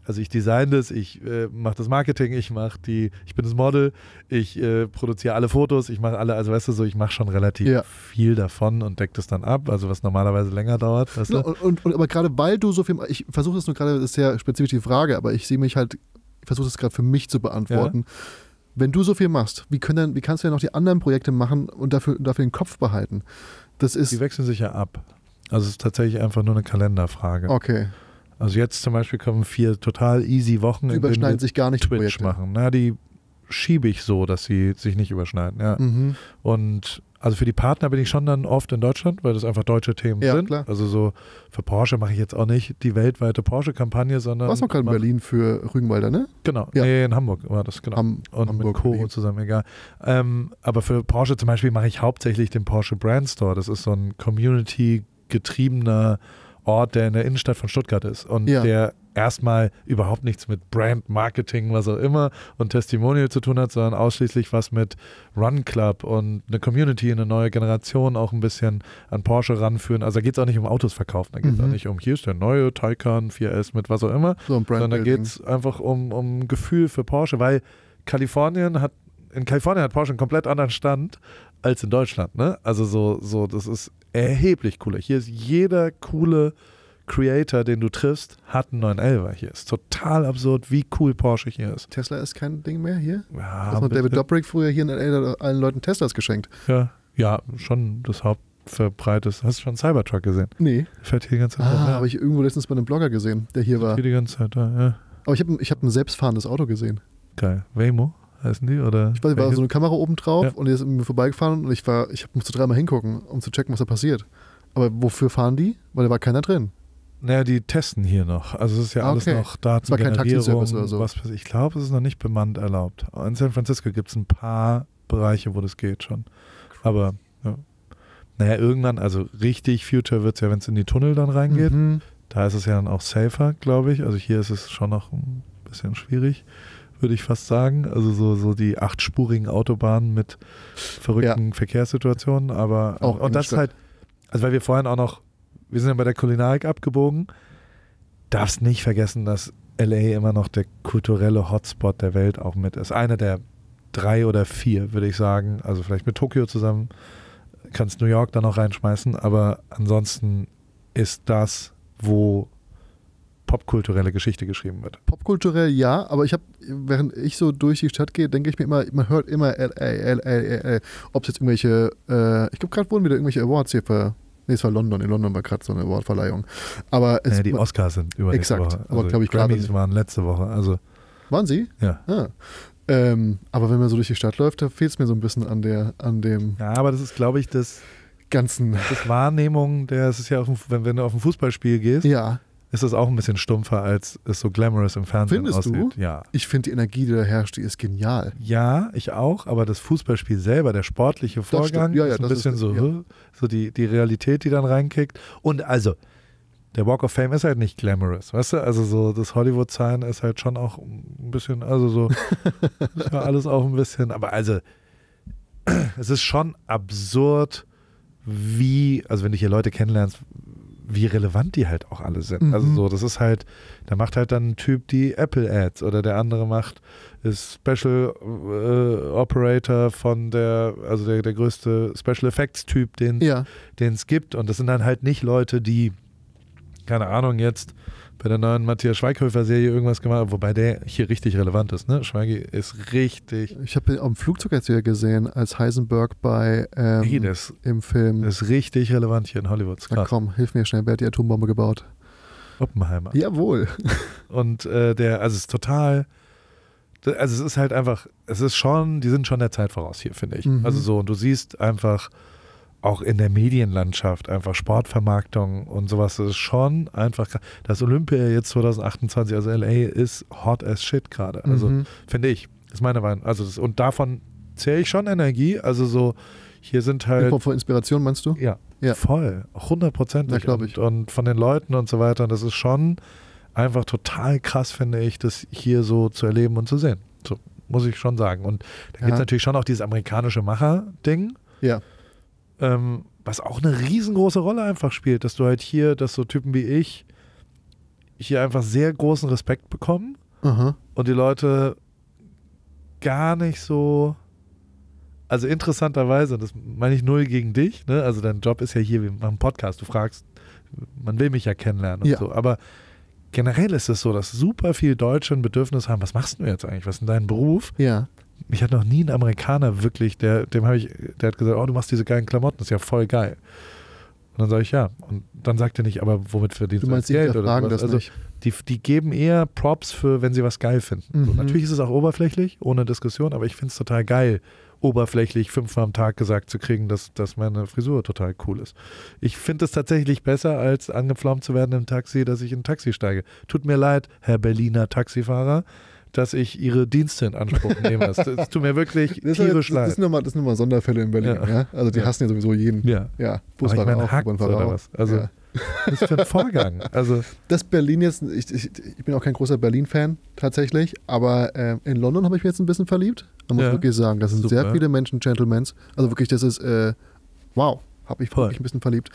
ich design das, ich mache das Marketing, ich bin das Model, ich produziere alle Fotos, ich mache alle, also weißt du so, ich mache schon relativ viel davon und decke das dann ab, also was normalerweise länger dauert. Weißt du?
Und aber gerade weil du so viel, ich versuche das nur gerade, das ist sehr spezifisch die Frage, aber ich versuche das gerade für mich zu beantworten. Ja. Wenn du so viel machst, wie kannst du ja noch die anderen Projekte machen und dafür den Kopf behalten?
Die wechseln sich ja ab. Also es ist tatsächlich einfach nur eine Kalenderfrage.
Okay.
Also jetzt zum Beispiel kommen 4 total easy Wochen,
die überschneiden sich gar nicht,
Twitch machen. Na, die schiebe ich so, dass sie sich nicht überschneiden. Ja.
Mhm.
Und also für die Partner bin ich schon dann oft in Deutschland, weil das einfach deutsche Themen sind. Klar. Also so für Porsche mache ich jetzt auch nicht die weltweite Porsche-Kampagne, sondern...
Warst du noch gerade in Berlin für Rügenwalder, ne?
Genau, ja. Nee, in Hamburg war das, genau. Und Hamburg, mit Koro zusammen, egal. Aber für Porsche zum Beispiel mache ich hauptsächlich den Porsche Brand Store. Das ist so ein Community-getriebener Ort, der in der Innenstadt von Stuttgart ist und der erstmal überhaupt nichts mit Brand, Marketing, was auch immer und Testimonial zu tun hat, sondern ausschließlich was mit Run Club und eine Community, eine neue Generation auch ein bisschen an Porsche ranführen. Also da geht es auch nicht um Autos verkaufen, da geht es auch nicht um, hier ist der neue Taycan 4S mit was auch immer, sondern da geht es einfach um Gefühl für Porsche, weil in Kalifornien hat Porsche einen komplett anderen Stand als in Deutschland, ne? Also so das ist erheblich cooler. Hier ist jeder coole Creator, den du triffst, hat einen 911er hier. Ist total absurd, wie cool Porsche hier ist.
Tesla ist kein Ding mehr hier?
Ja,
hat noch David Dobrik früher hier in LA allen Leuten Teslas geschenkt?
Ja, schon das Hauptverbreites. Hast du schon Cybertruck gesehen?
Nee.
Der fährt hier die ganze Zeit.
Habe ich irgendwo letztens bei einem Blogger gesehen, der hier war.
Hier die ganze Zeit da, ja.
Aber ich hab ein selbstfahrendes Auto gesehen.
Geil. Waymo heißen die? Oder
ich weiß, war so eine Kamera oben drauf und die ist mir vorbeigefahren und ich musste 3-mal hingucken, um zu checken, was da passiert. Aber wofür fahren die? Weil da war keiner drin.
Naja, die testen hier noch. Also es ist ja alles noch Datengenerierung.
Es war kein Taxiservice oder so.
Ich glaube, es ist noch nicht bemannt erlaubt. In San Francisco gibt es ein paar Bereiche, wo das geht schon. Aber ja. Naja, irgendwann, also richtig Future wird es ja, wenn es in die Tunnel dann reingeht. Mhm. Da ist es ja dann auch safer, glaube ich. Also hier ist es schon noch ein bisschen schwierig, würde ich fast sagen. Also so die 8-spurigen Autobahnen mit verrückten Verkehrssituationen. Aber
auch
und das ist halt, also weil wir vorhin auch noch, wir sind ja bei der Kulinarik abgebogen, darfst nicht vergessen, dass LA immer noch der kulturelle Hotspot der Welt auch mit ist. Einer der 3 oder 4, würde ich sagen. Also vielleicht mit Tokio zusammen, kannst New York da noch reinschmeißen, aber ansonsten ist das, wo popkulturelle Geschichte geschrieben wird.
Popkulturell ja, aber während ich so durch die Stadt gehe, denke ich mir immer, man hört immer LA. Ob es jetzt irgendwelche, ich glaube gerade wurden wieder irgendwelche Awards hier nee, es war London. In London war gerade so eine Awardverleihung. Aber
die Oscars sind übernächste Woche.
Aber also glaube ich gerade.
Grammys waren letzte Woche. Also.
Waren sie?
Ja.
Ah. Aber wenn man so durch die Stadt läuft, da fehlt es mir so ein bisschen an dem.
Ja, aber das ist, glaube ich, das Wahrnehmung, es ist ja, wenn du auf ein Fußballspiel gehst, ist das auch ein bisschen stumpfer, als es so glamorous im Fernsehen aussieht.
Findest du?
Ja.
Ich finde die Energie, die da herrscht, die ist genial.
Ja, ich auch, aber das Fußballspiel selber, der sportliche Vorgang, ist ein bisschen so die Realität, die dann reinkickt. Und also, der Walk of Fame ist halt nicht glamorous, weißt du? Also so das Hollywood-Sign ist halt schon auch ein bisschen, also so, ist ja alles auch ein bisschen, aber also, es ist schon absurd, also wenn du hier Leute kennenlernst, wie relevant die halt auch alle sind. Mhm. Also so, das ist halt, da macht halt dann ein Typ die Apple-Ads oder der andere ist Special Operator von der größte Special Effects-Typ, den es gibt. Und das sind dann halt nicht Leute, die, keine Ahnung, jetzt bei der neuen Matthias Schweighöfer-Serie irgendwas gemacht haben, wobei der hier richtig relevant ist, ne? Schweigi ist richtig.
Ich habe ihn auf dem Flugzeug jetzt wieder gesehen, als Heisenberg im Film.
Das ist richtig relevant hier in Hollywood.
Na komm, hilf mir schnell, wer hat die Atombombe gebaut?
Oppenheimer.
Jawohl.
Und es ist total, also es ist halt einfach, die sind schon der Zeit voraus hier, finde ich. Mhm. Also so, und du siehst einfach, auch in der Medienlandschaft, einfach Sportvermarktung und sowas, das ist schon einfach, das Olympia jetzt 2028, also LA ist hot as shit gerade, also finde ich, ist meine Meinung, und davon zähle ich schon Energie, also so, hier sind halt...
Von Inspiration meinst du?
Ja. Voll, 100%.
Ja, glaube ich.
Und von den Leuten und so weiter, das ist schon einfach total krass, finde ich, das hier so zu erleben und zu sehen, so muss ich schon sagen, und da gibt es natürlich schon auch dieses amerikanische Macher-Ding,
ja.
Was auch eine riesengroße Rolle einfach spielt, dass du halt hier, dass so Typen wie ich hier einfach sehr großen Respekt bekommen
Aha.
und die Leute gar nicht so, also interessanterweise, das meine ich null gegen dich, ne? Also dein Job ist ja hier, wir machen einen Podcast, du fragst, man will mich ja kennenlernen und so, aber generell ist es so, dass super viele Deutsche ein Bedürfnis haben, was machst du jetzt eigentlich, was ist denn dein Beruf?
Ja.
Mich hat noch nie ein Amerikaner wirklich, der hat gesagt, oh, du machst diese geilen Klamotten, das ist ja voll geil. Und dann sage ich ja. Und dann sagt er nicht, aber womit verdienst
Du meinst,
du Geld
die
oder
fragen
sowas?
das
Also
nicht.
die geben eher Props für, wenn sie was geil finden. So, natürlich ist es auch oberflächlich, ohne Diskussion, aber ich finde es total geil, oberflächlich 5-mal am Tag gesagt zu kriegen, dass meine Frisur total cool ist. Ich finde es tatsächlich besser, als angepflaumt zu werden im Taxi, dass ich in ein Taxi steige. Tut mir leid, Herr Berliner Taxifahrer, dass ich Ihre Dienste in Anspruch nehme. Das tut mir wirklich tierisch leid.
Das sind nochmal Sonderfälle in Berlin.
Ja.
Ja? Also die hassen ja sowieso jeden.
Ja.
Ja,
Aber ich
Busfahrer
meine,
auch,
hackt's
U-Bahn-Fahrer
oder
auch.
was? Also,
Ja.
das ist für ein Vorgang. Also,
Das Berlin jetzt, ich bin auch kein großer Berlin-Fan tatsächlich, aber in London habe ich mich jetzt ein bisschen verliebt. Man muss
Ja.
wirklich sagen, das sind
Super.
sehr viele Menschen, Gentlemans. Also wirklich, das ist, wow, habe ich
Voll.
wirklich ein bisschen verliebt.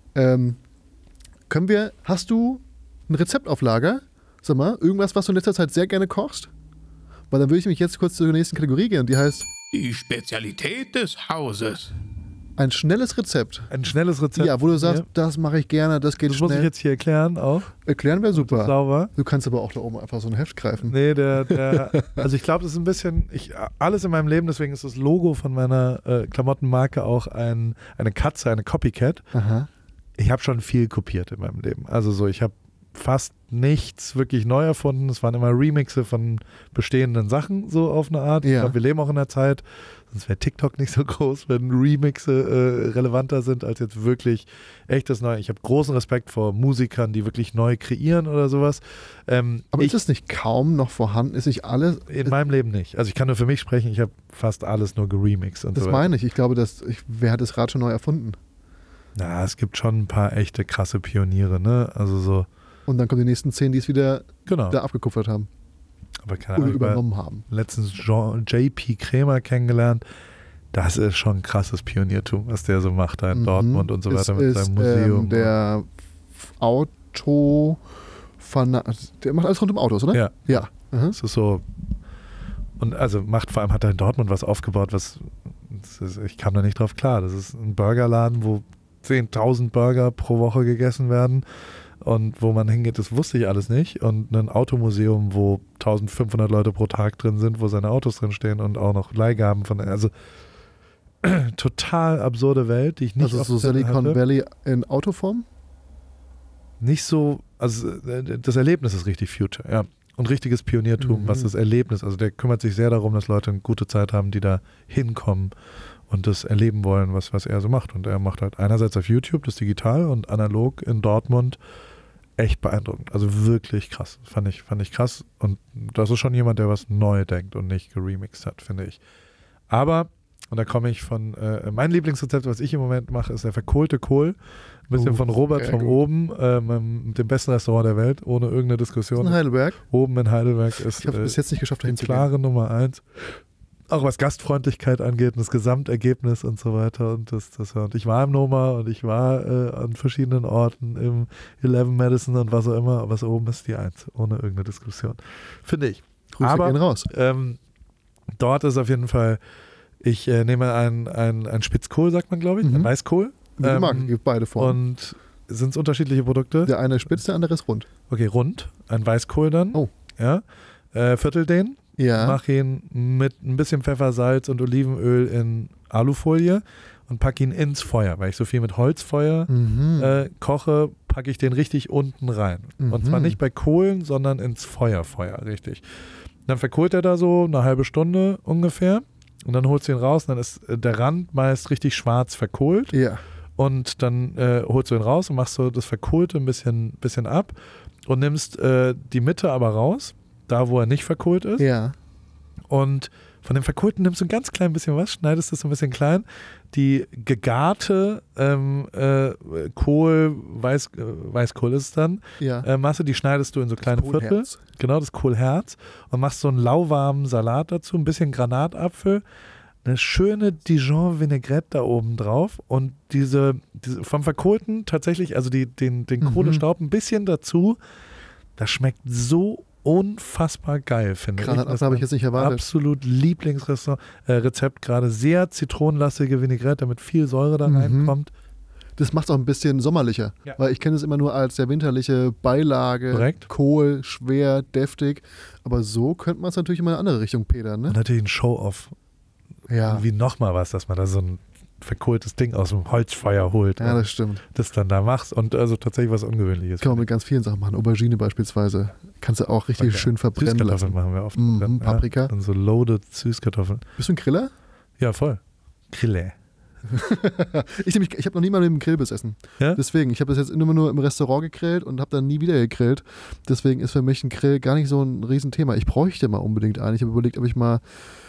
Hast du ein Rezept auf Lager? Sag mal, irgendwas, was du in letzter Zeit sehr gerne kochst? Weil dann würde ich mich jetzt kurz zur nächsten Kategorie gehen und die heißt
Die Spezialität des Hauses.
ein schnelles Rezept.
ein schnelles Rezept.
Ja, wo du sagst,
Ja.
das mache ich gerne, das geht
Das muss ich
schnell.
jetzt hier erklären auch.
Erklären wäre super.
Sauber.
Du kannst aber auch da oben einfach so ein Heft greifen.
Nee, also ich glaube, das ist ein bisschen, alles in meinem Leben, deswegen ist das Logo von meiner Klamottenmarke auch eine Katze, eine Copycat.
Aha.
Ich habe schon viel kopiert in meinem Leben. Also so, ich habe fast nichts wirklich neu erfunden. Es waren immer Remixe von bestehenden Sachen, so auf eine Art. Ich
Ja.
glaube, wir leben auch in einer Zeit, sonst wäre TikTok nicht so groß, wenn Remixe relevanter sind als jetzt wirklich echtes Neu. Ich habe großen Respekt vor Musikern, die wirklich neu kreieren oder sowas.
Aber ist es nicht kaum noch vorhanden? Ist nicht alles?
In meinem Leben nicht. Also ich kann nur für mich sprechen, ich habe fast alles nur geremixed und
Das
so.
meine ich. Ich glaube, wer hat das Rad schon neu erfunden?
Na, es gibt schon ein paar echte krasse Pioniere, ne? Also so,
Und dann kommen die nächsten 10, die es wieder
genau.
da abgekupfert haben
Aber keine
oder
Ahnung, ich war
übernommen haben.
letztens JP Krämer kennengelernt. Das ist schon krasses Pioniertum, was der so macht da in Dortmund und so weiter mit seinem Museum.
Der Auto der macht alles rund um Autos, oder?
Ja.
Ja. Aha.
Es ist so, und also vor allem hat er in Dortmund was aufgebaut, ich kam da nicht drauf klar. Das ist ein Burgerladen, wo 10.000 Burger pro Woche gegessen werden und wo man hingeht, das wusste ich alles nicht. Und ein Automuseum, wo 1.500 Leute pro Tag drin sind, wo seine Autos drin stehen und auch noch Leihgaben also total absurde Welt, die ich nicht
Also so
auf der
Silicon
hatte.
Valley in Autoform?
Nicht so, also das Erlebnis ist richtig Future, ja. Und richtiges Pioniertum, was das Erlebnis, also der kümmert sich sehr darum, dass Leute eine gute Zeit haben, die da hinkommen und das erleben wollen, was er so macht. Und er macht halt einerseits auf YouTube das digital und analog in Dortmund echt beeindruckend. Also wirklich krass. Fand ich krass. Und das ist schon jemand, der was neu denkt und nicht geremixed hat, finde ich. Aber, und da komme ich von, mein Lieblingsrezept, was ich im Moment mache, ist der verkohlte Kohl. Ein bisschen von Robert
sehr
von
gut.
Oben, dem besten Restaurant der Welt, ohne irgendeine
Das
Diskussion.
ist in Heidelberg.
Oben in Heidelberg ist
Ich habe es bis jetzt nicht geschafft,
die
dahin zu gehen.
klare Nummer 1. Auch was Gastfreundlichkeit angeht und das Gesamtergebnis und so weiter. Und und ich war im Noma und ich war an verschiedenen Orten im 11 Madison und was auch immer. Aber oben ist die 1, ohne irgendeine Diskussion. Finde ich.
Grüße
Aber
gehen raus.
dort ist auf jeden Fall, ich nehme ein Spitzkohl, sagt man, glaube ich, ein Weißkohl.
Gute Marke, gibt beide vor.
Und sind es unterschiedliche Produkte?
Der eine spitz, der andere ist rund.
Okay, rund. Ein Weißkohl dann.
Oh.
Ja. Viertel den.
Ja.
Mach ihn mit ein bisschen Pfeffer, Salz und Olivenöl in Alufolie und pack ihn ins Feuer. Weil ich so viel mit Holzfeuer koche, packe ich den richtig unten rein. Und zwar nicht bei Kohlen, sondern ins Feuer, richtig. Dann verkohlt er da so eine halbe Stunde ungefähr und dann holst du ihn raus und dann ist der Rand meist richtig schwarz verkohlt.
Ja.
Und dann holst du ihn raus und machst so das Verkohlte ein bisschen ab und nimmst die Mitte aber raus, da wo er nicht verkohlt ist.
Ja.
Und von dem Verkohlten nimmst du ein ganz klein bisschen was, schneidest es so ein bisschen klein. Die gegarte Weißkohl ist es dann,
Ja.
Masse, die schneidest du in so kleine Viertel.
Kohlherz.
Genau, das Kohlherz. Und machst so einen lauwarmen Salat dazu, ein bisschen Granatapfel, eine schöne Dijon Vinaigrette da oben drauf und diese vom Verkohlten tatsächlich, also den Kohlestaub ein bisschen dazu, Das schmeckt so unfassbar geil, finde ich.
Das habe ich jetzt nicht erwartet.
Absolut Lieblingsrezept, gerade sehr zitronenlastige Vinaigrette, damit viel Säure da reinkommt.
Das macht es auch ein bisschen sommerlicher,
Ja.
weil ich kenne es immer nur als sehr winterliche Beilage,
Korrekt.
Kohl, schwer, deftig, aber so könnte man es natürlich in eine andere Richtung pedern, ne?
Und natürlich ein Show-Off.
Ja.
Wie nochmal was, dass man da so ein verkohltes Ding aus dem Holzfeuer holt
Ja,
und
das stimmt.
das dann da machst und also tatsächlich was Ungewöhnliches.
Kann man mit ganz vielen Sachen machen. Aubergine beispielsweise. Kannst du auch richtig schön verbrennen
Süßkartoffeln
lassen.
machen wir oft.
Mhm, Paprika.
Dann so loaded Süßkartoffeln.
Bist du ein Griller?
Ja, voll. Grille.
Ich habe noch nie mal mit dem Grill besessen.
Ja?
Deswegen, ich habe das jetzt immer nur im Restaurant gegrillt und habe dann nie wieder gegrillt. Deswegen ist für mich ein Grill gar nicht so ein Riesenthema. Ich bräuchte mal unbedingt einen. Ich habe überlegt, ob ich mal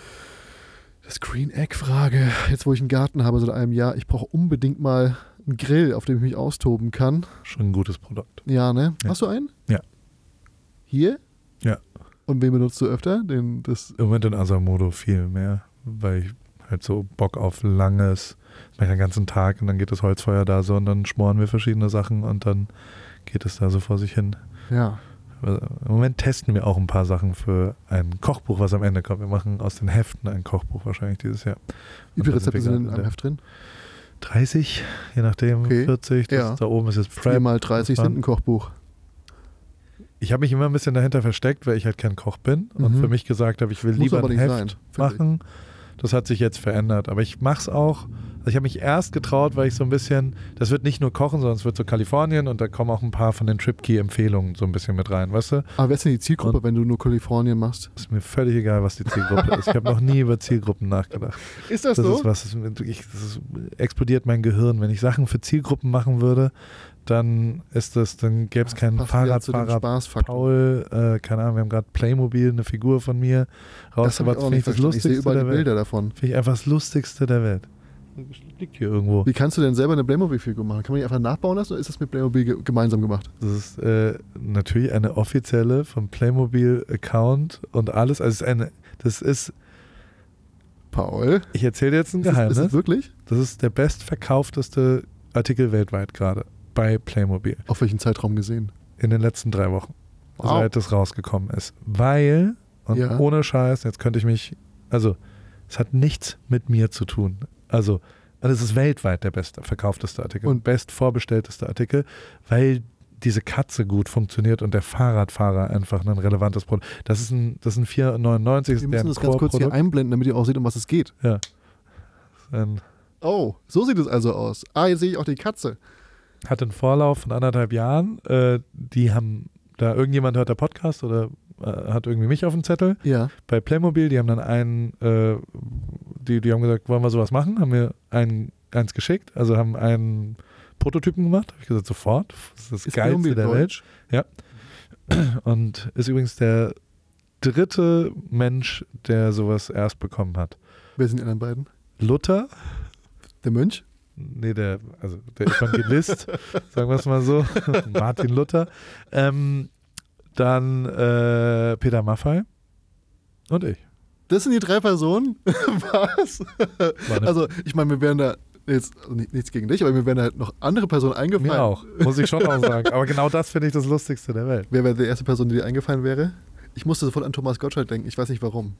das Green Egg frage, jetzt wo ich einen Garten habe seit einem Jahr, ich brauche unbedingt mal einen Grill, auf dem ich mich austoben kann.
Schon ein gutes Produkt.
Ja, ne?
Ja.
Hast du einen?
Ja.
Hier?
Ja.
Und wen benutzt du öfter?
Im Moment in Asamodo viel mehr, weil ich halt so Bock auf langes, das mache ich den ganzen Tag und dann geht das Holzfeuer da so und dann schmoren wir verschiedene Sachen und dann geht es da so vor sich hin.
Ja.
Im Moment testen wir auch ein paar Sachen für ein Kochbuch, was am Ende kommt. Wir machen aus den Heften ein Kochbuch wahrscheinlich dieses Jahr.
Wie viele
Und dann
Rezepte sind in
wir
einem Heft drin?
30, je nachdem,
Okay.
40. Das
Ja.
Da oben ist jetzt
4 mal 30 sind ein Kochbuch.
Ich habe mich immer ein bisschen dahinter versteckt, weil ich halt kein Koch bin und für mich gesagt habe, ich will
Muss
lieber
aber
ein
nicht
Heft
sein, finde
machen. Das hat sich jetzt verändert. Aber ich mache es auch. Also ich habe mich erst getraut, weil ich so ein bisschen, das wird nicht nur Kochen, sondern es wird so Kalifornien und da kommen auch ein paar von den TripKey-Empfehlungen so ein bisschen mit rein, weißt du?
Aber wer ist denn die Zielgruppe,
Und-
wenn du nur Kalifornien machst?
Ist mir völlig egal, was die Zielgruppe ist. Ich habe noch nie über Zielgruppen nachgedacht.
Ist das
Das
so?
ist was, explodiert mein Gehirn. Wenn ich Sachen für Zielgruppen machen würde, dann gäbe es keinen
Passt wieder zu dem
Fahrradfahrer
Spaßfaktor.
Paul, keine Ahnung, wir haben gerade Playmobil, eine Figur von mir
Das habe ich
rausgebracht.
auch
Finde
nicht
ich das
verstanden. Ich sehe
Lustigste
überall
der
die
Welt.
Bilder davon.
Finde ich einfach das Lustigste der Welt. Liegt hier irgendwo.
Wie kannst du denn selber eine Playmobil-Figur machen? Kann man die einfach nachbauen lassen oder ist das mit Playmobil gemeinsam gemacht?
Das ist natürlich eine offizielle vom Playmobil-Account und alles. Also das ist,
Paul?
ich erzähle jetzt ein
Ist
Geheimnis.
das wirklich?
Das ist der bestverkaufteste Artikel weltweit gerade bei Playmobil
Auf welchen Zeitraum gesehen?
in den letzten 3 Wochen,
Wow.
seit es rausgekommen ist. Weil, und
Ja.
ohne Scheiß, jetzt könnte ich mich, also es hat nichts mit mir zu tun. Also es ist weltweit der bestverkaufteste Artikel und
Und-
bestvorbestellteste Artikel, weil diese Katze gut funktioniert und der Fahrradfahrer einfach ein relevantes Produkt. Das ist ein 4,99,
Wir müssen das ganz kurz hier einblenden, damit ihr auch seht, um was es geht.
Ja.
Oh, so sieht es also aus. Ah, jetzt sehe ich auch die Katze.
Hat einen Vorlauf von 1,5 Jahren. Die haben da, irgendjemand hört der Podcast oder hat irgendwie mich auf dem Zettel
Ja.
bei Playmobil. Die haben dann die haben gesagt, wollen wir sowas machen? Haben mir eins geschickt, also haben einen Prototypen gemacht. Habe ich gesagt, sofort. Das ist das
Ist
Geilste
Playmobil
der Welt.
deutsch?
Ja. Und ist übrigens der 3. Mensch, der sowas erst bekommen hat.
Wer sind die anderen beiden?
Luther,
Der Mönch?
nee, der Evangelist, sagen wir es mal so, Martin Luther, dann Peter Maffay und ich.
Das sind die 3 Personen? Was?
War eine-
Also, ich meine, mir wären da jetzt nichts gegen dich, aber mir wären halt noch andere Personen eingefallen.
Mir auch, muss ich schon auch sagen. Aber genau das finde ich das Lustigste der Welt.
Wer wäre die erste Person, die dir eingefallen wäre? Ich musste sofort an Thomas Gottschalk denken. Ich weiß nicht warum.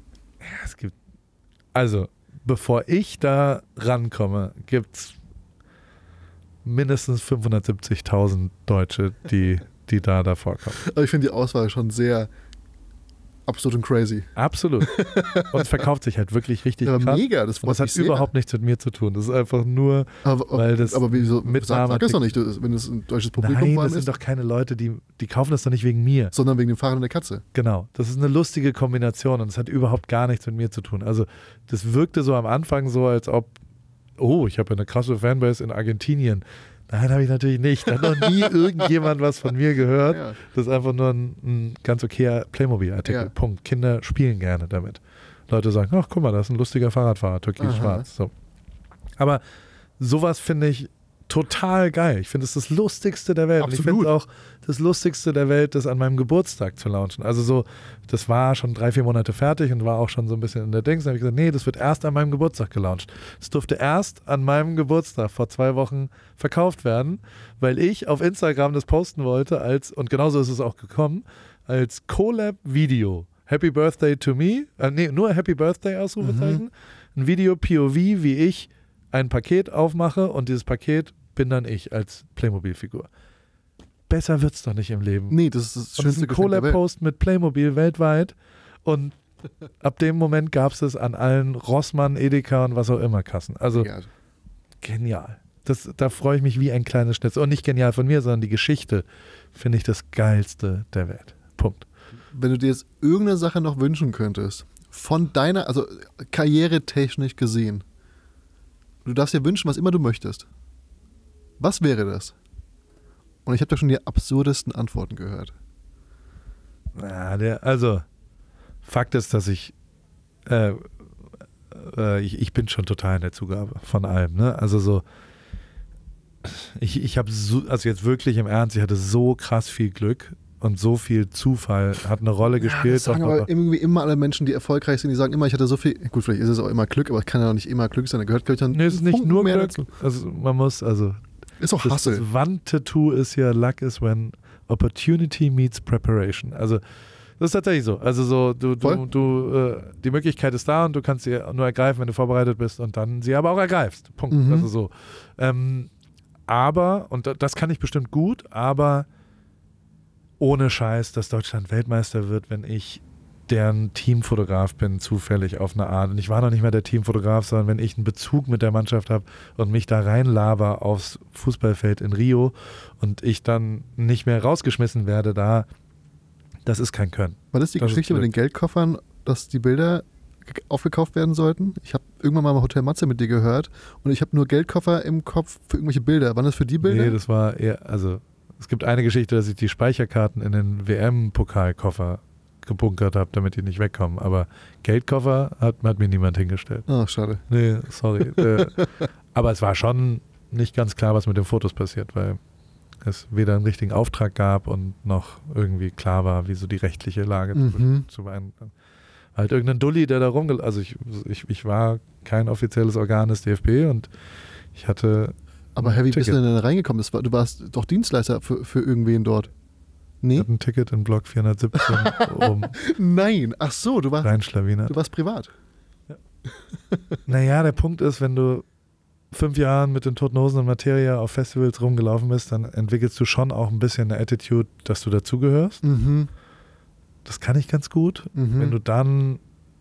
Also, bevor ich da rankomme, gibt es mindestens 570.000 Deutsche, die da davor kommen.
Aber ich finde die Auswahl schon sehr absurd und crazy.
Absolut. Und es verkauft sich halt wirklich richtig
Ja,
krass.
mega, das
Und das
freut
hat
mich sehr.
überhaupt nichts mit mir zu tun. Das ist einfach nur, weil das
aber wieso?
Mitnahme-
Sag das doch nicht, wenn es ein deutsches Publikum
nein,
vor
das
allem
sind
ist,
doch keine Leute, die kaufen das doch nicht wegen mir.
sondern wegen dem Fahrrad und der Katze.
Genau. Das ist eine lustige Kombination und es hat überhaupt gar nichts mit mir zu tun. Also das wirkte so am Anfang so, als ob, oh, ich habe ja eine krasse Fanbase in Argentinien. Nein, habe ich natürlich nicht. Da hat noch nie irgendjemand was von mir gehört.
Ja.
Das ist einfach nur ein ganz okayer Playmobil-Artikel.
Ja.
Punkt. Kinder spielen gerne damit. Leute sagen, ach guck mal, das ist ein lustiger Fahrradfahrer, türkis-schwarz. So. Aber sowas finde ich total geil. Ich finde es das Lustigste der Welt.
Absolut.
Und ich finde es auch das Lustigste der Welt, das an meinem Geburtstag zu launchen. Also so, das war schon 3-4 Monate fertig und war auch schon so ein bisschen in der Dings. Dann habe ich gesagt, nee, das wird erst an meinem Geburtstag gelauncht. Es durfte erst an meinem Geburtstag vor 2 Wochen verkauft werden, weil ich auf Instagram das posten wollte und genauso ist es auch gekommen, als Collab-Video. Happy Birthday to me. Nur Happy Birthday Ausrufezeichen. Ein Video POV, wie ich ein Paket aufmache und dieses Paket bin dann ich als Playmobil-Figur. Besser wird's doch nicht im Leben.
Nee, das ist das
und das ist ein Collab-Post mit Playmobil weltweit und ab dem Moment gab es es an allen Rossmann, Edeka und was auch immer Kassen. Also genial. Da freue ich mich wie ein kleines Schnitzel. Und nicht genial von mir, sondern die Geschichte finde ich das Geilste der Welt. Punkt.
Wenn du dir jetzt irgendeine Sache noch wünschen könntest, von deiner, also karrieretechnisch gesehen, du darfst dir wünschen, was immer du möchtest. Was wäre das? Und ich habe da schon die absurdesten Antworten gehört.
Also, Fakt ist, dass ich bin schon total in der Zugabe von allem. Ne? Also so, ich habe also jetzt wirklich im Ernst, ich hatte so krass viel Glück und so viel Zufall hat eine Rolle gespielt.
Das sagen aber irgendwie immer alle Menschen, die erfolgreich sind, die sagen immer, ich hatte so viel, gut, vielleicht ist es auch immer Glück, aber es kann ja auch nicht immer Glück sein. Da gehört, glaube ich, dann
es ist nicht nur Glück.
Dazu.
Also man muss,
ist auch Hustle.
Das Wandtattoo ist ja Luck is when opportunity meets preparation. Also das ist tatsächlich so. Also so, die Möglichkeit ist da und du kannst sie nur ergreifen, wenn du vorbereitet bist und dann sie aber auch ergreifst. Punkt. Also so. Aber, und das kann ich bestimmt gut, aber ohne Scheiß, dass Deutschland Weltmeister wird, wenn ich deren Teamfotograf bin, zufällig auf eine Art. Und ich war noch nicht mehr der Teamfotograf, sondern wenn ich einen Bezug mit der Mannschaft habe und mich da reinlaber aufs Fußballfeld in Rio und ich dann nicht mehr rausgeschmissen werde das ist kein Können.
War das die Geschichte mit den Geldkoffern, dass die Bilder aufgekauft werden sollten? Ich habe irgendwann mal Hotel Matze mit dir gehört und ich habe nur Geldkoffer im Kopf für irgendwelche Bilder. Waren das für die Bilder?
Nee, das war eher, also es gibt eine Geschichte, dass ich die Speicherkarten in den WM-Pokalkoffer gebunkert habe, damit die nicht wegkommen. Aber Geldkoffer hat mir niemand hingestellt.
Ach, schade.
Nee, sorry. Aber es war schon nicht ganz klar, was mit den Fotos passiert, weil es weder einen richtigen Auftrag gab und noch irgendwie klar war, wie so die rechtliche Lage zu beeinflussen. Halt irgendein Dulli, der da also ich war kein offizielles Organ des DFB und ich hatte
aber wie bist du denn da reingekommen? Du warst doch Dienstleister für irgendwen dort. Nee?
Ich hatte ein Ticket in Block 417
Nein, ach so, du warst privat.
Ja. Naja, der Punkt ist, wenn du 5 Jahren mit den Toten Hosen und Materia auf Festivals rumgelaufen bist, dann entwickelst du schon auch ein bisschen eine Attitude, dass du dazugehörst. Das kann ich ganz gut. Wenn du dann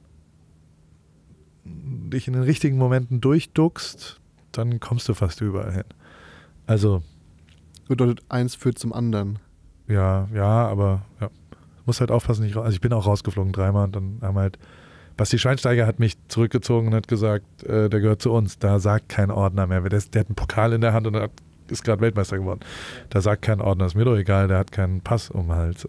dich in den richtigen Momenten durchduckst, dann kommst du fast überall hin. Also
bedeutet, eins führt zum anderen.
Ja, aber ja. Muss halt aufpassen, also ich bin auch rausgeflogen 3-mal und dann haben halt Basti Schweinsteiger hat mich zurückgezogen und hat gesagt, der gehört zu uns. Da sagt kein Ordner mehr. Der hat einen Pokal in der Hand und ist gerade Weltmeister geworden. Da sagt kein Ordner, ist mir doch egal, der hat keinen Pass um den Hals.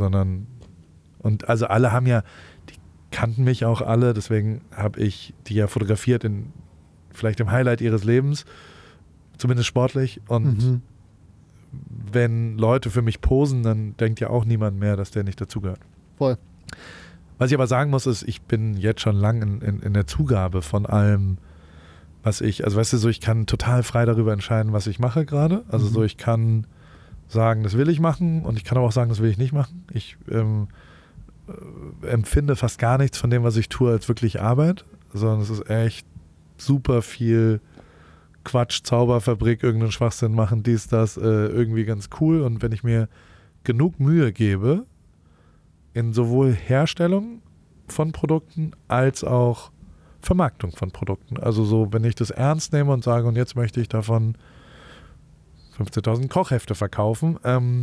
Also alle haben ja, die kannten mich auch alle, deswegen habe ich die ja fotografiert vielleicht im Highlight ihres Lebens, zumindest sportlich. Und wenn Leute für mich posen, dann denkt ja auch niemand mehr, dass der nicht dazugehört.
Voll.
Was ich aber sagen muss, ist, ich bin jetzt schon lang in der Zugabe von allem, was also weißt du, so ich kann total frei darüber entscheiden, was ich mache gerade. Also so ich kann sagen, das will ich machen und ich kann aber auch sagen, das will ich nicht machen. Ich empfinde fast gar nichts von dem, was ich tue, als wirklich Arbeit, sondern es ist echt super viel Quatsch, Zauberfabrik, irgendeinen Schwachsinn machen, dies, das, irgendwie ganz cool. Und wenn ich mir genug Mühe gebe, in sowohl Herstellung von Produkten als auch Vermarktung von Produkten. Also so, wenn ich das ernst nehme und sage, und jetzt möchte ich davon 15.000 Kochhefte verkaufen,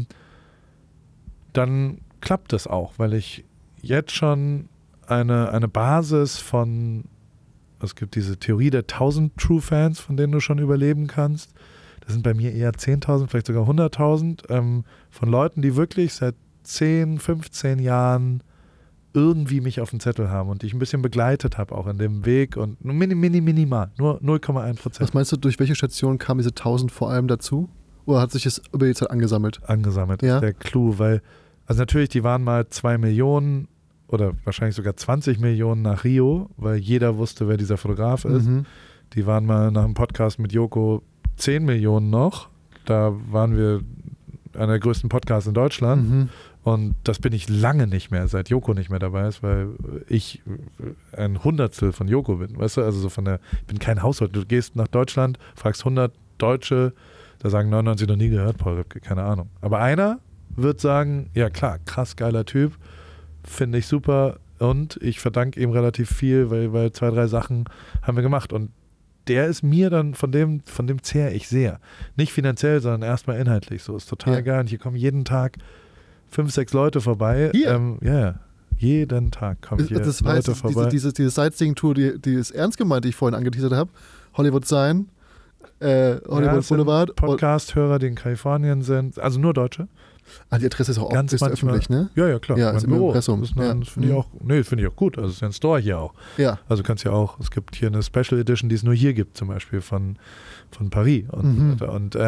dann klappt das auch, weil ich jetzt schon eine Basis von, es gibt diese Theorie der 1000 True Fans, von denen du schon überleben kannst. Das sind bei mir eher 10.000, vielleicht sogar 100.000 von Leuten, die wirklich seit 10, 15 Jahren irgendwie mich auf dem Zettel haben und die ich ein bisschen begleitet habe, auch in dem Weg und nur minimal, nur 0,1%.
Was meinst du, durch welche Station kamen diese 1000 vor allem dazu? Oder hat sich das über die Zeit angesammelt?
Angesammelt,
Ja.
ist der Clou, weil, also natürlich, die waren mal 2 Millionen oder wahrscheinlich sogar 20 Millionen nach Rio, weil jeder wusste, wer dieser Fotograf ist.
Mhm.
Die waren mal nach einem Podcast mit Joko 10 Millionen noch. Da waren wir einer der größten Podcasts in Deutschland.
Mhm.
Und das bin ich lange nicht mehr, seit Joko nicht mehr dabei ist, weil ich ein Hundertstel von Joko bin. Weißt du, also so ich bin kein Haushalt. Du gehst nach Deutschland, fragst 100 Deutsche, da sagen 99 noch nie gehört, Paul Ripke, keine Ahnung. Aber einer wird sagen, ja klar, krass geiler Typ, finde ich super und ich verdanke ihm relativ viel, weil 2, 3 Sachen haben wir gemacht und der ist mir dann, von dem zehre ich sehr. Nicht finanziell, sondern erstmal inhaltlich. So ist total geil und hier kommen jeden Tag 5, 6 Leute vorbei.
Hier?
Jeden Tag kommen hier
das
Leute
heißt,
vorbei.
diese Sightseeing-Tour, die ist ernst gemeint, die ich vorhin angeteasert habe. Hollywood Sign, Hollywood Boulevard.
Podcast-Hörer, die in Kalifornien sind, also nur Deutsche.
Die Adresse ist auch
Ganz
ist
manchmal,
öffentlich, ne?
Ja, klar.
Ja,
mein
ist im
Büro.
Impressum.
Das
Ja.
finde ich auch gut. Also es ist ja ein Store hier auch.
Ja.
Also kannst ja auch, es gibt hier eine Special Edition, die es nur hier gibt, zum Beispiel von Paris. Und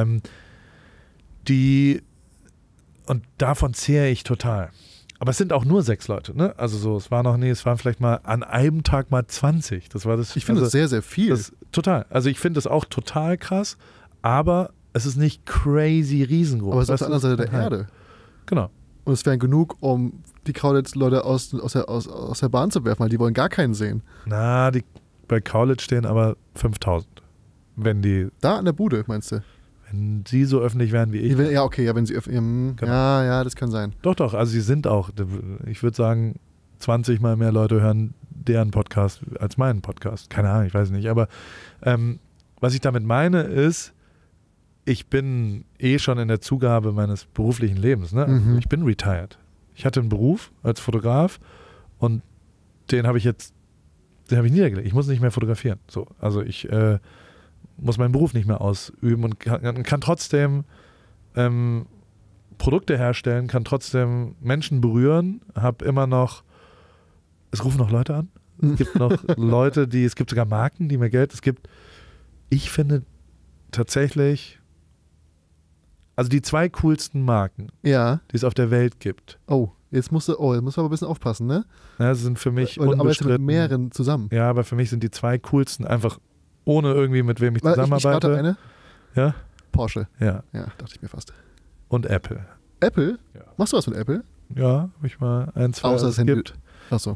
davon zehre ich total. Aber es sind auch nur 6 Leute, ne? Also so, es waren vielleicht mal an einem Tag mal 20. Das war das.
Ich finde das sehr, sehr viel.
Total. Also ich finde das auch total krass, aber es ist nicht crazy riesengroß.
Aber es ist auf der anderen Seite der Erde.
Genau.
Und es wären genug, um die Kaulitz-Leute aus der Bahn zu werfen, weil die wollen gar keinen sehen.
Na, die bei Kaulitz stehen aber 5000. Wenn die.
Da an der Bude, meinst du?
Wenn sie so öffentlich wären wie ich.
Ja, okay, ja, wenn sie öffentlich.
Genau.
Ja, das kann sein.
Doch, also sie sind auch, ich würde sagen, 20 mal mehr Leute hören deren Podcast als meinen Podcast. Keine Ahnung, ich weiß nicht. Aber was ich damit meine ist, ich bin schon in der Zugabe meines beruflichen Lebens. Ne? Also ich bin retired. Ich hatte einen Beruf als Fotograf und den habe ich niedergelegt. Ich muss nicht mehr fotografieren. So, also ich muss meinen Beruf nicht mehr ausüben und kann trotzdem Produkte herstellen, kann trotzdem Menschen berühren, habe immer noch, es rufen noch Leute an. Es gibt noch Leute, es gibt sogar Marken, die mir Geld, ich finde tatsächlich, also die 2 coolsten Marken, die es auf der Welt gibt.
Jetzt musst du aber ein bisschen aufpassen, ne?
Ja, sind für mich
unbestritten. Aber jetzt mit
unbestritten.
mehreren zusammen.
Ja, aber für mich sind die 2 coolsten einfach, ohne irgendwie mit wem ich zusammenarbeite.
Ich rate eine.
Ja?
Porsche.
Ja.
Ja, dachte ich mir fast.
Und Apple.
Apple?
Ja.
Machst du was mit Apple?
Ja, habe ich mal 1, 2.
Außer das Handy. Achso.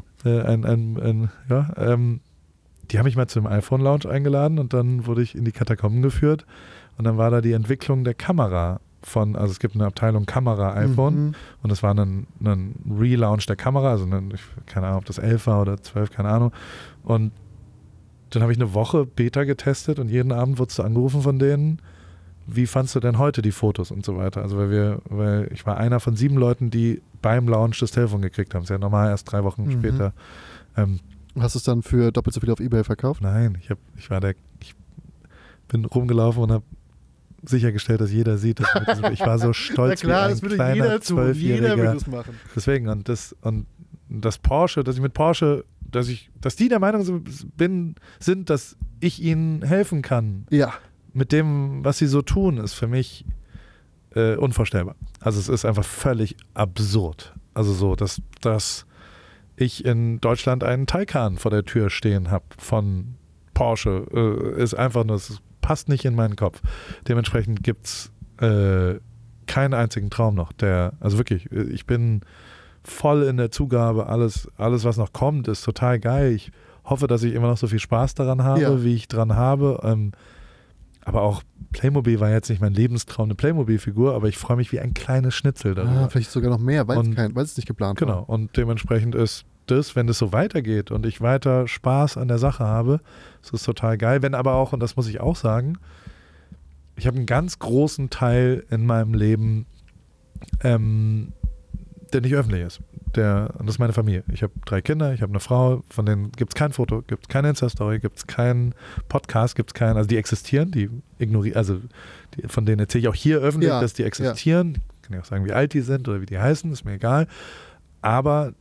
Die haben mich mal zu einem iPhone-Lounge eingeladen und dann wurde ich in die Katakomben geführt und dann war da die Entwicklung der Kamera also es gibt eine Abteilung Kamera iPhone und das war ein Relaunch der Kamera, also keine Ahnung, ob das 11 war oder 12, keine Ahnung. Und dann habe ich eine Woche Beta getestet und jeden Abend wurdest du angerufen von denen, wie fandst du denn heute die Fotos und so weiter. Also weil ich war einer von 7 Leuten, die beim Launch das Telefon gekriegt haben. Das ist ja normal erst 3 Wochen später.
Hast du es dann für doppelt so viel auf eBay verkauft?
Nein, ich bin rumgelaufen und habe sichergestellt, dass jeder sieht, ich war so stolz.
Na klar,
wie
das
ein
würde
kleiner
jeder tun.
12-Jähriger.
Jeder würde es machen.
Deswegen, und das Porsche, dass ich mit Porsche, dass die der Meinung sind, dass ich ihnen helfen kann.
Ja.
Mit dem, was sie so tun, ist für mich unvorstellbar. Also es ist einfach völlig absurd. Also so, dass ich in Deutschland einen Taycan vor der Tür stehen habe von Porsche, ist einfach nur, es passt nicht in meinen Kopf. Dementsprechend gibt es keinen einzigen Traum noch. Also wirklich, ich bin voll in der Zugabe, alles was noch kommt, ist total geil. Ich hoffe, dass ich immer noch so viel Spaß daran habe, wie ich dran habe. Aber auch Playmobil war jetzt nicht mein Lebenstraum, eine Playmobil-Figur, aber ich freue mich wie ein kleines Schnitzel darüber.
Vielleicht sogar noch mehr, weil es nicht geplant war.
Genau, und dementsprechend ist wenn es so weitergeht und ich weiter Spaß an der Sache habe, ist es total geil. Wenn aber auch, und das muss ich auch sagen, ich habe einen ganz großen Teil in meinem Leben, der nicht öffentlich ist. Und das ist meine Familie. Ich habe 3 Kinder, ich habe eine Frau, von denen gibt es kein Foto, gibt es keine Insta-Story, gibt es keinen Podcast, gibt es keinen, also die existieren, von denen erzähle ich auch hier öffentlich, dass die existieren. Ich kann ja auch sagen, wie alt die sind oder wie die heißen, ist mir egal. Aber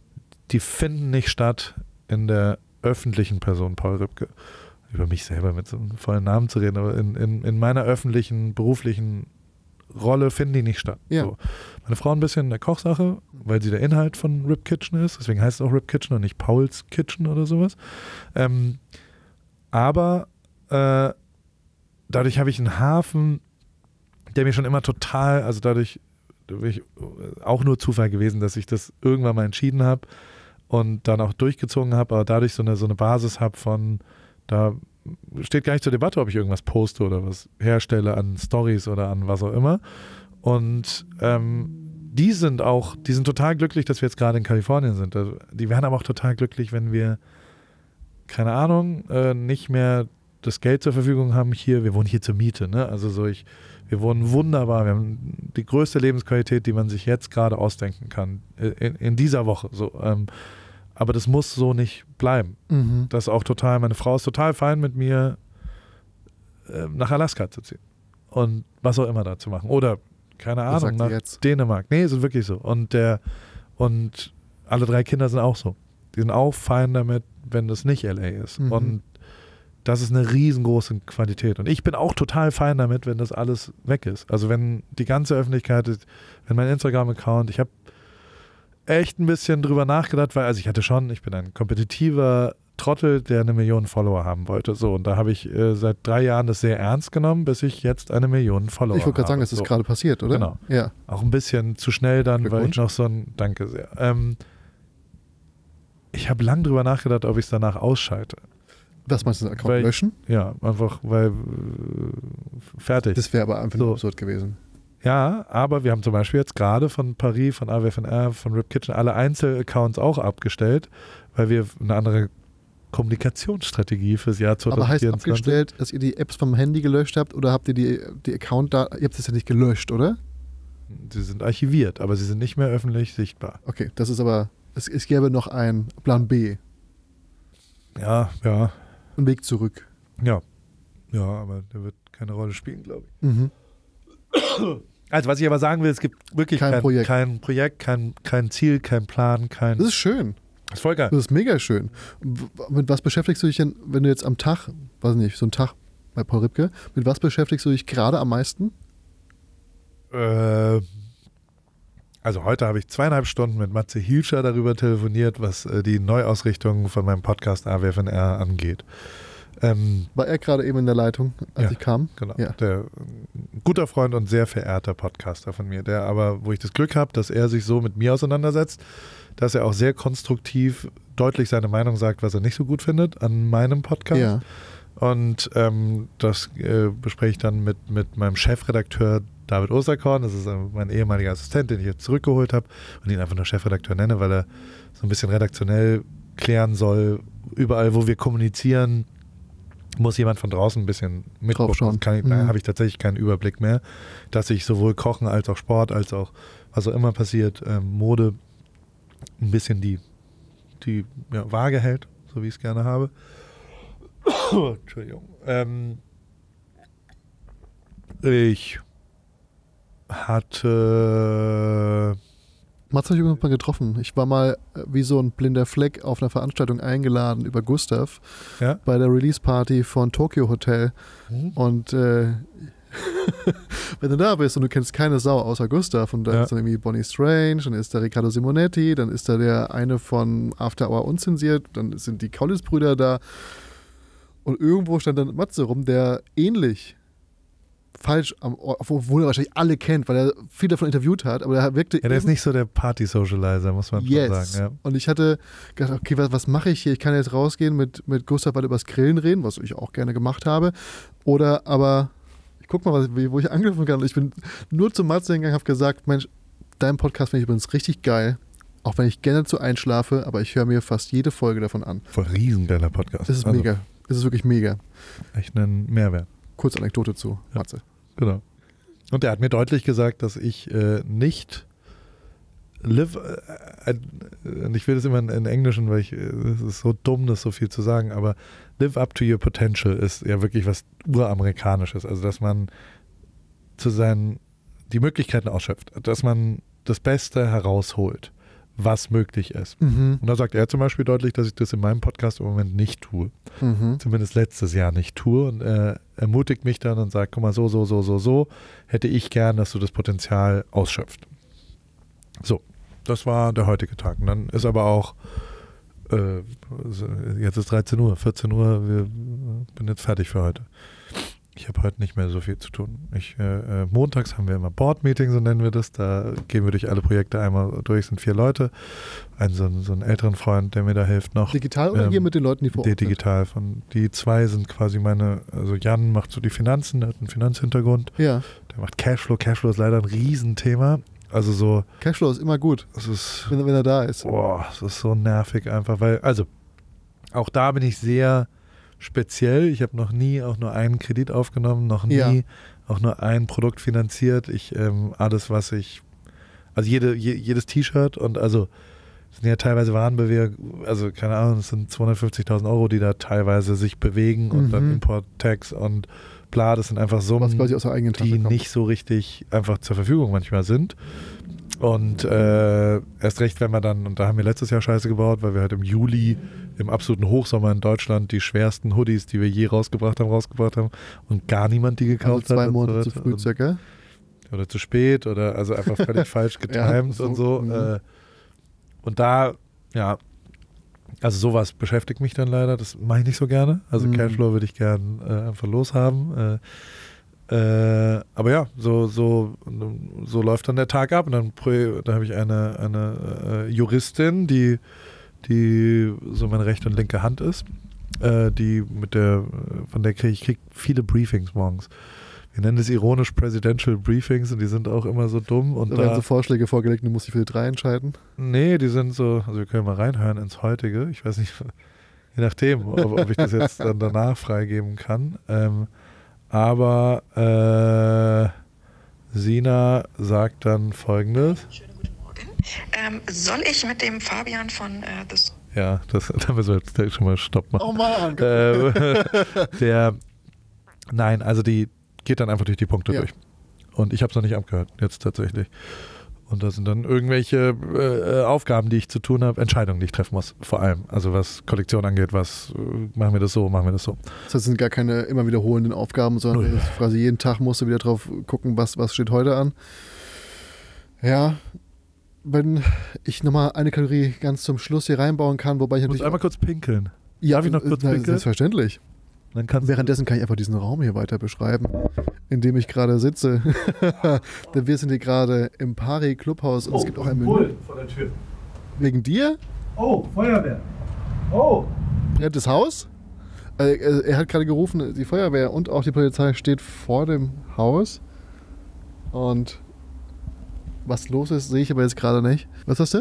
die finden nicht statt in der öffentlichen Person Paul Ripke. Über mich selber mit so einem vollen Namen zu reden, aber in meiner öffentlichen, beruflichen Rolle finden die nicht statt.
Ja.
So. Meine Frau ein bisschen in der Kochsache, weil sie der Inhalt von Rip Kitchen ist, deswegen heißt es auch Rip Kitchen und nicht Paul's Kitchen oder sowas. Aber dadurch habe ich einen Hafen, der mir schon immer total, also dadurch auch nur Zufall gewesen, dass ich das irgendwann mal entschieden habe und dann auch durchgezogen habe, aber dadurch so eine Basis habe von, da steht gar nicht zur Debatte, ob ich irgendwas poste oder was herstelle an Stories oder an was auch immer. Und die sind total glücklich, dass wir jetzt gerade in Kalifornien sind. Also, die wären aber auch total glücklich, wenn wir, keine Ahnung, nicht mehr das Geld zur Verfügung haben hier. Wir wohnen hier zur Miete, ne? Also wir wohnen wunderbar. Wir haben die größte Lebensqualität, die man sich jetzt gerade ausdenken kann. In dieser Woche. So, aber das muss so nicht bleiben.
Mhm.
Das ist auch total, meine Frau ist total fein mit mir, nach Alaska zu ziehen. Und was auch immer da zu machen. Oder, keine Ahnung, nach Dänemark. Nee, ist wirklich so. Und alle 3 Kinder sind auch so. Die sind auch fein damit, wenn das nicht LA ist.
Mhm.
Und das ist eine riesengroße Qualität. Und ich bin auch total fein damit, wenn das alles weg ist. Also wenn die ganze Öffentlichkeit, wenn mein Instagram-Account, ich habe echt ein bisschen drüber nachgedacht, weil, also ich bin ein kompetitiver Trottel, der 1 Million Follower haben wollte. So, und da habe ich seit 3 Jahren das sehr ernst genommen, bis ich jetzt 1 Million Follower habe.
Ich wollte gerade sagen, es ist gerade passiert, oder?
Genau.
Ja.
Auch ein bisschen zu schnell dann, weil ich noch danke sehr. Ich habe lang drüber nachgedacht, ob ich es danach ausschalte.
Was meinst du, den Account löschen?
Ja, einfach, weil fertig.
Das wäre aber einfach nur absurd gewesen.
Ja, aber wir haben zum Beispiel jetzt gerade von Paris, von AWFNR, von Rip Kitchen alle Einzelaccounts auch abgestellt, weil wir eine andere Kommunikationsstrategie fürs Jahr 2024.
Aber heißt abgestellt, dass ihr die Apps vom Handy gelöscht habt oder habt ihr die Account-Daten, ihr habt es ja nicht gelöscht, oder?
Sie sind archiviert, aber sie sind nicht mehr öffentlich sichtbar.
Okay, das ist aber, es gäbe noch einen Plan B.
Ja.
Ein Weg zurück.
Ja, aber der wird keine Rolle spielen, glaube ich.
Mhm.
Also was ich aber sagen will, es gibt wirklich kein Projekt, kein Ziel, kein Plan, kein...
Das ist schön.
Das ist voll geil.
Das ist mega schön. Mit was beschäftigst du dich denn, wenn du jetzt am Tag, weiß nicht, so ein Tag bei Paul Ripke, mit was beschäftigst du dich gerade am meisten?
Also heute habe ich 2,5 Stunden mit Matze Hilscher darüber telefoniert, was die Neuausrichtung von meinem Podcast AWFNR angeht.
War er gerade eben in der Leitung, als ich kam?
Genau.
Ja.
Der guter Freund und sehr verehrter Podcaster von mir, wo ich das Glück habe, dass er sich so mit mir auseinandersetzt, dass er auch sehr konstruktiv deutlich seine Meinung sagt, was er nicht so gut findet an meinem Podcast.
Ja.
Und das bespreche ich dann mit meinem Chefredakteur David Osterkorn. Das ist mein ehemaliger Assistent, den ich jetzt zurückgeholt habe und ihn einfach nur Chefredakteur nenne, weil er so ein bisschen redaktionell klären soll, überall, wo wir kommunizieren, muss jemand von draußen ein bisschen mitgucken. Da habe ich tatsächlich keinen Überblick mehr, dass ich sowohl Kochen als auch Sport, als auch was auch immer passiert, Mode ein bisschen die Waage hält, so wie ich es gerne habe. Entschuldigung. Ich hatte...
Mats habe ich übrigens mal getroffen. Ich war mal wie so ein blinder Fleck auf einer Veranstaltung eingeladen über Gustav bei der Release-Party von Tokyo Hotel. Mhm. Und wenn du da bist und du kennst keine Sau außer Gustav und dann ist dann irgendwie Bonnie Strange, dann ist da Riccardo Simonetti, dann ist da der eine von After Hour Unzensiert, dann sind die Collins-Brüder da und irgendwo stand dann Matze rum, der ähnlich falsch, obwohl er wahrscheinlich alle kennt, weil er viel davon interviewt hat, aber er wirkte...
Ja, der ist nicht so der Party-Socializer, muss man schon sagen. Ja.
Und ich hatte gedacht, okay, was mache ich hier? Ich kann jetzt rausgehen mit Gustav weiter übers Grillen reden, was ich auch gerne gemacht habe. Aber ich guck mal, wo ich angriffen kann. Ich bin nur zum Matze hingegangen, habe gesagt, Mensch, dein Podcast finde ich übrigens richtig geil, auch wenn ich gerne dazu einschlafe, aber ich höre mir fast jede Folge davon an.
Voll riesengeiler Podcast.
Das ist mega. Das ist wirklich mega.
Echt ein Mehrwert.
Kurze Anekdote zu Matze.
Genau. Und er hat mir deutlich gesagt, dass ich nicht und ich will das immer in Englischen, weil es ist so dumm, das so viel zu sagen, aber live up to your potential ist ja wirklich was uramerikanisches. Also, dass man die Möglichkeiten ausschöpft, dass man das Beste herausholt. was möglich ist.
Mhm.
Und da sagt er zum Beispiel deutlich, dass ich das in meinem Podcast im Moment nicht tue.
Mhm.
Zumindest letztes Jahr nicht tue. Und er ermutigt mich dann und sagt, guck mal, so hätte ich gern, dass du das Potenzial ausschöpfst. So, das war der heutige Tag. Und dann ist aber auch jetzt ist 13 Uhr, 14 Uhr, bin jetzt fertig für heute. Ich habe heute nicht mehr so viel zu tun. Montags haben wir immer Board-Meetings, so nennen wir das. Da gehen wir durch alle Projekte einmal durch, sind 4 Leute. So einen älteren Freund, der mir da hilft noch.
Digital oder hier mit den Leuten, die vor Ort sind?
Digital. Die 2 sind quasi also Jan macht so die Finanzen, der hat einen Finanzhintergrund.
Ja.
Der macht Cashflow. Cashflow ist leider ein Riesenthema. Also so.
Cashflow ist immer gut, wenn er da ist.
Boah, das ist so nervig einfach, weil, also, auch da bin ich sehr speziell. Ich habe noch nie auch nur einen Kredit aufgenommen, noch nie auch nur ein Produkt finanziert. Alles, was also jedes T-Shirt und also, es sind ja teilweise Warenbewegungen, also keine Ahnung, es sind 250.000 Euro, die da teilweise sich bewegen und dann Import-Tax und bla, das sind einfach Summen,
quasi aus der eigenen Tasche
die
kommt.
nicht so richtig einfach zur Verfügung manchmal sind. Und erst recht, wenn wir dann, und da haben wir letztes Jahr Scheiße gebaut, weil wir halt im Juli, im absoluten Hochsommer in Deutschland, die schwersten Hoodies, die wir je rausgebracht haben und gar niemand die gekauft
also 2
hat.
Monate
so
zu früh circa.
Oder zu spät oder also einfach völlig falsch getimed und so. Und da, ja, also sowas beschäftigt mich dann leider, das mache ich nicht so gerne. Also Cashflow würde ich gern einfach loshaben. Aber ja, so läuft dann der Tag ab und dann habe ich eine Juristin, die so meine rechte und linke Hand ist, von der kriege ich viele Briefings morgens. Wir nennen das ironisch Presidential Briefings und die sind auch immer so dumm. Und
da werden so Vorschläge vorgelegt und du musst dich für die 3 entscheiden?
Nee, die sind so, also wir können mal reinhören ins Heutige. Ich weiß nicht, je nachdem, ob ich das jetzt dann danach freigeben kann. Aber Sina sagt dann Folgendes.
Schönen guten Morgen. Soll ich mit dem Fabian von The...
Ja, da müssen wir jetzt schon mal Stopp machen.
Oh Mann!
Nein, also die geht dann einfach durch die Punkte durch. Und ich habe es noch nicht abgehört, jetzt tatsächlich. Und das sind dann irgendwelche Aufgaben, die ich zu tun habe, Entscheidungen, die ich treffen muss, vor allem. Also was Kollektion angeht, machen wir das so. Das heißt,
es sind gar keine immer wiederholenden Aufgaben, sondern quasi jeden Tag musst du wieder drauf gucken, was steht heute an. Ja, wenn ich nochmal eine Kategorie ganz zum Schluss hier reinbauen kann, wobei ich
natürlich...
Ich
muss einmal kurz pinkeln.
Ja,
darf ich noch kurz pinkeln?
Selbstverständlich. Währenddessen kann ich einfach diesen Raum hier weiter beschreiben, in dem ich gerade sitze. Denn wir sind hier gerade im Pari Clubhaus und es gibt auch ein Menü.
Vor der Tür.
Wegen dir?
Oh, Feuerwehr. Oh.
Brennt das Haus? Er hat gerade gerufen, die Feuerwehr und auch die Polizei steht vor dem Haus. Und was los ist, sehe ich aber jetzt gerade nicht. Was hast du?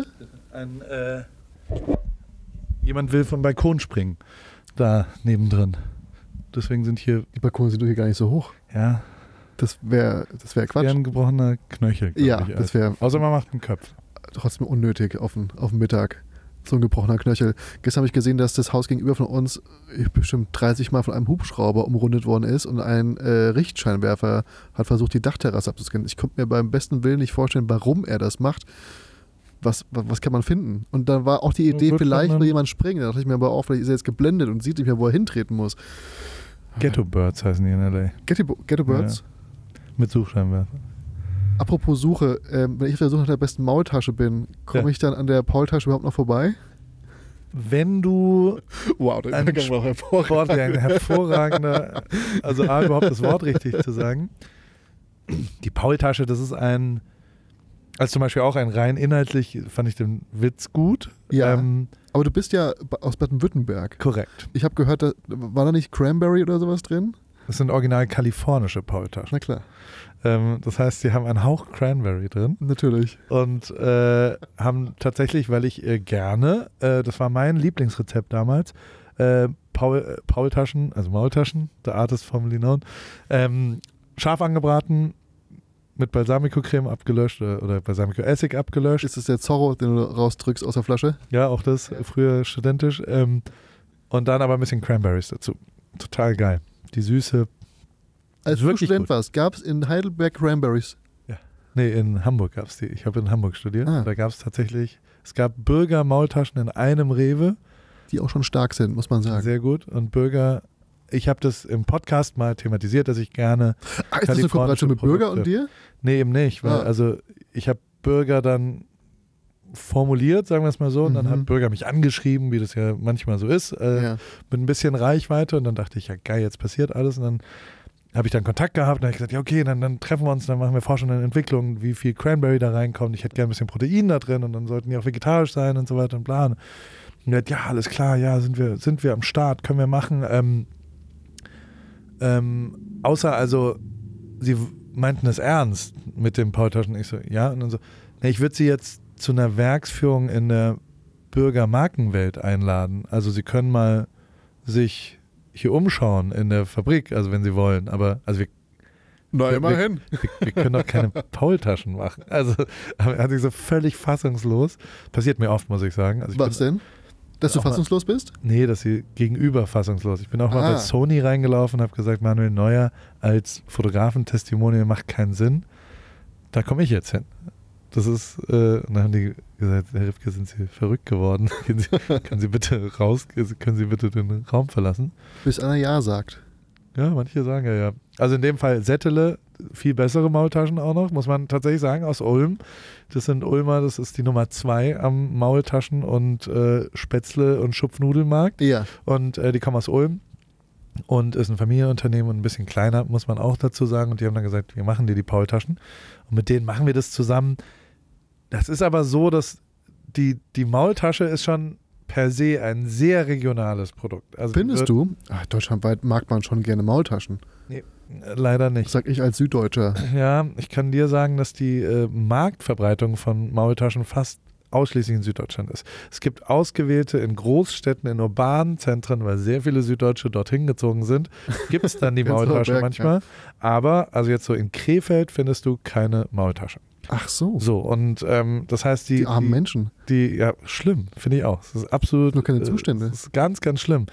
Jemand will vom Balkon springen. Da nebendrin. Deswegen sind hier...
Die Balkone sind doch hier gar nicht so hoch.
Ja.
Das wäre Quatsch. Das wäre
ein gebrochener Knöchel.
Ja, das wäre...
Außer man macht einen Kopf.
Trotzdem unnötig auf den Mittag. So ein gebrochener Knöchel. Gestern habe ich gesehen, dass das Haus gegenüber von uns bestimmt 30 Mal von einem Hubschrauber umrundet worden ist und ein Richtscheinwerfer hat versucht, die Dachterrasse abzuscannen. Ich konnte mir beim besten Willen nicht vorstellen, warum er das macht. Was kann man finden? Und dann war auch die Idee, vielleicht will jemand springen. Da dachte ich mir aber auch, vielleicht ist er jetzt geblendet und sieht nicht mehr, wo er hintreten muss.
Ghetto Birds heißen die in L.A.
Ghetto Birds?
Ja. Mit Suchscheinwerfer.
Apropos Suche, wenn ich auf der Suche nach der besten Maultasche bin, komme ich dann an der Paultasche überhaupt noch vorbei?
Wenn du
wow, der Übergang war
hervorragender, also überhaupt das Wort richtig zu sagen. Die Paultasche, das ist also zum Beispiel auch ein rein inhaltlich, fand ich den Witz gut.
Ja, aber du bist ja aus Baden-Württemberg.
Korrekt.
Ich habe gehört, war da nicht Cranberry oder sowas drin?
Das sind original kalifornische Paultaschen.
Na klar.
Das heißt, sie haben einen Hauch Cranberry drin.
Natürlich.
Und haben tatsächlich, weil ich gerne, das war mein Lieblingsrezept damals, Paultaschen, also Maultaschen, the artist formerly known, scharf angebraten, mit Balsamico-Creme abgelöscht oder Balsamico-Essig abgelöscht.
Ist das der Zorro, den du rausdrückst aus der Flasche?
Ja, auch das, früher studentisch. Und dann aber ein bisschen Cranberries dazu. Total geil. Die Süße.
Als du Student warst, gab es in Heidelberg Cranberries?
Ja. Nee, in Hamburg gab es die. Ich habe in Hamburg studiert. Da gab es tatsächlich, Es gab Burger-Maultaschen in einem Rewe.
Die auch schon stark sind, muss man sagen.
Sehr gut. Und Burger, ich habe das im Podcast mal thematisiert, dass ich gerne
Ist das eine Kooperation mit Burger und dir?
Nee, eben nicht. Weil, also ich habe Burger dann formuliert, sagen wir es mal so, und dann hat Burger mich angeschrieben, wie das ja manchmal so ist, mit ein bisschen Reichweite, und dann dachte ich, ja geil, jetzt passiert alles, und dann habe ich dann Kontakt gehabt und dann habe ich gesagt, ja okay, dann treffen wir uns, dann machen wir Forschung und Entwicklung, wie viel Cranberry da reinkommt, ich hätte gerne ein bisschen Protein da drin und dann sollten die auch vegetarisch sein und so weiter und bla. Und er hat, ja, alles klar, ja, sind wir am Start, können wir machen. Außer also, sie meinten es ernst mit dem Paultaschen. Ich so, ja, und dann so, na, ich würde sie jetzt zu einer Werksführung in der Burger-Markenwelt einladen. Also sie können mal sich hier umschauen in der Fabrik, also wenn sie wollen, aber also
immerhin.
Wir können doch keine Paultaschen machen. Also er hat sich so völlig fassungslos. Passiert mir oft, muss ich sagen. Also
was denn? Dass du fassungslos bist?
Nee, dass sie gegenüber fassungslos. Ich bin auch mal bei Sony reingelaufen und habe gesagt, Manuel Neuer als Fotografentestimonial macht keinen Sinn. Da komme ich jetzt hin. Das ist, dann haben die gesagt, Herr Ripke, sind Sie verrückt geworden? Können Sie bitte raus, können Sie bitte den Raum verlassen?
Bis einer Ja sagt.
Ja, manche sagen ja. Also in dem Fall Settele, viel bessere Maultaschen auch noch, muss man tatsächlich sagen, aus Ulm. Das sind Ulmer, das ist die Nummer 2 am Maultaschen- und Spätzle- und Schupfnudelmarkt.
Ja.
Und die kommen aus Ulm und ist ein Familienunternehmen und ein bisschen kleiner, muss man auch dazu sagen. Und die haben dann gesagt, wir machen dir die Paultaschen. Und mit denen machen wir das zusammen. Das ist aber so, dass die Maultasche ist schon per se ein sehr regionales Produkt. Also
findest du? Ach, deutschlandweit mag man schon gerne Maultaschen.
Nee, leider nicht.
Das sag ich als Süddeutscher.
Ja, ich kann dir sagen, dass die Marktverbreitung von Maultaschen fast ausschließlich in Süddeutschland ist. Es gibt ausgewählte in Großstädten, in urbanen Zentren, weil sehr viele Süddeutsche dorthin gezogen sind, gibt es dann die Maultasche manchmal. Ja. Aber, also jetzt so in Krefeld findest du keine Maultasche.
Ach so.
So, und das heißt, die
armen Menschen.
Ja, schlimm, finde ich auch. Das ist absolut.
Nur keine Zustände.
Das ist ganz, ganz schlimm.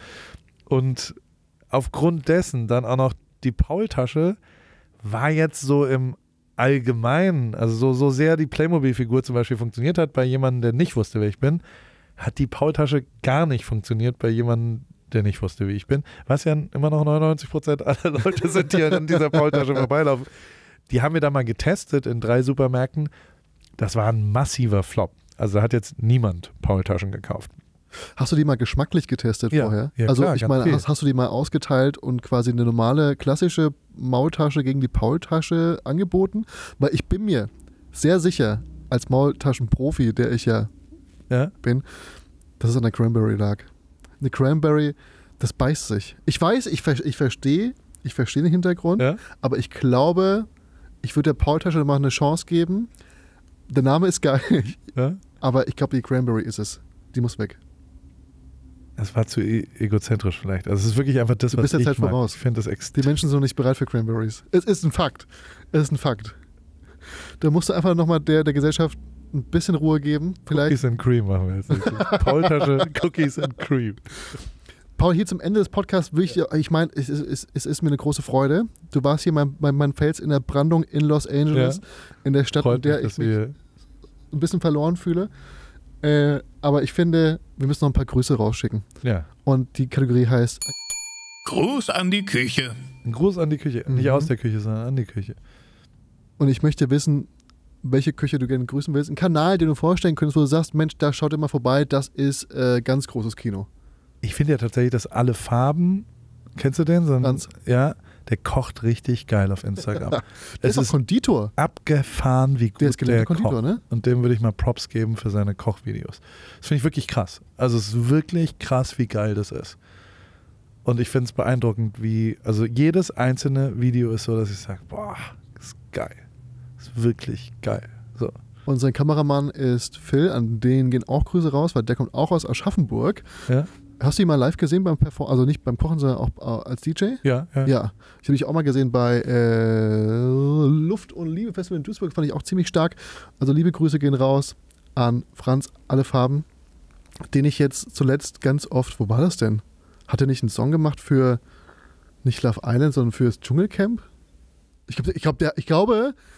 Und aufgrund dessen dann auch noch die Paultasche war jetzt so im Allgemeinen, also so sehr die Playmobil-Figur zum Beispiel funktioniert hat bei jemandem, der nicht wusste, wer ich bin, hat die Paultasche gar nicht funktioniert bei jemandem, der nicht wusste, wie ich bin. Was ja immer noch 99% aller Leute sind, die an dieser Paultasche vorbeilaufen. Die haben wir da mal getestet in 3 Supermärkten. Das war ein massiver Flop. Also da hat jetzt niemand Paultaschen gekauft.
Hast du die mal geschmacklich getestet vorher?
Ja,
also
klar,
ich meine, hast du die mal ausgeteilt und quasi eine normale, klassische Maultasche gegen die Paultasche angeboten? Weil ich bin mir sehr sicher, als Maultaschenprofi, der ich ja bin, dass es an der Cranberry lag. Eine Cranberry, das beißt sich. Ich weiß, ich verstehe den Hintergrund, aber ich glaube, ich würde der Paultasche mal eine Chance geben. Der Name ist geil, aber ich glaube, die Cranberry ist es. Die muss weg.
Es war zu egozentrisch vielleicht. Also es ist wirklich einfach das, was ich mag.
Voraus.
Ich finde das extrem.
Die Menschen sind noch nicht bereit für Cranberries. Es ist ein Fakt. Da musst du einfach nochmal der Gesellschaft ein bisschen Ruhe geben. Vielleicht.
Cookies and Cream machen wir jetzt. Paultasche, Cookies and Cream.
Paul, hier zum Ende des Podcasts will ich meine, es ist mir eine große Freude. Du warst hier mein Fels in der Brandung in Los Angeles, in der Stadt, in der ich mich ein bisschen verloren fühle. Aber ich finde, wir müssen noch ein paar Grüße rausschicken.
Ja.
Und die Kategorie heißt
Gruß an die Küche.
Ein Gruß an die Küche. Nicht aus der Küche, sondern an die Küche.
Und ich möchte wissen, welche Küche du gerne grüßen willst. Ein Kanal, den du vorstellen könntest, wo du sagst, Mensch, da schaut ihr mal vorbei, das ist ganz großes Kino.
Ich finde ja tatsächlich, dass alle Farben, kennst du den? Ja, der kocht richtig geil auf Instagram.
Der ist auch Konditor.
Abgefahren, wie gut der
Konditor,
kocht.
Ne?
Und dem würde ich mal Props geben für seine Kochvideos. Das finde ich wirklich krass. Also es ist wirklich krass, wie geil das ist. Und ich finde es beeindruckend, also jedes einzelne Video ist so, dass ich sage, boah, das ist geil. Das ist wirklich geil. So.
Und sein Kameramann ist Phil, an den gehen auch Grüße raus, weil der kommt auch aus Aschaffenburg. Ja. Hast du ihn mal live gesehen beim Performen, also nicht beim Kochen, sondern auch als DJ?
Ja.
Ja. Ich habe dich auch mal gesehen bei Luft und Liebe Festival in Duisburg, fand ich auch ziemlich stark. Also liebe Grüße gehen raus an Franz Alle Farben, den ich jetzt zuletzt ganz oft, wo war das denn? Hat er nicht einen Song gemacht für nicht Love Island, sondern für das Dschungelcamp? Ich glaube,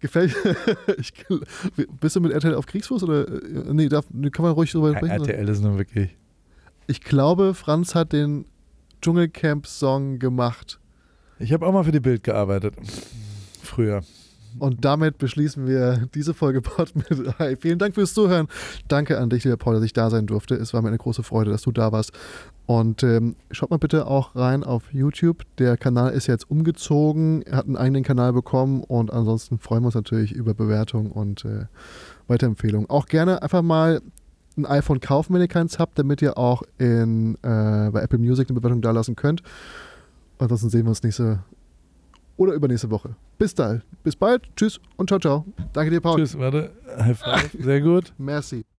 Gefällt bist du mit RTL auf Kriegsfuß? Oder? Nee, kann man ruhig so weit sprechen.
RTL ist nun wirklich...
Ich glaube, Franz hat den Dschungelcamp-Song gemacht.
Ich habe auch mal für die Bild gearbeitet. Früher.
Und damit beschließen wir diese Folge Pod mit Ei. Vielen Dank fürs Zuhören. Danke an dich, lieber Paul, dass ich da sein durfte. Es war mir eine große Freude, dass du da warst. Und schaut mal bitte auch rein auf YouTube. Der Kanal ist jetzt umgezogen, er hat einen eigenen Kanal bekommen und ansonsten freuen wir uns natürlich über Bewertungen und Weiterempfehlungen. Auch gerne einfach mal ein iPhone kaufen, wenn ihr keins habt, damit ihr auch bei Apple Music eine Bewertung dalassen könnt. Ansonsten sehen wir uns nächste oder übernächste Woche. Bis bald. Tschüss und ciao, ciao. Danke dir, Paul.
Tschüss, warte. High five. Sehr gut.
Merci.